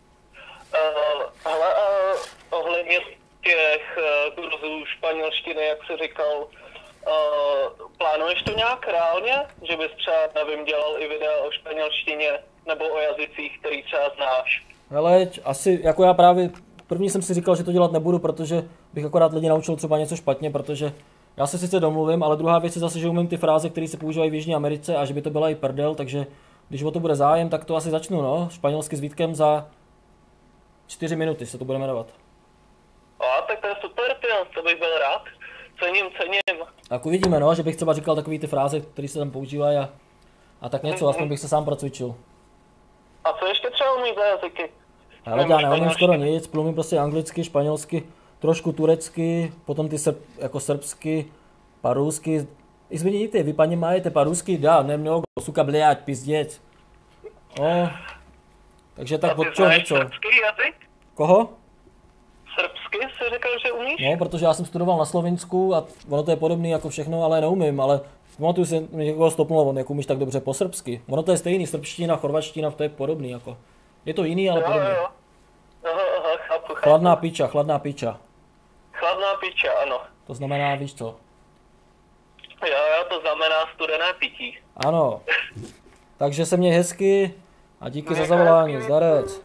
Hele, ohledně těch kurzů španělštiny, jak jsi říkal, plánuješ to nějak reálně? Že bys třeba, nevím, dělal i videa o španělštině nebo o jazycích, který třeba znáš? Hele, asi, jako já právě, první jsem si říkal, že to dělat nebudu, protože bych akorát lidi naučil třeba něco špatně, protože já se sice domluvím, ale druhá věc je zase, že umím ty fráze, které se používají v Jižní Americe a že by to byla i prdel, takže když o to bude zájem, tak to asi začnu, no. Španělsky s Vítkem za 4 minuty se to bude jmenovat. A tak to je super, to bych byl rád. Cením. Tak uvidíme, no, že bych třeba říkal takový ty fráze, které se tam používají a tak něco, aspoň bych se sám procvičil. A co ještě třeba umíš za jazyky? Ale já neumím skoro nic, plumím prostě anglicky, španělsky, trošku turecky, potom ty jako srbsky, parusky. Извините, vy paní máte parusky? Dá, nemnogo, suka bliať, pizděc. No, takže tak od čeho něco. Srbský jazyk? Koho? Srbsky jsi řekl, že umíš? No, protože já jsem studoval na Slovinsku a ono to je podobný jako všechno, ale neumím, ale pamatuju si, někoho stopnulo, on jak umíš tak dobře po srbsky. Ono to je stejný, srbština, chorvačtina, to je podobný jako. Je to jiný, ale podobný. Jo. Aha, chápu. Chladná piča. Chladná piča, ano. To znamená, víš co? Jo, to znamená studené pití. Ano. Takže se měj hezky a díky za zavolání, zdarec.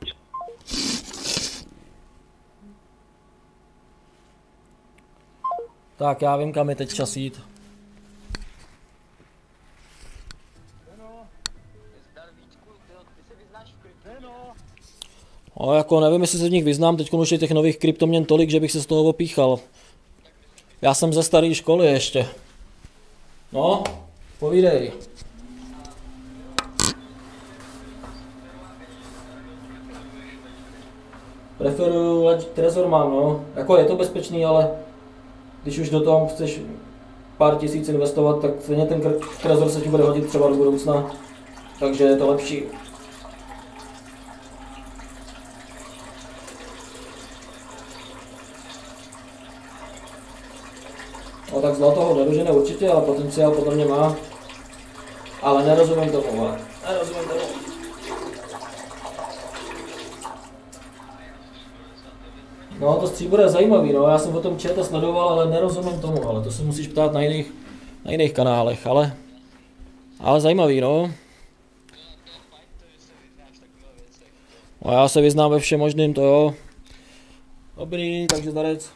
Tak já vím, kam je teď čas jít. No jako nevím, jestli se v nich vyznám, teď už je těch nových kryptoměn tolik, že bych se z toho opíchal. Já jsem ze staré školy ještě. No, povídej. Preferuju Trezor mám, no. Jako je to bezpečný, ale když už do toho chceš pár tisíc investovat, tak stejně ten Trezor se ti bude hodit třeba do budoucna. Takže je to lepší. No tak zlato ho nedožene určitě, ale potenciál podle mě má. Ale nerozumím tomu, ale nerozumím tomu. No to stříbro je zajímavý, no, já jsem o tom čet a sledoval, ale nerozumím tomu, ale to se musíš ptát na jiných kanálech, ale zajímavý, no. No já se vyznám ve všem možným, to jo. Dobrý, takže zdarec.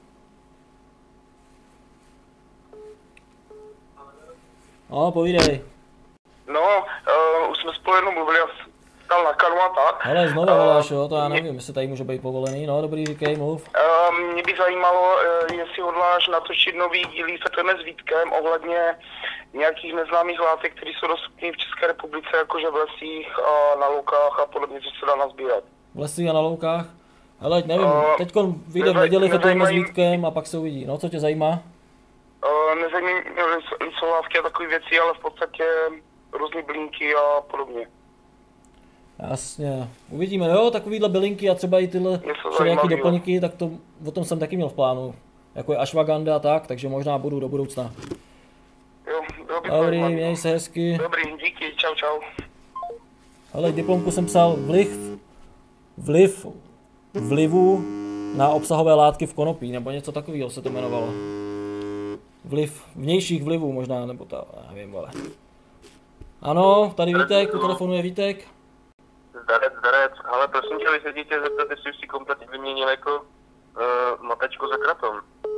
No, povídej. No, už jsme spolu jednou mluvili, já jsem dal na kanu a tak. Hele, znovu voláš, jo, to já nevím, jestli tady může být povolený. No, dobrý, říkej, mluv. Mě by zajímalo, jestli hodláš natočit nový díl Fetujeme s Vítkem ohledně nějakých neznámých látek, které jsou dostupné v České republice, jakože v lesích a na loukách a podobně, co se dá nazbírat. V lesích a na loukách? Hele, nevím, teďkon vyjde v neděli Fetujeme s Vítkem a pak se uvidí. No, co tě zajímá? Nezajímají solávky a takové věci, ale v podstatě různé bylinky a podobně. Jasně, uvidíme, jo, takovýhle bylinky a třeba i tyhle nějaké doplňky, tak to, o tom jsem taky měl v plánu. Jako je ashwagandha a tak, takže možná budu do budoucna. Jo, dobrý, měj se hezky. Dobrý, díky, čau. Hele, diplomku jsem psal vliv vlivu na obsahové látky v konopí, nebo něco takového se to jmenovalo. Vliv vnějších vlivů možná, nebo to, nevím, ale. Ano, tady Vítek, u telefonu je Vítek. Zdarec, ale prosím tě, vysvětlí tě zeptat, jestli už si kompletně vyměnil jako matečku za kratom.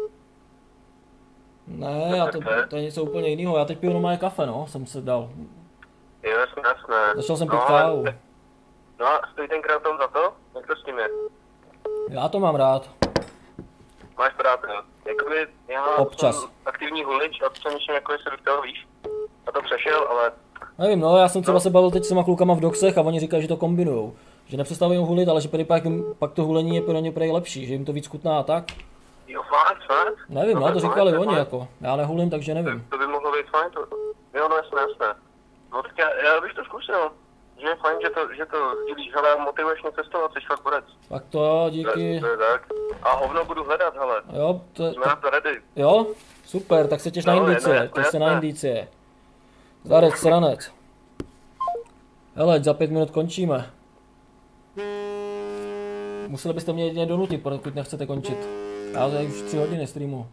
Ne, to je něco úplně jiného, já teď piju normálně kafe, no, jsem se dal. Jo, jasné. Začal jsem pít kávu. No a stojí ten kratom za to? Jak to s tím je? Já to mám rád. Máš rád, jo? Jakoby já občas. Jsem aktivní hulič a přemýšlím, jako jestli do toho víš. A to přešel, ale... Nevím, no, já jsem třeba se bavil teď s těma klukama v doxech a oni říkají, že to kombinujou. Že nepřestavují hulit, ale že pak to hulení je pro ně prej lepší, že jim to víc chutná a tak. Jo, fakt? Nevím, no, to říkali oni jako. Já nehulím, takže nevím. To by mohlo být fajn, to. Jo, no jasné. No tak já bych to zkusil. že je fajn, že to sdílíš, hele, motivuješ mě cestovat, jsi fakt borec. Tak to, díky. To je tak. A hovno budu hledat, hele. Jo, jsme na to ready. Jo, super, tak se těš na indicie, těš se na indicie. Zdarec, sranec. Hele, za 5 minut končíme. Museli byste mě jedině donutit, pokud nechcete končit. Já tady už 3 hodiny streamu.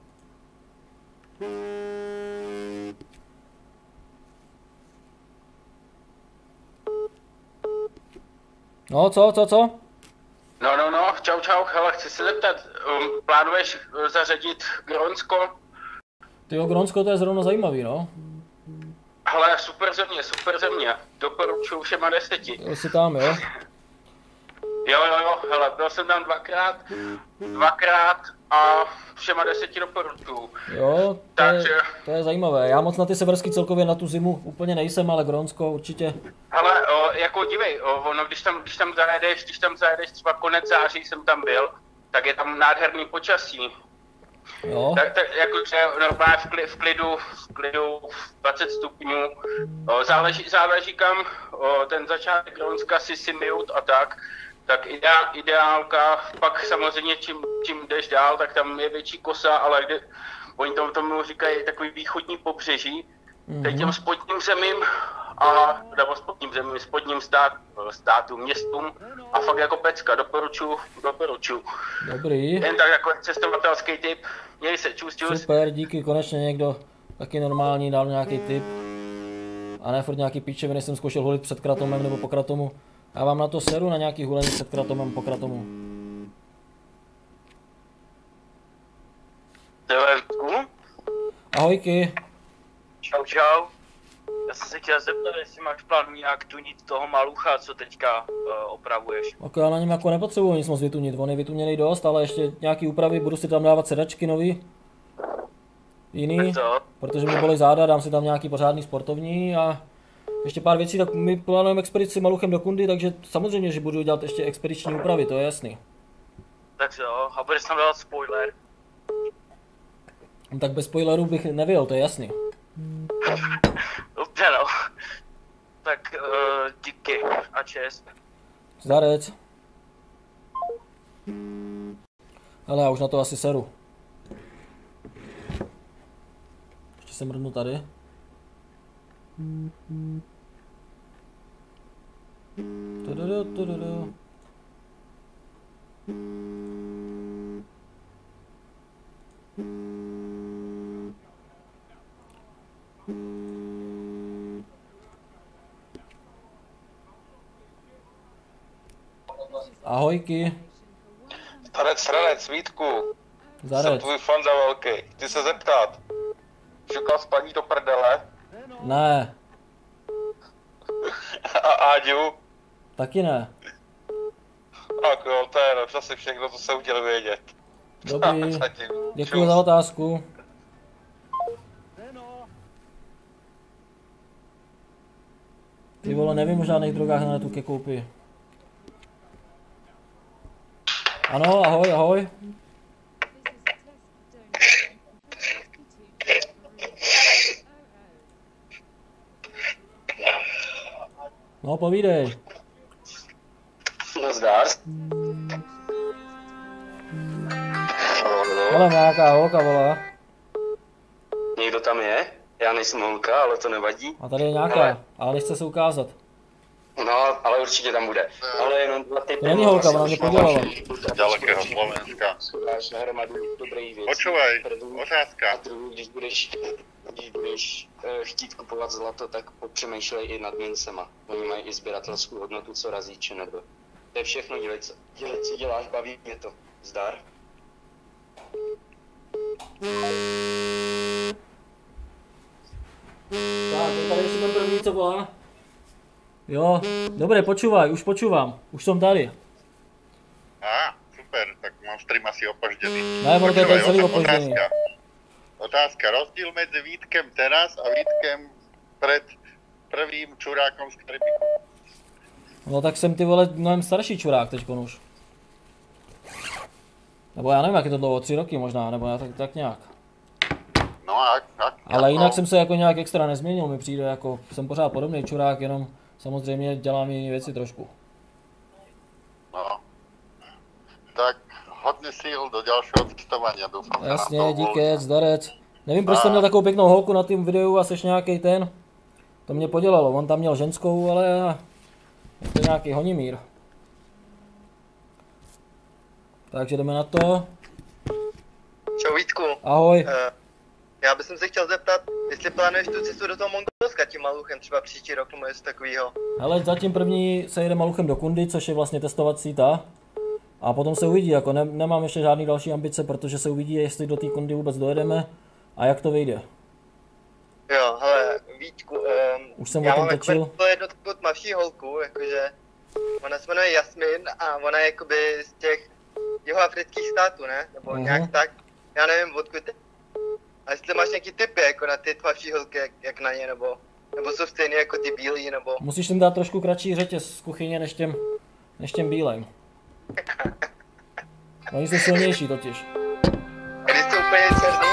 No, co? No, čau, hele, chci se zeptat, plánuješ zařadit Grónsko? Tyjo, Grónsko to je zrovna zajímavý, no. Hele, super země, doporučuji všema 10. Jsi tam, jo? Jo, hele, byl jsem tam dvakrát a všema 10 doporučuji. Jo, to je zajímavé. Já moc na ty severský celkově na tu zimu úplně nejsem, ale Grónsko určitě. Hele, jako dívej, ono, když tam zajedeš třeba konec září jsem tam byl, tak je tam nádherný počasí. Jo. Tak jakože normálně v klidu 20 stupňů. Záleží kam ten začátek Grónska si mute a tak ideálka, pak samozřejmě čím jdeš dál, tak tam je větší kosa, ale oni tomu říkají takový východní pobřeží, teď těm spodním zemím, spodním státu, městům a fakt jako pecka, doporučuji. Dobrý. Jen tak jako cestovatelský tip, měj se, čus. Super, díky, konečně někdo taky normální dal nějaký tip. A ne furt nějaký píčeviny, jsem zkoušel hulit před Kratomem nebo po Kratomu. Já vám na to seru, na nějaký hulení před Kratomem po Kratomu. Ahojky. Čau. Já jsem se chtěl zeptat, jestli máš plán nějak tunit toho malucha, co teďka opravuješ. Ok, já na něm jako nepotřebuji nic moc vytunit, on je vytuněný dost, ale ještě nějaký úpravy, budu si tam dávat sedačky nový. Jiný, protože mi bolí záda, dám si tam nějaký pořádný sportovní a ještě pár věcí, tak my plánujeme expedici maluchem do Kundy, takže samozřejmě, že budu dělat ještě expediční úpravy, to je jasný. Tak jo, a budeš tam dávat spoiler. Tak bez spoilerů bych nevěděl, to je jasný. Dobře no. Tak díky a čest. Zdarec. Ale já už na to asi seru. Ještě se mrdnu tady. Ahojky. Sranec, Vítku. Zarec. Jsem tvůj fan za velký. Chci se zeptat. Šukal spaní do prdele? Ne. A Áďu? Taky ne. Tak jo, to je asi všechno, co jsem chtěl vědět. Dobrý. Děkuji za otázku. Ty vole, nevím o žádných drogách na netu ke koupi. Ano, ahoj. No, povídej. Nazdar. Ale nějaká holka volá. Někdo tam je? Já nejsem holka, ale to nevadí. A tady je nějaká, ale nechce se ukázat. No, ale určitě tam bude. Ale jenom 2 typy. To není holka, ona mě podělala. Dalekého Slovenska. Počúvaj, otázka. A druhý, když budeš chtít kupovat zlato, tak popřemýšlej i nad mincema. Oni mají i sběratelskou hodnotu, co razíče nebo. To je všechno, dělej, co děláš, baví mě to. Zdar. Tak, tady si ten první, co volá. Jo, dobré, počúvaj, už počúvam, už som tady. Super, tak mám stream asi opožděný. Ne, ono to je tady celý opožděný. Otázka, rozdíl mezi Vítkem teraz a Vítkem před prvým čurákom z Krybiku. No tak jsem ty vole mnohem starší čurák teďkon už. Nebo já nevím, jak je to dlouho, 3 roky možná, nebo tak nějak. No a ale jinak jsem se jako nějak extra nezměnil, mi přijde jako, jsem pořád podobný čurák, jenom samozřejmě dělám jiné věci trošku. No. Tak hodně síl do dalšího cestování, doufám. Jasně, díky, zdarec. Nevím, proč jsi měl takovou pěknou holku na tom videu a seš nějaký ten. To mě podělalo, on tam měl ženskou, ale to je nějaký honimír. Takže jdeme na to. Čau Vítku. Ahoj. Já bych se chtěl zeptat, jestli plánuješ tu cestu do toho Mongolska tím maluchem, třeba příští rok nebo něco takového. Hele, zatím první se jede maluchem do Kundy, což je vlastně testovací ta. A potom se uvidí, jako nemám ještě žádný další ambice, protože se uvidí, jestli do té Kundy vůbec dojedeme a jak to vyjde. Jo, hele, Vítku, Už jsem já o tom mám točil. jako jednu takovou tmavší holku, jakože ona se jmenuje Jasmin a ona je jakoby z těch jihoafrických států, ne? Nebo nějak tak, já nevím odkud. A jestli máš nějaký tipy jako na ty tmavší holky, jak na ně, nebo jsou stejný jako ty bílí, nebo... Musíš jim dát trošku kratší řetěz z kuchyně než těm bílým. Oni jsou silnější totiž. Když jsou úplně černý?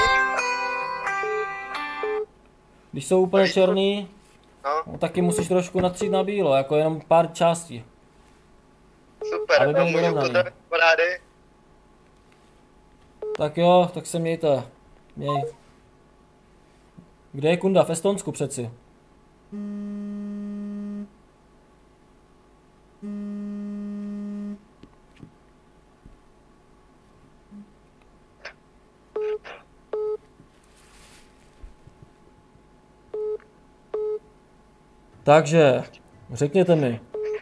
Když jsou úplně černý, no, taky musíš trošku natřít na bílo, jako jenom pár částí. Super, aby a byly můžu vyrovnaný. pozdravit kamarády? Tak jo, tak se mějte. Měj. Kde je Kunda? V Estonsku přeci. Takže, řekněte mi.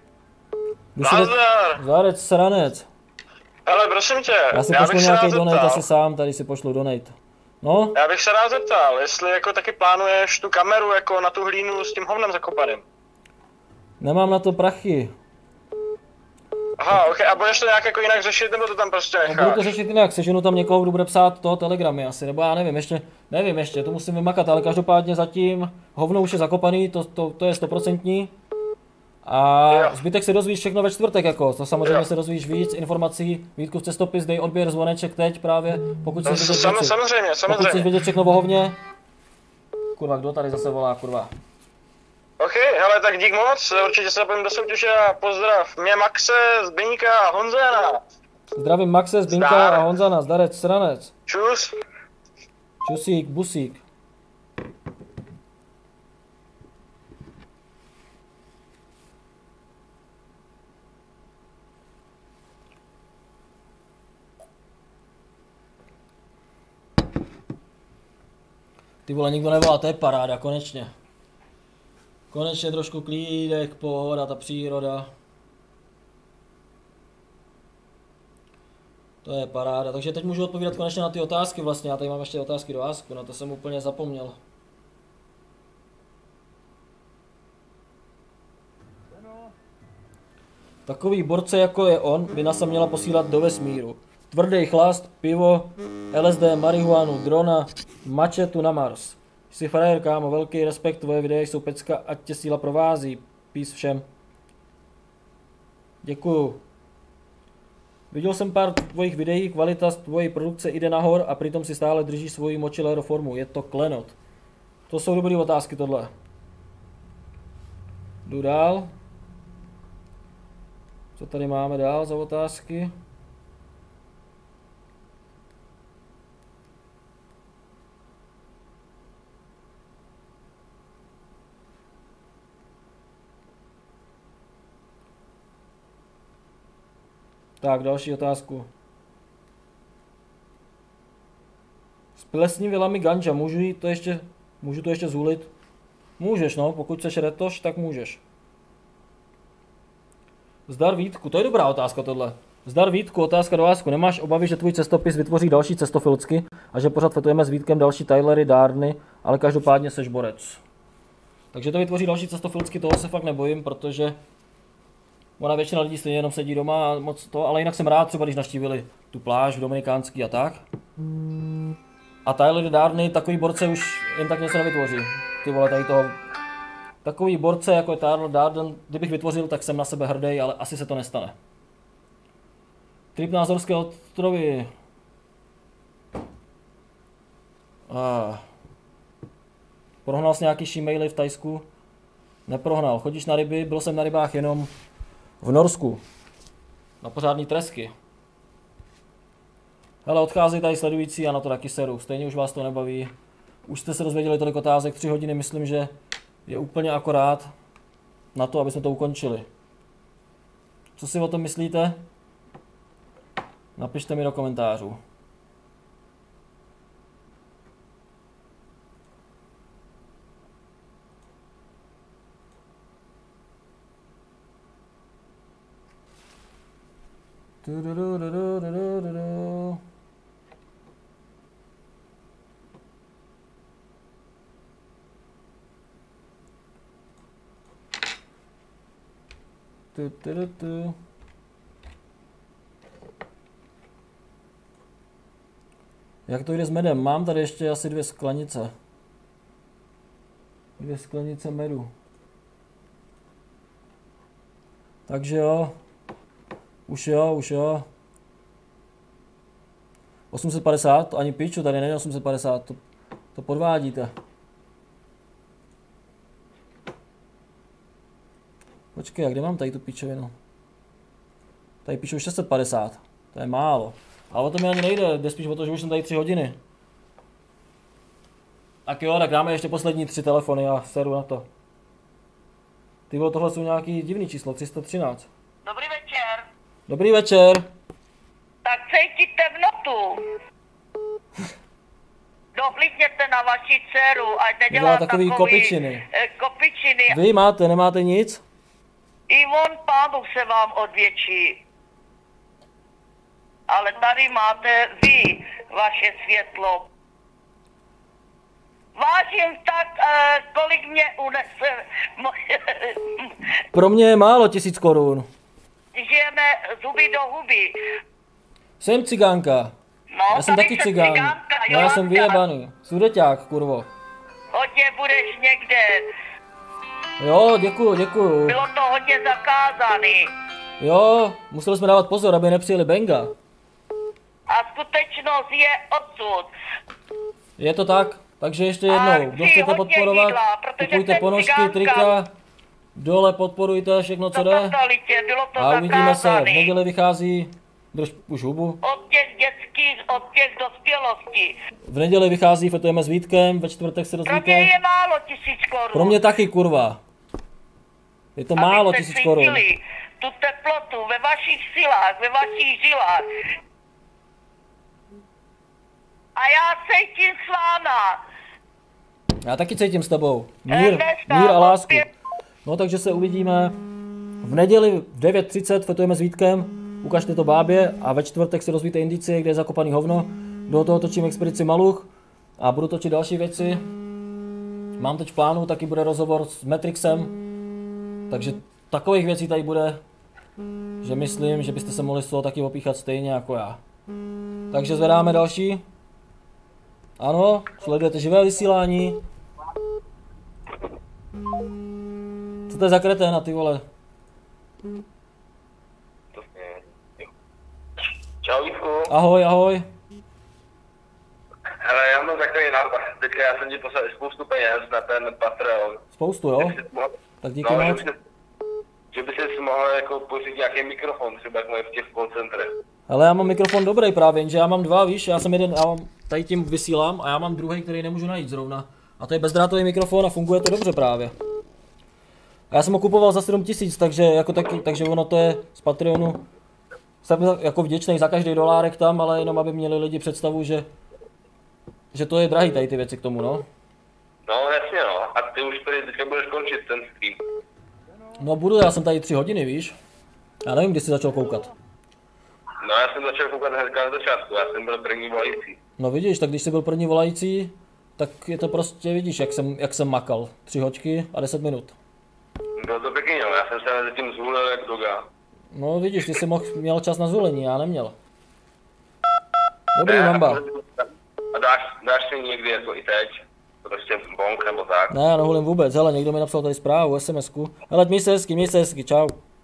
Zárec, sranec. Ale prosím tě, Já si bych pošlu se nějaký rád donate zeptal. asi sám, tady si pošlu donate. No, Já bych se rád zeptal, jestli jako taky plánuješ tu kameru jako na tu hlínu s tím hovnem zakopaným. nemám na to prachy. Aha, ok, a budeš to nějak jako jinak řešit, nebo to tam prostě A budu necháš? to řešit jinak, seženu tam někoho, kdo bude psát toho telegramy asi, nebo já nevím ještě, to musím vymakat, ale každopádně zatím hovno už je zakopaný, to je 100%. A zbytek se dozvíš všechno ve čtvrtek, jako, to samozřejmě se dozvíš víc informací, Vítku v cestopis, dej odběr, zvoneček teď právě, pokud chceš vědět věci. Samozřejmě. Pokud chceš vědět všechno o hovně. Kurva, kdo tady zase volá, kurva? Ok, hele, tak dík moc, určitě se zapojím do soutěže a pozdrav mě, Maxe, Zbyňka a Honzana. Zdravím Maxe, Zbinka Zdar. a Honzana, zdarec, sranec. Čus. Čusík, busík. Ty vole, nikdo nevolá, to je paráda, konečně. Konečně trošku klídek, pohoda, ta příroda. To je paráda, takže teď můžu odpovídat konečně na ty otázky vlastně, já tady mám ještě otázky do Ásku, na to jsem úplně zapomněl. Takový borce jako je on by NASA měla posílat do vesmíru. Tvrdý chlast, pivo, LSD, marihuanu, drona, mačetu na Mars. Jsi frajer, kámo, velký respekt, tvoje videa jsou pecka, ať tě síla provází. Peace všem. Děkuju. Viděl jsem pár tvojich videí, kvalita tvojí produkce jde nahor a přitom si stále drží svoji mochilero formu. Je to klenot. To jsou dobré otázky tohle. Jdu dál. Co tady máme dál za otázky? Tak, další otázku. S plesní vilami ganža, můžu to ještě zhulit? Můžeš, no, pokud chceš retoš, tak můžeš. Zdar Vítku, to je dobrá otázka tohle. Zdar Vítku, otázka do Ásku. Nemáš obavy, že tvůj cestopis vytvoří další cestofilcky a že pořád fetujeme s Vítkem další Tylery, Dárny, ale každopádně seš borec. Takže to vytvoří další cestofilcky, toho se fakt nebojím, protože ona většina lidí stejně jenom sedí doma a moc to, ale jinak jsem rád třeba, když navštívili tu pláž v Dominikánský a tak. A Tylery, Dárny, takový borce už jen tak něco nevytvoří. Ty vole, tady toho. Takový borce jako je Tyler Darden, kdybych vytvořil, tak jsem na sebe hrdý, ale asi se to nestane. Trip na Azorské ostrovy. Prohnal jsi nějaký šímejly v Tajsku? Neprohnal. Chodíš na ryby? Byl jsem na rybách jenom v Norsku. Na pořádný tresky. Hele, odchází tady sledující a na to taky seru. Stejně už vás to nebaví. Už jste se dozvěděli tolik otázek, 3 hodiny, myslím, že je úplně akorát na to, aby jsme to ukončili. Co si o tom myslíte? Napište mi do komentářů. Jak to jde s medem? Mám tady ještě asi 2 sklenice. 2 sklenice medu. Takže jo. Už jo. 850, ani piču, tady není 850, to podvádíte. Počkej, a kde mám tady tu pičovinu? Tady píšu 650, to je málo. Ale o to mi ani nejde, jde spíš o to, že už jsem tady 3 hodiny. Tak jo, tak dáme ještě poslední 3 telefony a seru na to. Ty vole, tohle jsou nějaký divný číslo, 313. Dobrý večer. Dobrý večer. Tak cejtíte v notu. Dohlídněte na vaši dceru, ať nedělá takový kopičiny. Kopičiny. Vy nemáte nic? I on pánu se vám odvětší. Ale tady máte vy vaše světlo. Vážím tak, kolik mě unese. Pro mě je málo 1000 korun. Žijeme zuby do huby. Jsem cigánka. No, já jsem taky cigán. Jo, já jsem vyjebaný. Sudeťák, kurvo. Hodně budeš někde. Jo, děkuju. Bylo to hodně zakázaný. Jo, museli jsme dávat pozor, aby nepřijeli benga. A skutečnost je odsud. Je to tak? Takže ještě jednou, kdo chcete podporovat, kupujte ponožky, trika, dole podporujte všechno, co jde. A uvidíme se, v neděli vychází, drž už hubu. Od těch dětských, od těch dospělostí. V neděli vychází, fotujeme s Vítkem, ve čtvrtek se dozvíte. Pro mě je málo 1000 korun. Pro mě taky, kurva. Je to málo 1000 korun. Tu teplotu ve vašich silách, ve vašich žilách. A já cítím s váma. Já taky cítím s tebou. Mír a lásku. No takže se uvidíme v neděli v 9:30, fotujeme s Vítkem, ukažte to bábě a ve čtvrtek si rozvíte indicie, kde je zakopaný hovno. Do toho točím expedici Maluch a budu točit další věci. Mám teď v plánu, taky bude rozhovor s Matrixem, takže takových věcí tady bude, že myslím, že byste se mohli z toho taky opíchat stejně jako já. Takže zvedáme další. Ano, sledujete živé vysílání. Co to je za kreténa, ty vole? Čau Vítku. Ahoj. Hele, já mám takový nápad. Teďka já jsem ti poslal spoustu peněz na ten Patreon. Spoustu, jo? Tak díky moc. Že by si mohl jako pořídit nějaký mikrofon, třeba jak mají v těch koncentrech. Ale já mám mikrofon dobrý právě, jenže já mám 2, víš, já mám tady tím vysílám a já mám druhý, který nemůžu najít zrovna. A to je bezdrátový mikrofon a funguje to dobře právě. A já jsem ho kupoval za 7000, takže ono to je z Patreonu. Jsem jako vděčný za každý dolárek tam, ale jenom aby měli lidi představu, že to je drahý tady ty věci k tomu, no. No jasně no, a ty už tady teďka budeš končit ten stream. No budu, já jsem tady 3 hodiny, víš. Já nevím, kdy jsi začal koukat. No já jsem začal koukat hnedka na začátku, já jsem byl první volající. No vidíš, tak když jsi byl první volající, tak je to prostě, vidíš, jak jsem makal. 3 hoďky a 10 minut. Bylo to pěkný, no, já jsem se zatím zhulil jak doga. No vidíš, ty jsi měl čas na zvolení, já neměl. Dobrý, Mamba. A dáš si někdy jako i teď? Prostě bonk nebo tak? Ne, já nehulím vůbec, hele, někdo mi napsal tady zprávu, SMS-ku. Hele, měj se hezky, čau.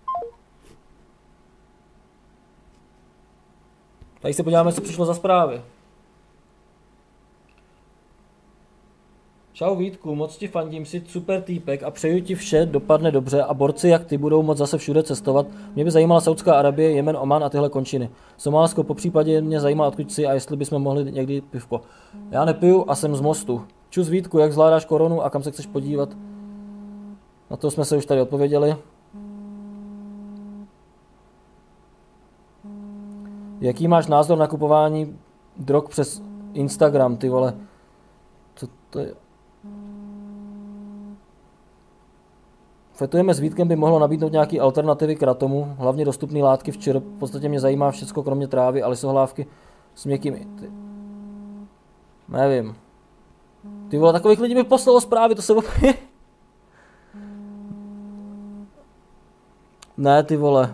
Tady se podíváme, co přišlo za zprávy. Čau Vítku, moc ti fandím, jsi super týpek a přeju ti vše dopadne dobře a borci jak ty budou moc zase všude cestovat. Mě by zajímala Saudská Arabie, Jemen, Oman a tyhle končiny. Somálsko popřípadě mě zajímá odkud jsi a jestli bychom mohli někdy pivko. Já nepiju a jsem z Mostu. Čus Vítku, jak zvládáš koronu a kam se chceš podívat? Na to jsme se už tady odpověděli. Jaký máš názor na kupování drog přes Instagram, ty vole? Co to je? Fetujeme s Vítkem by mohlo nabídnout nějaký alternativy k ratomu, hlavně dostupné látky v čirop. V podstatě mě zajímá všecko kromě trávy a lisohlávky s měkkými. Nevím. Ty vole, takových lidí bych poslalo zprávy, to se opět. Ne, ty vole.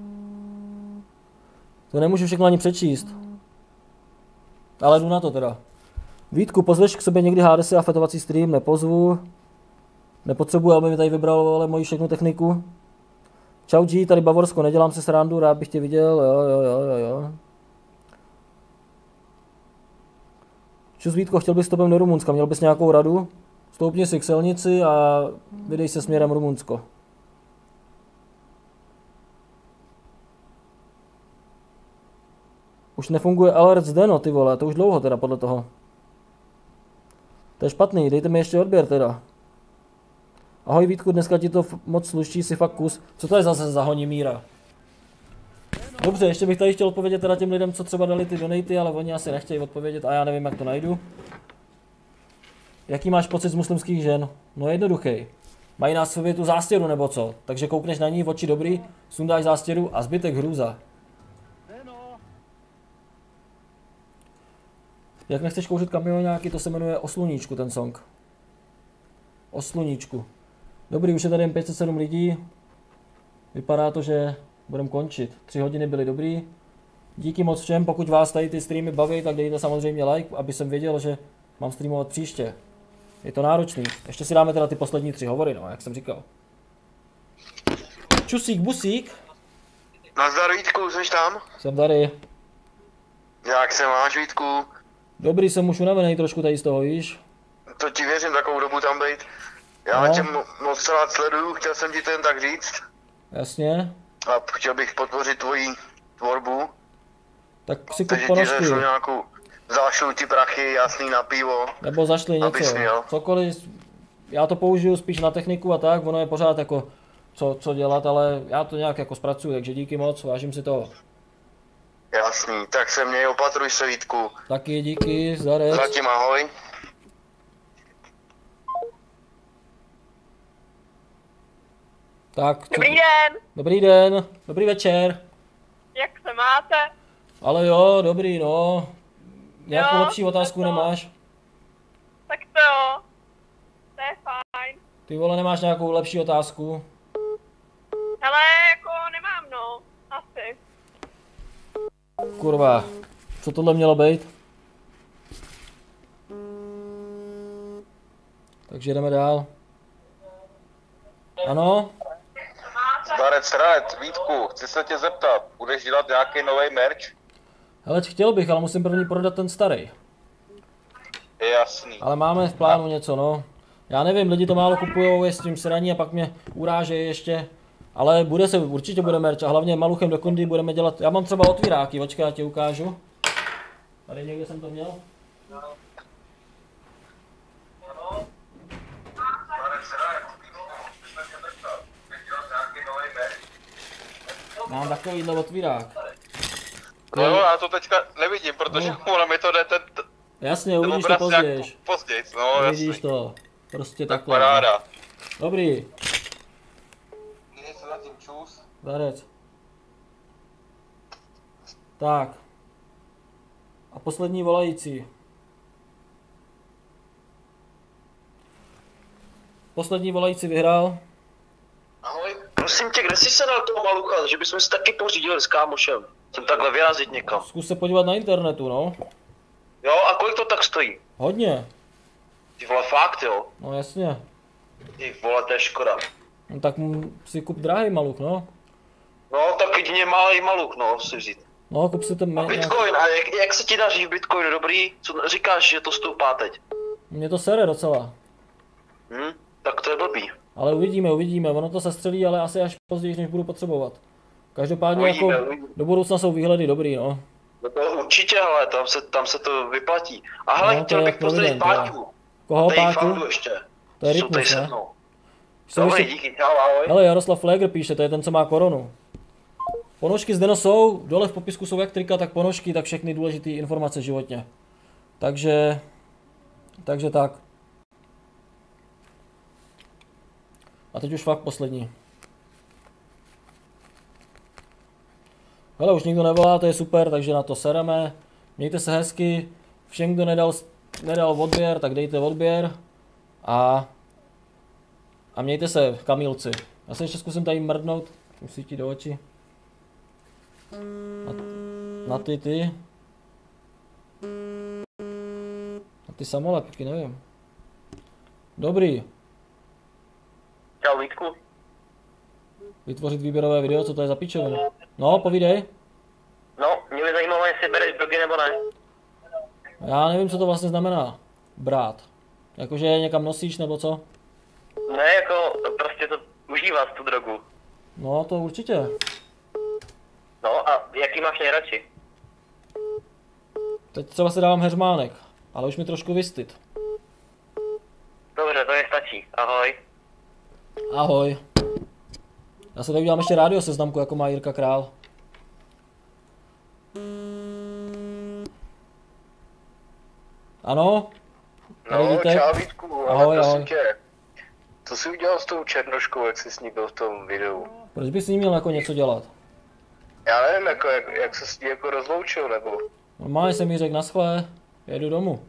To nemůžu všechno ani přečíst. Ale jdu na to teda. Vítku, pozveš k sobě někdy HDS a fetovací stream? Nepozvu. Nepotřebuji, aby mi tady vybral ale moji všechnu techniku. Čau G, tady Bavorsko, nedělám si srandu, rád bych tě viděl, jo. Čus Vítko, chtěl bych s tobem do Rumunska, měl bys nějakou radu? Stoupni si k silnici a vydej se směrem Rumunsko. Už nefunguje alert Zdeno, ty vole, to už dlouho teda podle toho. To je špatný, dejte mi ještě odběr teda. Ahoj Vítku, dneska ti to moc sluší, si fakt kus. Co to je zase za honimíra? Dobře, ještě bych tady chtěl odpovědět teda těm lidem, co třeba dali ty donaty, ale oni asi nechtějí odpovědět a já nevím, jak to najdu. Jaký máš pocit z muslimských žen? No jednoduchý. Mají na sobě tu zástěru nebo co? Takže koukneš na ní, oči dobrý, sundáš zástěru a zbytek hrůza. Jak nechceš kouřit kamionáky, to se jmenuje O sluníčku ten song. O sluníčku. Dobrý, už je tady jen 507 lidí. Vypadá to, že budeme končit. 3 hodiny byly dobrý. Díky moc všem, pokud vás tady ty streamy baví, tak dejte samozřejmě like, aby jsem věděl, že mám streamovat příště. Je to náročný. Ještě si dáme teda ty poslední 3 hovory, no, jak jsem říkal. Čusík, busík. Nazdar Vítku, jsi tam? Jsem tady. Jak se máš Vítku? Dobrý, jsem už unavený trošku tady z toho, víš? To ti věřím, takovou dobu tam být. Já No. tě moc rád sleduju, chtěl jsem ti to jen tak říct. Jasně. A chtěl bych podpořit tvoji tvorbu. Tak si kup Takže ti ponožky. zašlu nějakou, zašlu ti prachy, jasný na pivo. Nebo zašli Abys něco. měl. Cokoliv. Já to použiju spíš na techniku a tak, ono je pořád jako co dělat, ale já to nějak jako zpracuju, takže díky moc, vážím si toho. Jasný, tak se měj, opatruj se Vítku. Taky díky, zdarec. Zatím ahoj. Tak, Dobrý den, Dobrý den, dobrý večer. jak se máte? Ale jo, dobrý no. Nějakou Jo, lepší otázku nemáš? Tak to jo, to je fajn. Ty vole, nemáš nějakou lepší otázku? Hele, jako nemám no, asi. Kurva, co tohle mělo být? Takže jdeme dál. Ano? Zdarec, Vítku, chci se tě zeptat, budeš dělat nějaký nový merch? Hele, chtěl bych, ale musím první prodat ten starý. Je jasný. Ale máme v plánu něco, no. Já nevím, lidi to málo kupujou, je s tím sraní a pak mě urážejí ještě. Ale určitě bude merch a hlavně maluchem do kundy budeme dělat, já mám třeba otvíráky, počkej, já ti ukážu. Tady někde jsem to měl. Mám takovýhle otvírák. No jo, já to teďka nevidím, protože ono mi to jde ten Jasně, uvidíš to později. Později, no jasný. Uvidíš to. Prostě Tak takhle. paráda. Dobrý. Něco zatím čus. Darec. Tak. A poslední volající. Poslední volající vyhrál. Ahoj, prosím tě, kde jsi se dal toho malucha, že bychom si taky pořídili s kámošem. Jsem takhle vyrazit někam. Zkus se podívat na internetu, no. Jo, a kolik to tak stojí? Hodně. Ty vole, fakt jo? No jasně. Ty vole, to je škoda. No tak si kup drahý maluch, no. No, tak jedině malý maluch, no, si vzít. No, kup si ten A Bitcoin, a jak se ti daří v Bitcoinu, dobrý? Co říkáš, že to stoupá teď? Mě to sere docela. Tak to je blbý. Ale uvidíme, ono to se střelí, ale asi až později, než budu potřebovat. Každopádně Uvidíme. do budoucna jsou výhledy dobrý, no. No to určitě, hele, tam se to vyplatí. A hele, No, to chtěl je bych jak pozdravit prezident, Páťu. Koho, Tady Páťu? Fandu ještě. To je Jsou tady Rytmus, se ne? mnou. Jsem Dobrý, ještě- díky, čau, ahoj. Hele, Jaroslav Flegr píše, to je ten, co má koronu. Ponožky zde jsou, dole v popisku jsou jak trika, tak ponožky, tak všechny důležité informace životně. Takže tak. A teď už fakt poslední. Hele, už nikdo nevolá, to je super, takže na to sereme. Mějte se hezky. Všem, kdo nedal odběr, tak dejte odběr. A mějte se, Kamilci. Já se ještě zkusím tady mrdnout. Už svítí do očí. Na ty. Na ty samolepky, nevím. Dobrý. Čau Vítku. Vytvořit výběrové video, co to je za pičovinu? No, povídej. No, mě by zajímalo, jestli bereš drogy nebo ne. Já nevím, co to vlastně znamená. Brát. Jakože někam nosíš, nebo co? Ne, jako prostě to užívat tu drogu. No, to určitě. No a jaký máš nejradši? Teď třeba si dávám heřmánek, ale už mi trošku vystyt. Dobře, to je stačí. Ahoj. Ahoj. Já se tady udělám ještě rádio seznamku, jako má Jirka Král. Ano? Tady No, Vítek? čau Vítku, Ahoj, ale prosím ahoj. tě, co jsi udělal s tou černoškou, jak jsi s ní byl v tom videu? Proč bys s ní měl jako něco dělat? Já nevím, jako, jak se s ní jako rozloučil, nebo... Normálně jsem jí řekl naschle, jedu domů.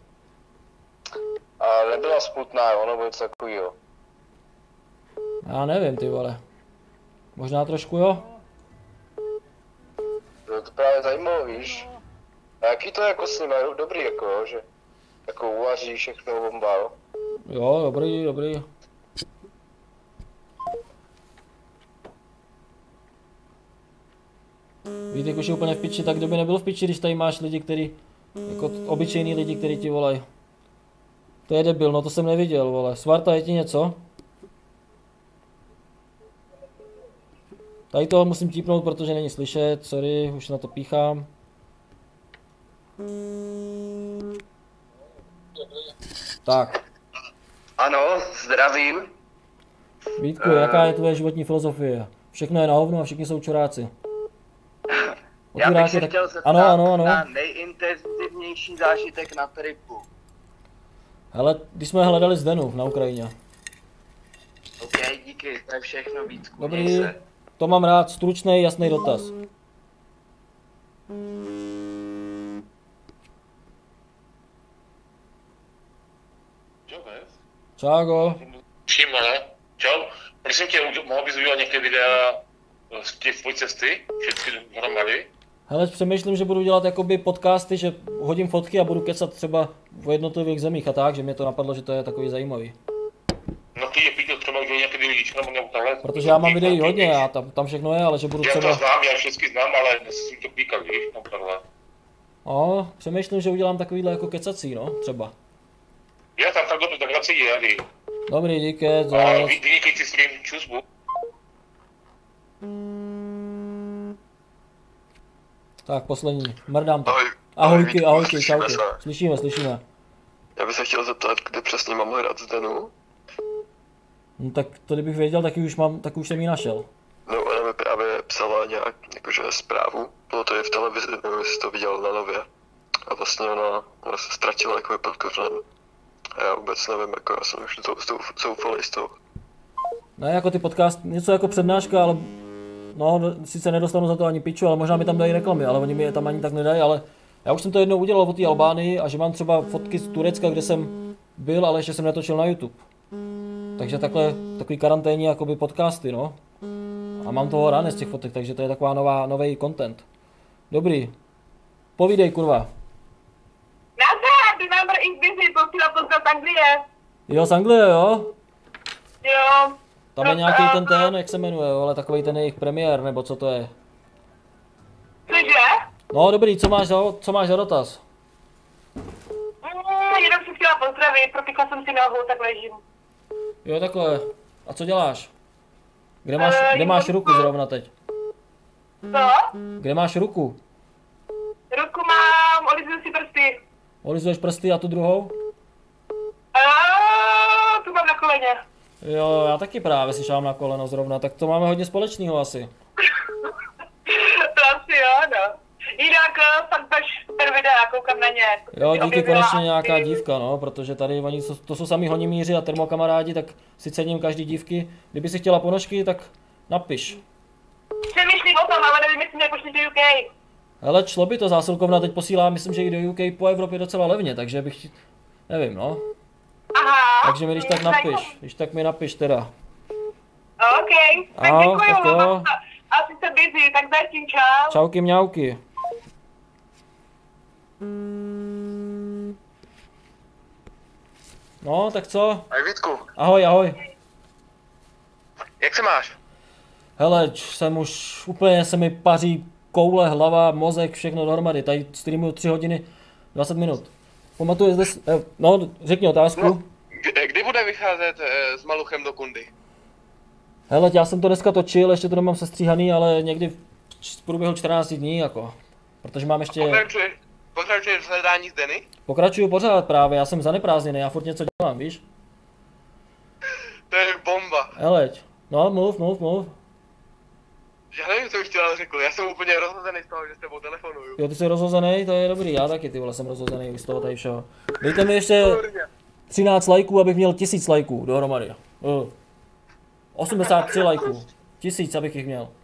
A nebyla smutná, jo, nebo něco takovýho. Já nevím, ty vole. Možná trošku jo? Bylo to právě zajímalo, víš. A jaký to jako s ním je dobrý, jako jo, že jako uvaří všechno bomba, jo. Jo, dobrý. Víte, jak už je úplně v piči, tak kdo by nebyl v piči, když tady máš lidi, který, jako obyčejný lidi, kteří ti volají. To je debil, no to jsem neviděl, vole. Svarta, je ti něco? Tady toho musím típnout, protože není slyšet, sorry, už na to píchám. Tak. Ano, zdravím. Vítku, jaká je tvoje životní filozofie? Všechno je na hovno a všichni jsou čuráci. Já bych se tak- chtěl zeptat Ano. na nejintenzivnější zážitek na tripu. Hele, když jsme hledali Zdenu na Ukrajině. OK, díky, to je všechno, Vítku. Měj Dobrý, se. to mám rád, stručný, jasný dotaz. Čágo. Všimno, ne? Čau. Prosím tě, mohl bys udělat některé videa z těch tvojí cesty? Všechny dohromady? Hele, přemýšlím, že budu dělat jakoby podcasty, že hodím fotky a budu kecat třeba v jednotlivých zemích a tak, že mě to napadlo, že to je takový zajímavý. No ty je pítel třeba, že nějaké lidičky nebo nějakou takhle. Protože já mám videí hodně a tam všechno je, ale že budu Já třeba... to znám, já všechny znám, ale nesmím to píkat, víš, nebo takhle. No, přemýšlím, že udělám takovýhle jako kecací, no, třeba. Já tam tak dobře, tak vrací je, Dobrý, díky, a za... vynikající stream, čusbu. Tak, poslední, mrdám to. Ahoj, Ahojky, slyšíme čauky. se. Slyšíme. Já bych se chtěl zeptat, kde přesně mám hledat Zdenu? No tak to kdybych věděl, tak už jsem ji našel. No, ona mi právě psala nějak, jakože zprávu, bylo to i v televizi, nevím, jestli to viděl na Nově. A vlastně ona se ztratila jako pod kořenem. A já vůbec nevím, jako já jsem už zoufalý z toho. Ne, jako ty podcast, něco jako přednáška, ale... No, sice nedostanu za to ani piču, ale možná mi tam dají reklamy, ale oni mi je tam ani tak nedají, ale... Já už jsem to jednou udělal o té Albánii a že mám třeba fotky z Turecka, kde jsem byl, ale ještě jsem netočil na YouTube. Takže takhle, takový karanténní jakoby podcasty, no. A mám toho ráno z těch fotek, takže to je taková nový content. Dobrý. Povídej, kurva. Nazdar, ty number is busy, posílal pozdrav z Anglie. Jo, z Anglie, jo? Jo. Tam je nějaký ten, jak se jmenuje, ale takový ten jejich premiér, nebo co to je? Cože? No dobrý, co máš za dotaz? Jenom jsem chtěla pozdravit, propíkla jsem si nohu, tak ležím. Jo, takhle. A co děláš? Kde máš ruku zrovna teď? Co? Kde máš ruku? Ruku mám, olizuju si prsty. Olizuješ prsty a tu druhou? Tu mám na koleně. Jo, já taky právě si šám na koleno zrovna, tak to máme hodně společného asi. To asi jo, no. Jinak fakt máš super videa, koukám na ně. Jo, díky, konečně nějaká dívka, no, protože tady oni, to jsou sami honimíři a termokamarádi, tak si cením každý dívky. Kdyby si chtěla ponožky, tak napiš. Přemýšlím o tom, ale nevím, jestli mě pošli do UK. Hele, šlo by to, zásilkovna teď posílá, myslím, že i do UK po Evropě docela levně, takže bych, nevím, no. Aha. Takže mi když tak napiš, mi napiš teda. OK, tak děkuju, tak jo. Asi se busy, tak zatím čau. Čauky mňauky. No, tak co? Ahoj Vítku. Ahoj, ahoj. Jak se máš? Hele, jsem už úplně se mi paří koule, hlava, mozek, všechno dohromady. Tady streamuju 3 hodiny 20 minut. Pamatuje zde, no, řekni otázku. No, kdy bude vycházet s Maluchem do Kundy? Hele, já jsem to dneska točil, ještě to nemám sestříhaný, ale někdy v průběhu 14 dní, jako. Protože mám ještě... Pokračuješ v hledání Zdeny? Pokračuju pořád právě, já jsem zaneprázdněný, já furt něco dělám, víš? To je bomba. Heleď, no, mluv. Já nevím, co bych ti ale řekl, já jsem úplně rozhozený z toho, že s tebou telefonuju. Jo, ty jsi rozhozený, to je dobrý, já taky, ty vole, jsem rozhozený z toho tady všeho. Dejte mi ještě 13 lajků, abych měl 1000 lajků dohromady. 83 lajků, 1000, abych jich měl.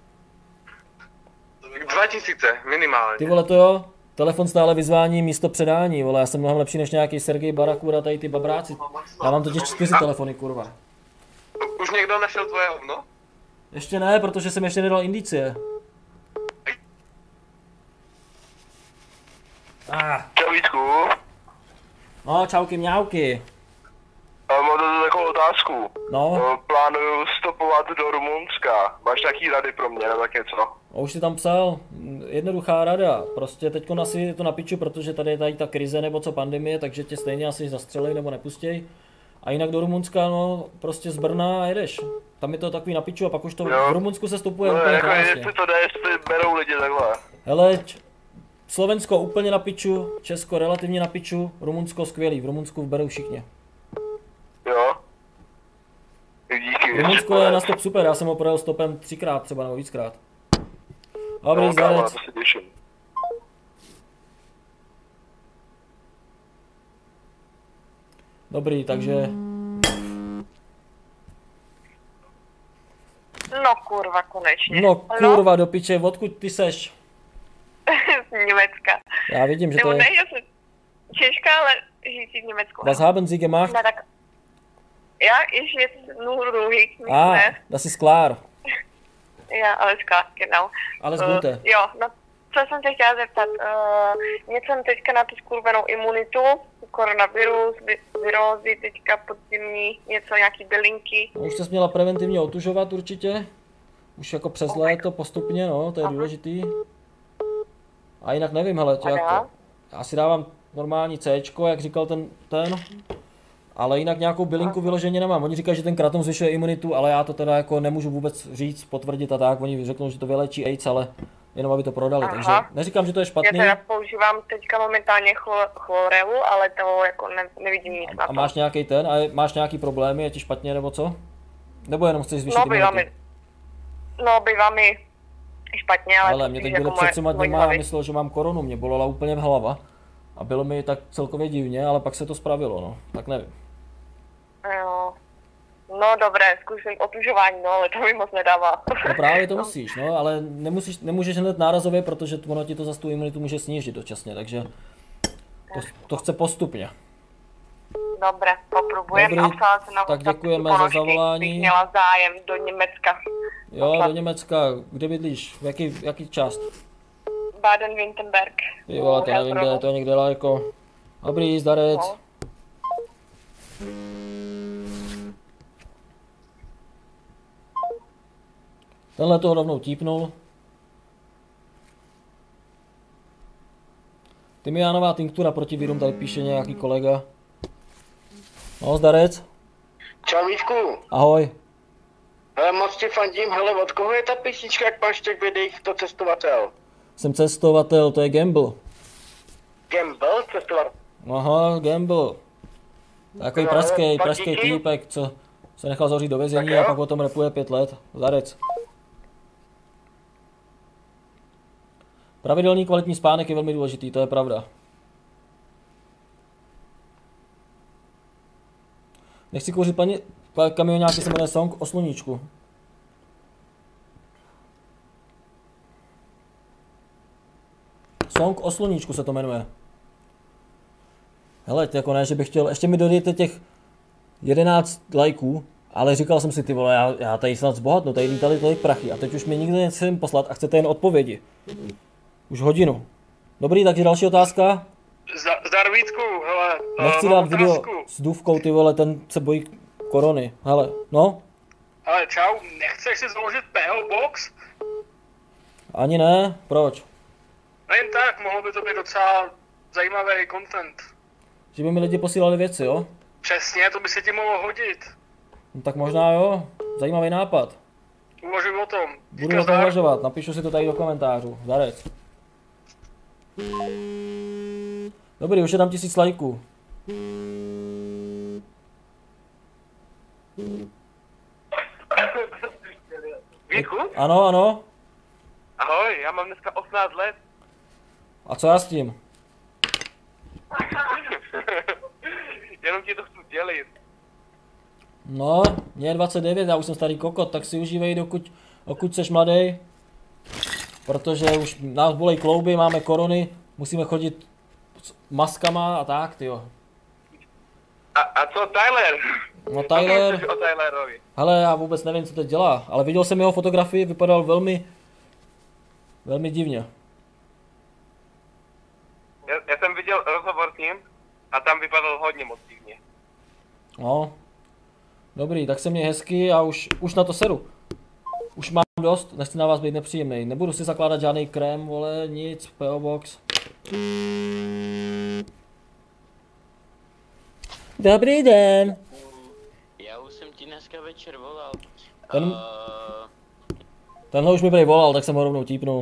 2000, minimálně. Ty vole, to jo, telefon stále vyzvání místo předání, vole, já jsem mnohem lepší než nějaký Sergej Barakura, tady ty babráci. Já mám totiž 4 telefony, kurva. Už někdo našel tvoje hovno? Ještě ne, protože jsem ještě nedal indicie. Čau Vítku. No, čauky mňauky. Mám tady takovou otázku. No. Plánuju stopovat do Rumunska. Máš nějaký rady pro mě, nebo tak něco? A už si tam psal, jednoduchá rada, prostě teďko asi to na piču, protože tady je tady ta krize nebo co pandemie, takže tě stejně asi zastřelej nebo nepustěj. A jinak do Rumunska, no, prostě z Brna a jedeš. Tam je to takový na piču a pak už to v Rumunsku se stopuje úplně jako krásně. jestli to jde, jestli berou lidi takhle. Hele, Slovensko úplně na piču, Česko relativně na piču, Rumunsko skvělý, v Rumunsku berou všichni. Jo. Díky. Rumunsko je na stop super, já jsem ho projel stopem 3krát třeba nebo víckrát. Dobrý, zdarec. Dobrý, takže... No kurva, konečně. No kurva, do piče, odkud ty seš? Z Německa. Já vidím, že to je... Ne, já jsem Češka, ale žijící v Německu. Was haben Sie gemacht? No, tak... Ja, ich jetzt nur ruhig, nicht Ah, mehr. das ist klar. Ja, alles klar, genau. Alles Gute. Jo, no, co jsem se chtěla zeptat, měl jsem teďka na tu skurvenou imunitu, koronavirus, virózy, teďka podzimní, něco, nějaký bylinky. No, už jsi měla preventivně otužovat určitě. Už jako přes léto postupně, no, to je důležitý. A jinak nevím, hele, jako, já si dávám normální Cčko, jak říkal ten. Ale jinak nějakou bylinku vyloženě nemám. Oni říkají, že ten kratom zvyšuje imunitu, ale já to teda jako nemůžu vůbec říct, potvrdit a tak. Oni řeknou, že to vylečí AIDS, ale jenom aby to prodali. Aha. Takže neříkám, že to je špatný. Já teda používám teďka momentálně chlorelu, ale to jako nevidím nic na to. A máš nějaký a máš nějaký problémy, je ti špatně nebo co? Nebo jenom chceš zvýšit imunitu? Bývá mi špatně, ale... Hele, mě teď bylo před 3 dněma a myslel, že mám koronu, mě bolela úplně hlava. A bylo mi tak celkově divně, ale pak se to spravilo, no. Tak nevím. Jo. No dobré, zkusím otužování, no, ale to mi moc nedává. No právě to musíš, no, ale nemůžeš hned nárazově, protože ono ti to zase tu imunitu může snížit dočasně, takže to chce postupně. Dobré, popробуjem. Dobrý, tak děkujeme za zavolání. Bych měla zájem do Německa. Jo, do Německa. Kde bydlíš? V jaký část? Baden-Württemberg. Ty vole, to nevím, kde, to je někde daleko. Dobrý, zdarec. No. Tenhle toho rovnou típnul. Tymiánová tinktura proti virům, tady píše nějaký kolega. No, zdarec. Čau Vítku. Ahoj. Hele, moc ti fandím, hele, od koho je ta písnička, jak máš v těch videích to cestovatel? Jsem cestovatel, to je Gamble. Gamble? Cestovatel? Aha, Gamble. Takový pražský týpek, co se nechal zavřít do vězení a pak o tom rapuje 5 let. Zarec. Pravidelný kvalitní spánek je velmi důležitý, to je pravda. Nechci kouřit paní kamionáky, se jmenuje Song o sluníčku. Song o sluníčku se to jmenuje. Hele, jako ne, že bych chtěl, ještě mi dodejte těch 11 lajků, ale říkal jsem si, ty vole, já tady snad zbohatnu, tady lítali tolik prachy a teď už mi nikdo nechce poslat a chcete jen odpovědi. Už hodinu. Dobrý, takže další otázka. Zdar Vítku, hele. Nechci dát video s Duvkou, ty vole, ten se bojí korony. Hele, no? Ale čau, nechceš si založit PO Box? Ani ne, proč? No jen tak, mohlo by to být docela zajímavý content. Že by mi lidi posílali věci, jo? Přesně, to by se ti mohlo hodit. No, tak možná jo, zajímavý nápad. Uvažuj o tom. Budu o tom uvažovat, napíšu si to tady do komentářů. Zarec. Dobrý, už je tam 1000 lajků. Vítku? Ano, ano. Ahoj, já mám dneska 18 let. A co já s tím? Jenom ti to chci dělit. No, mě je 29, já už jsem starý kokot, tak si užívej, dokud seš mladý. Protože už nás bolej klouby, máme korony, musíme chodit s maskama a tak, tyjo. A co Tyler? No Tyler, Co o Tylerovi? hele, já vůbec nevím, co teď dělá, ale viděl jsem jeho fotografii, vypadal velmi divně. Já jsem viděl rozhovor s ním a tam vypadal hodně moc divně. No, dobrý, tak se měj hezky a už na to seru. Už mám dost, nechci na vás být nepříjemnej. Nebudu si zakládat žádný krém, vole, nic, PO Box. Dobrý den. Já už jsem ti dneska večer volal. Tenhle už mi prej volal, tak jsem ho rovnou típnul.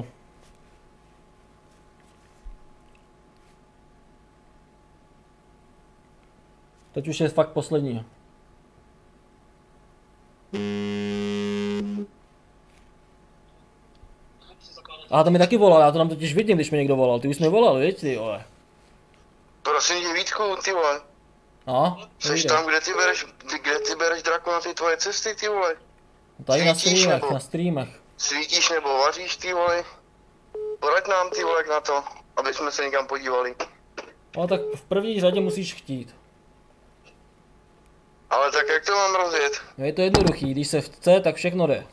Teď už je fakt poslední. A to mi taky volal, já to tam totiž vidím, když mi někdo volal. Ty už jsi mi volal, viď, ty vole. Prosím tě Vítku, ty vole. No? Seš tam, kde ty bereš draku na ty tvoje cesty, ty vole? Tady na streamech. Svítíš nebo vaříš, ty vole? Poraď nám, ty vole, na to, aby jsme se někam podívali. No tak v první řadě musíš chtít. Ale tak jak to mám rozjet? No je to jednoduchý, když se chce, tak všechno jde.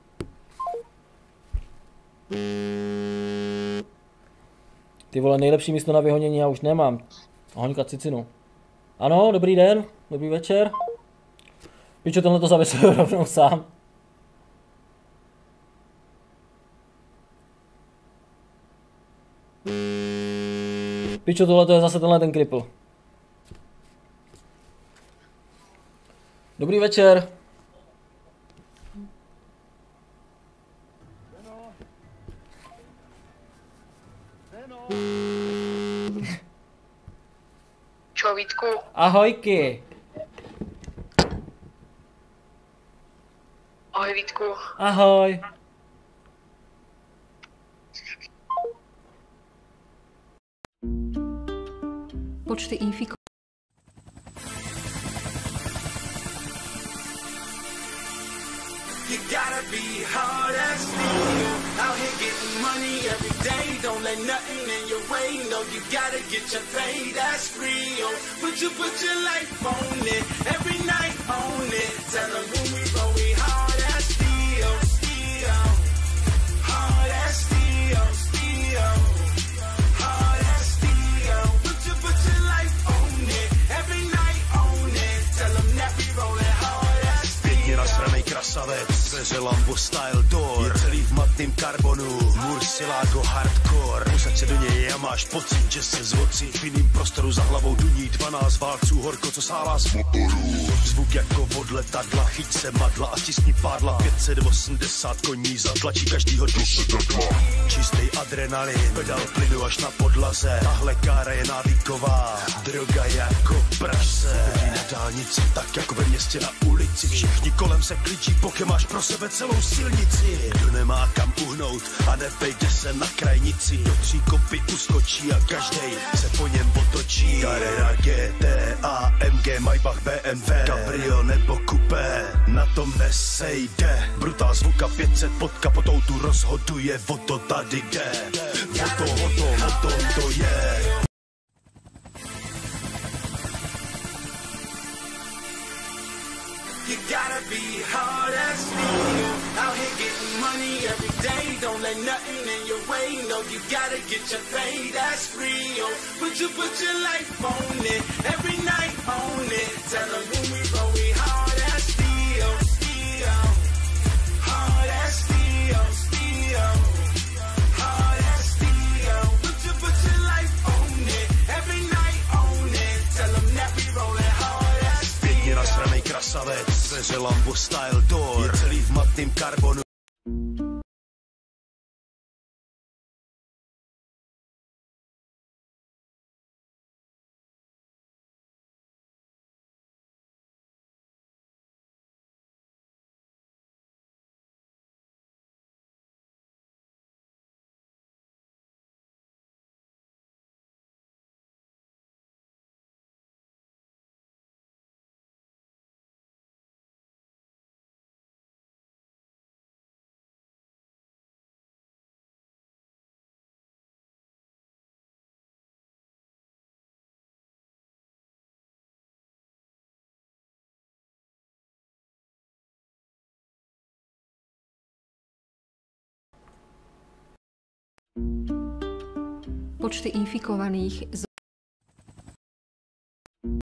Ty vole, nejlepší místo na vyhonění já už nemám. Hoňka cicinu. Ano, dobrý den, dobrý večer. Pičo, tohle to zavesuju rovnou sám. Pičo, tohle je zase tenhle ten kripl. Dobrý večer. Čau Vítku. Ahojky. Ahoj Vítku. Ahoj. Počty infiko. You gotta be hard as steel. Out here getting money every day. Don't let nothing in your way. No, you gotta get your pay. That's real. Put your life on it. Every night on it. Tell them when we go, we hard as steel. Steel. Hard as steel. Steel. Hard as steel. Put your life on it. Every night on it. Tell them that we rollin' hard as steel. Nasranej krasavec, seře Lambo Style Door. Je celý v matným karbonu, Murcielago hardcore, usaď se do něj a máš pocit, že se zvocí v jiným prostoru za hlavou duní 12 válců horko, co sálá z motorů. Zvuk jako od letadla, chyť se madla a stiskni pádla. 580 koní zatlačí každýho dusitokla. Čistý adrenalin, pedal plynu až na podlaze. Tahle kára je návyková, droga jako prase. Bydlí na dálnici, tak jako ve městě na ulici. Všichni kolem se kličí, poké máš pro sebe celou silnici. Kdo nemá kam uhnout a nevejde se na krajnici, do 3 kopy uskočí a každej se po něm otočí. Carrera GT, AMG, Maybach, BMW, Cabrio nebo kupé, na tom nesejde. Brutál zvuka 500 pod kapotou tu rozhoduje, o to tady jde. O tom to je. You gotta be hard as steel, out here getting money every day. Don't let nothing in your way. No, you gotta get your pay. That's real. Put your life on it, every night on it. Tell them when we roll, we hard as steel, steel. Hard as steel, steel. Hard as steel. Put your life on it, every night on it. Tell them that we rollin' hard as steel. Pěkně nasranej krasavec, dveře Lambo Style Door, je celý v matným karbonu. Počty infikovaných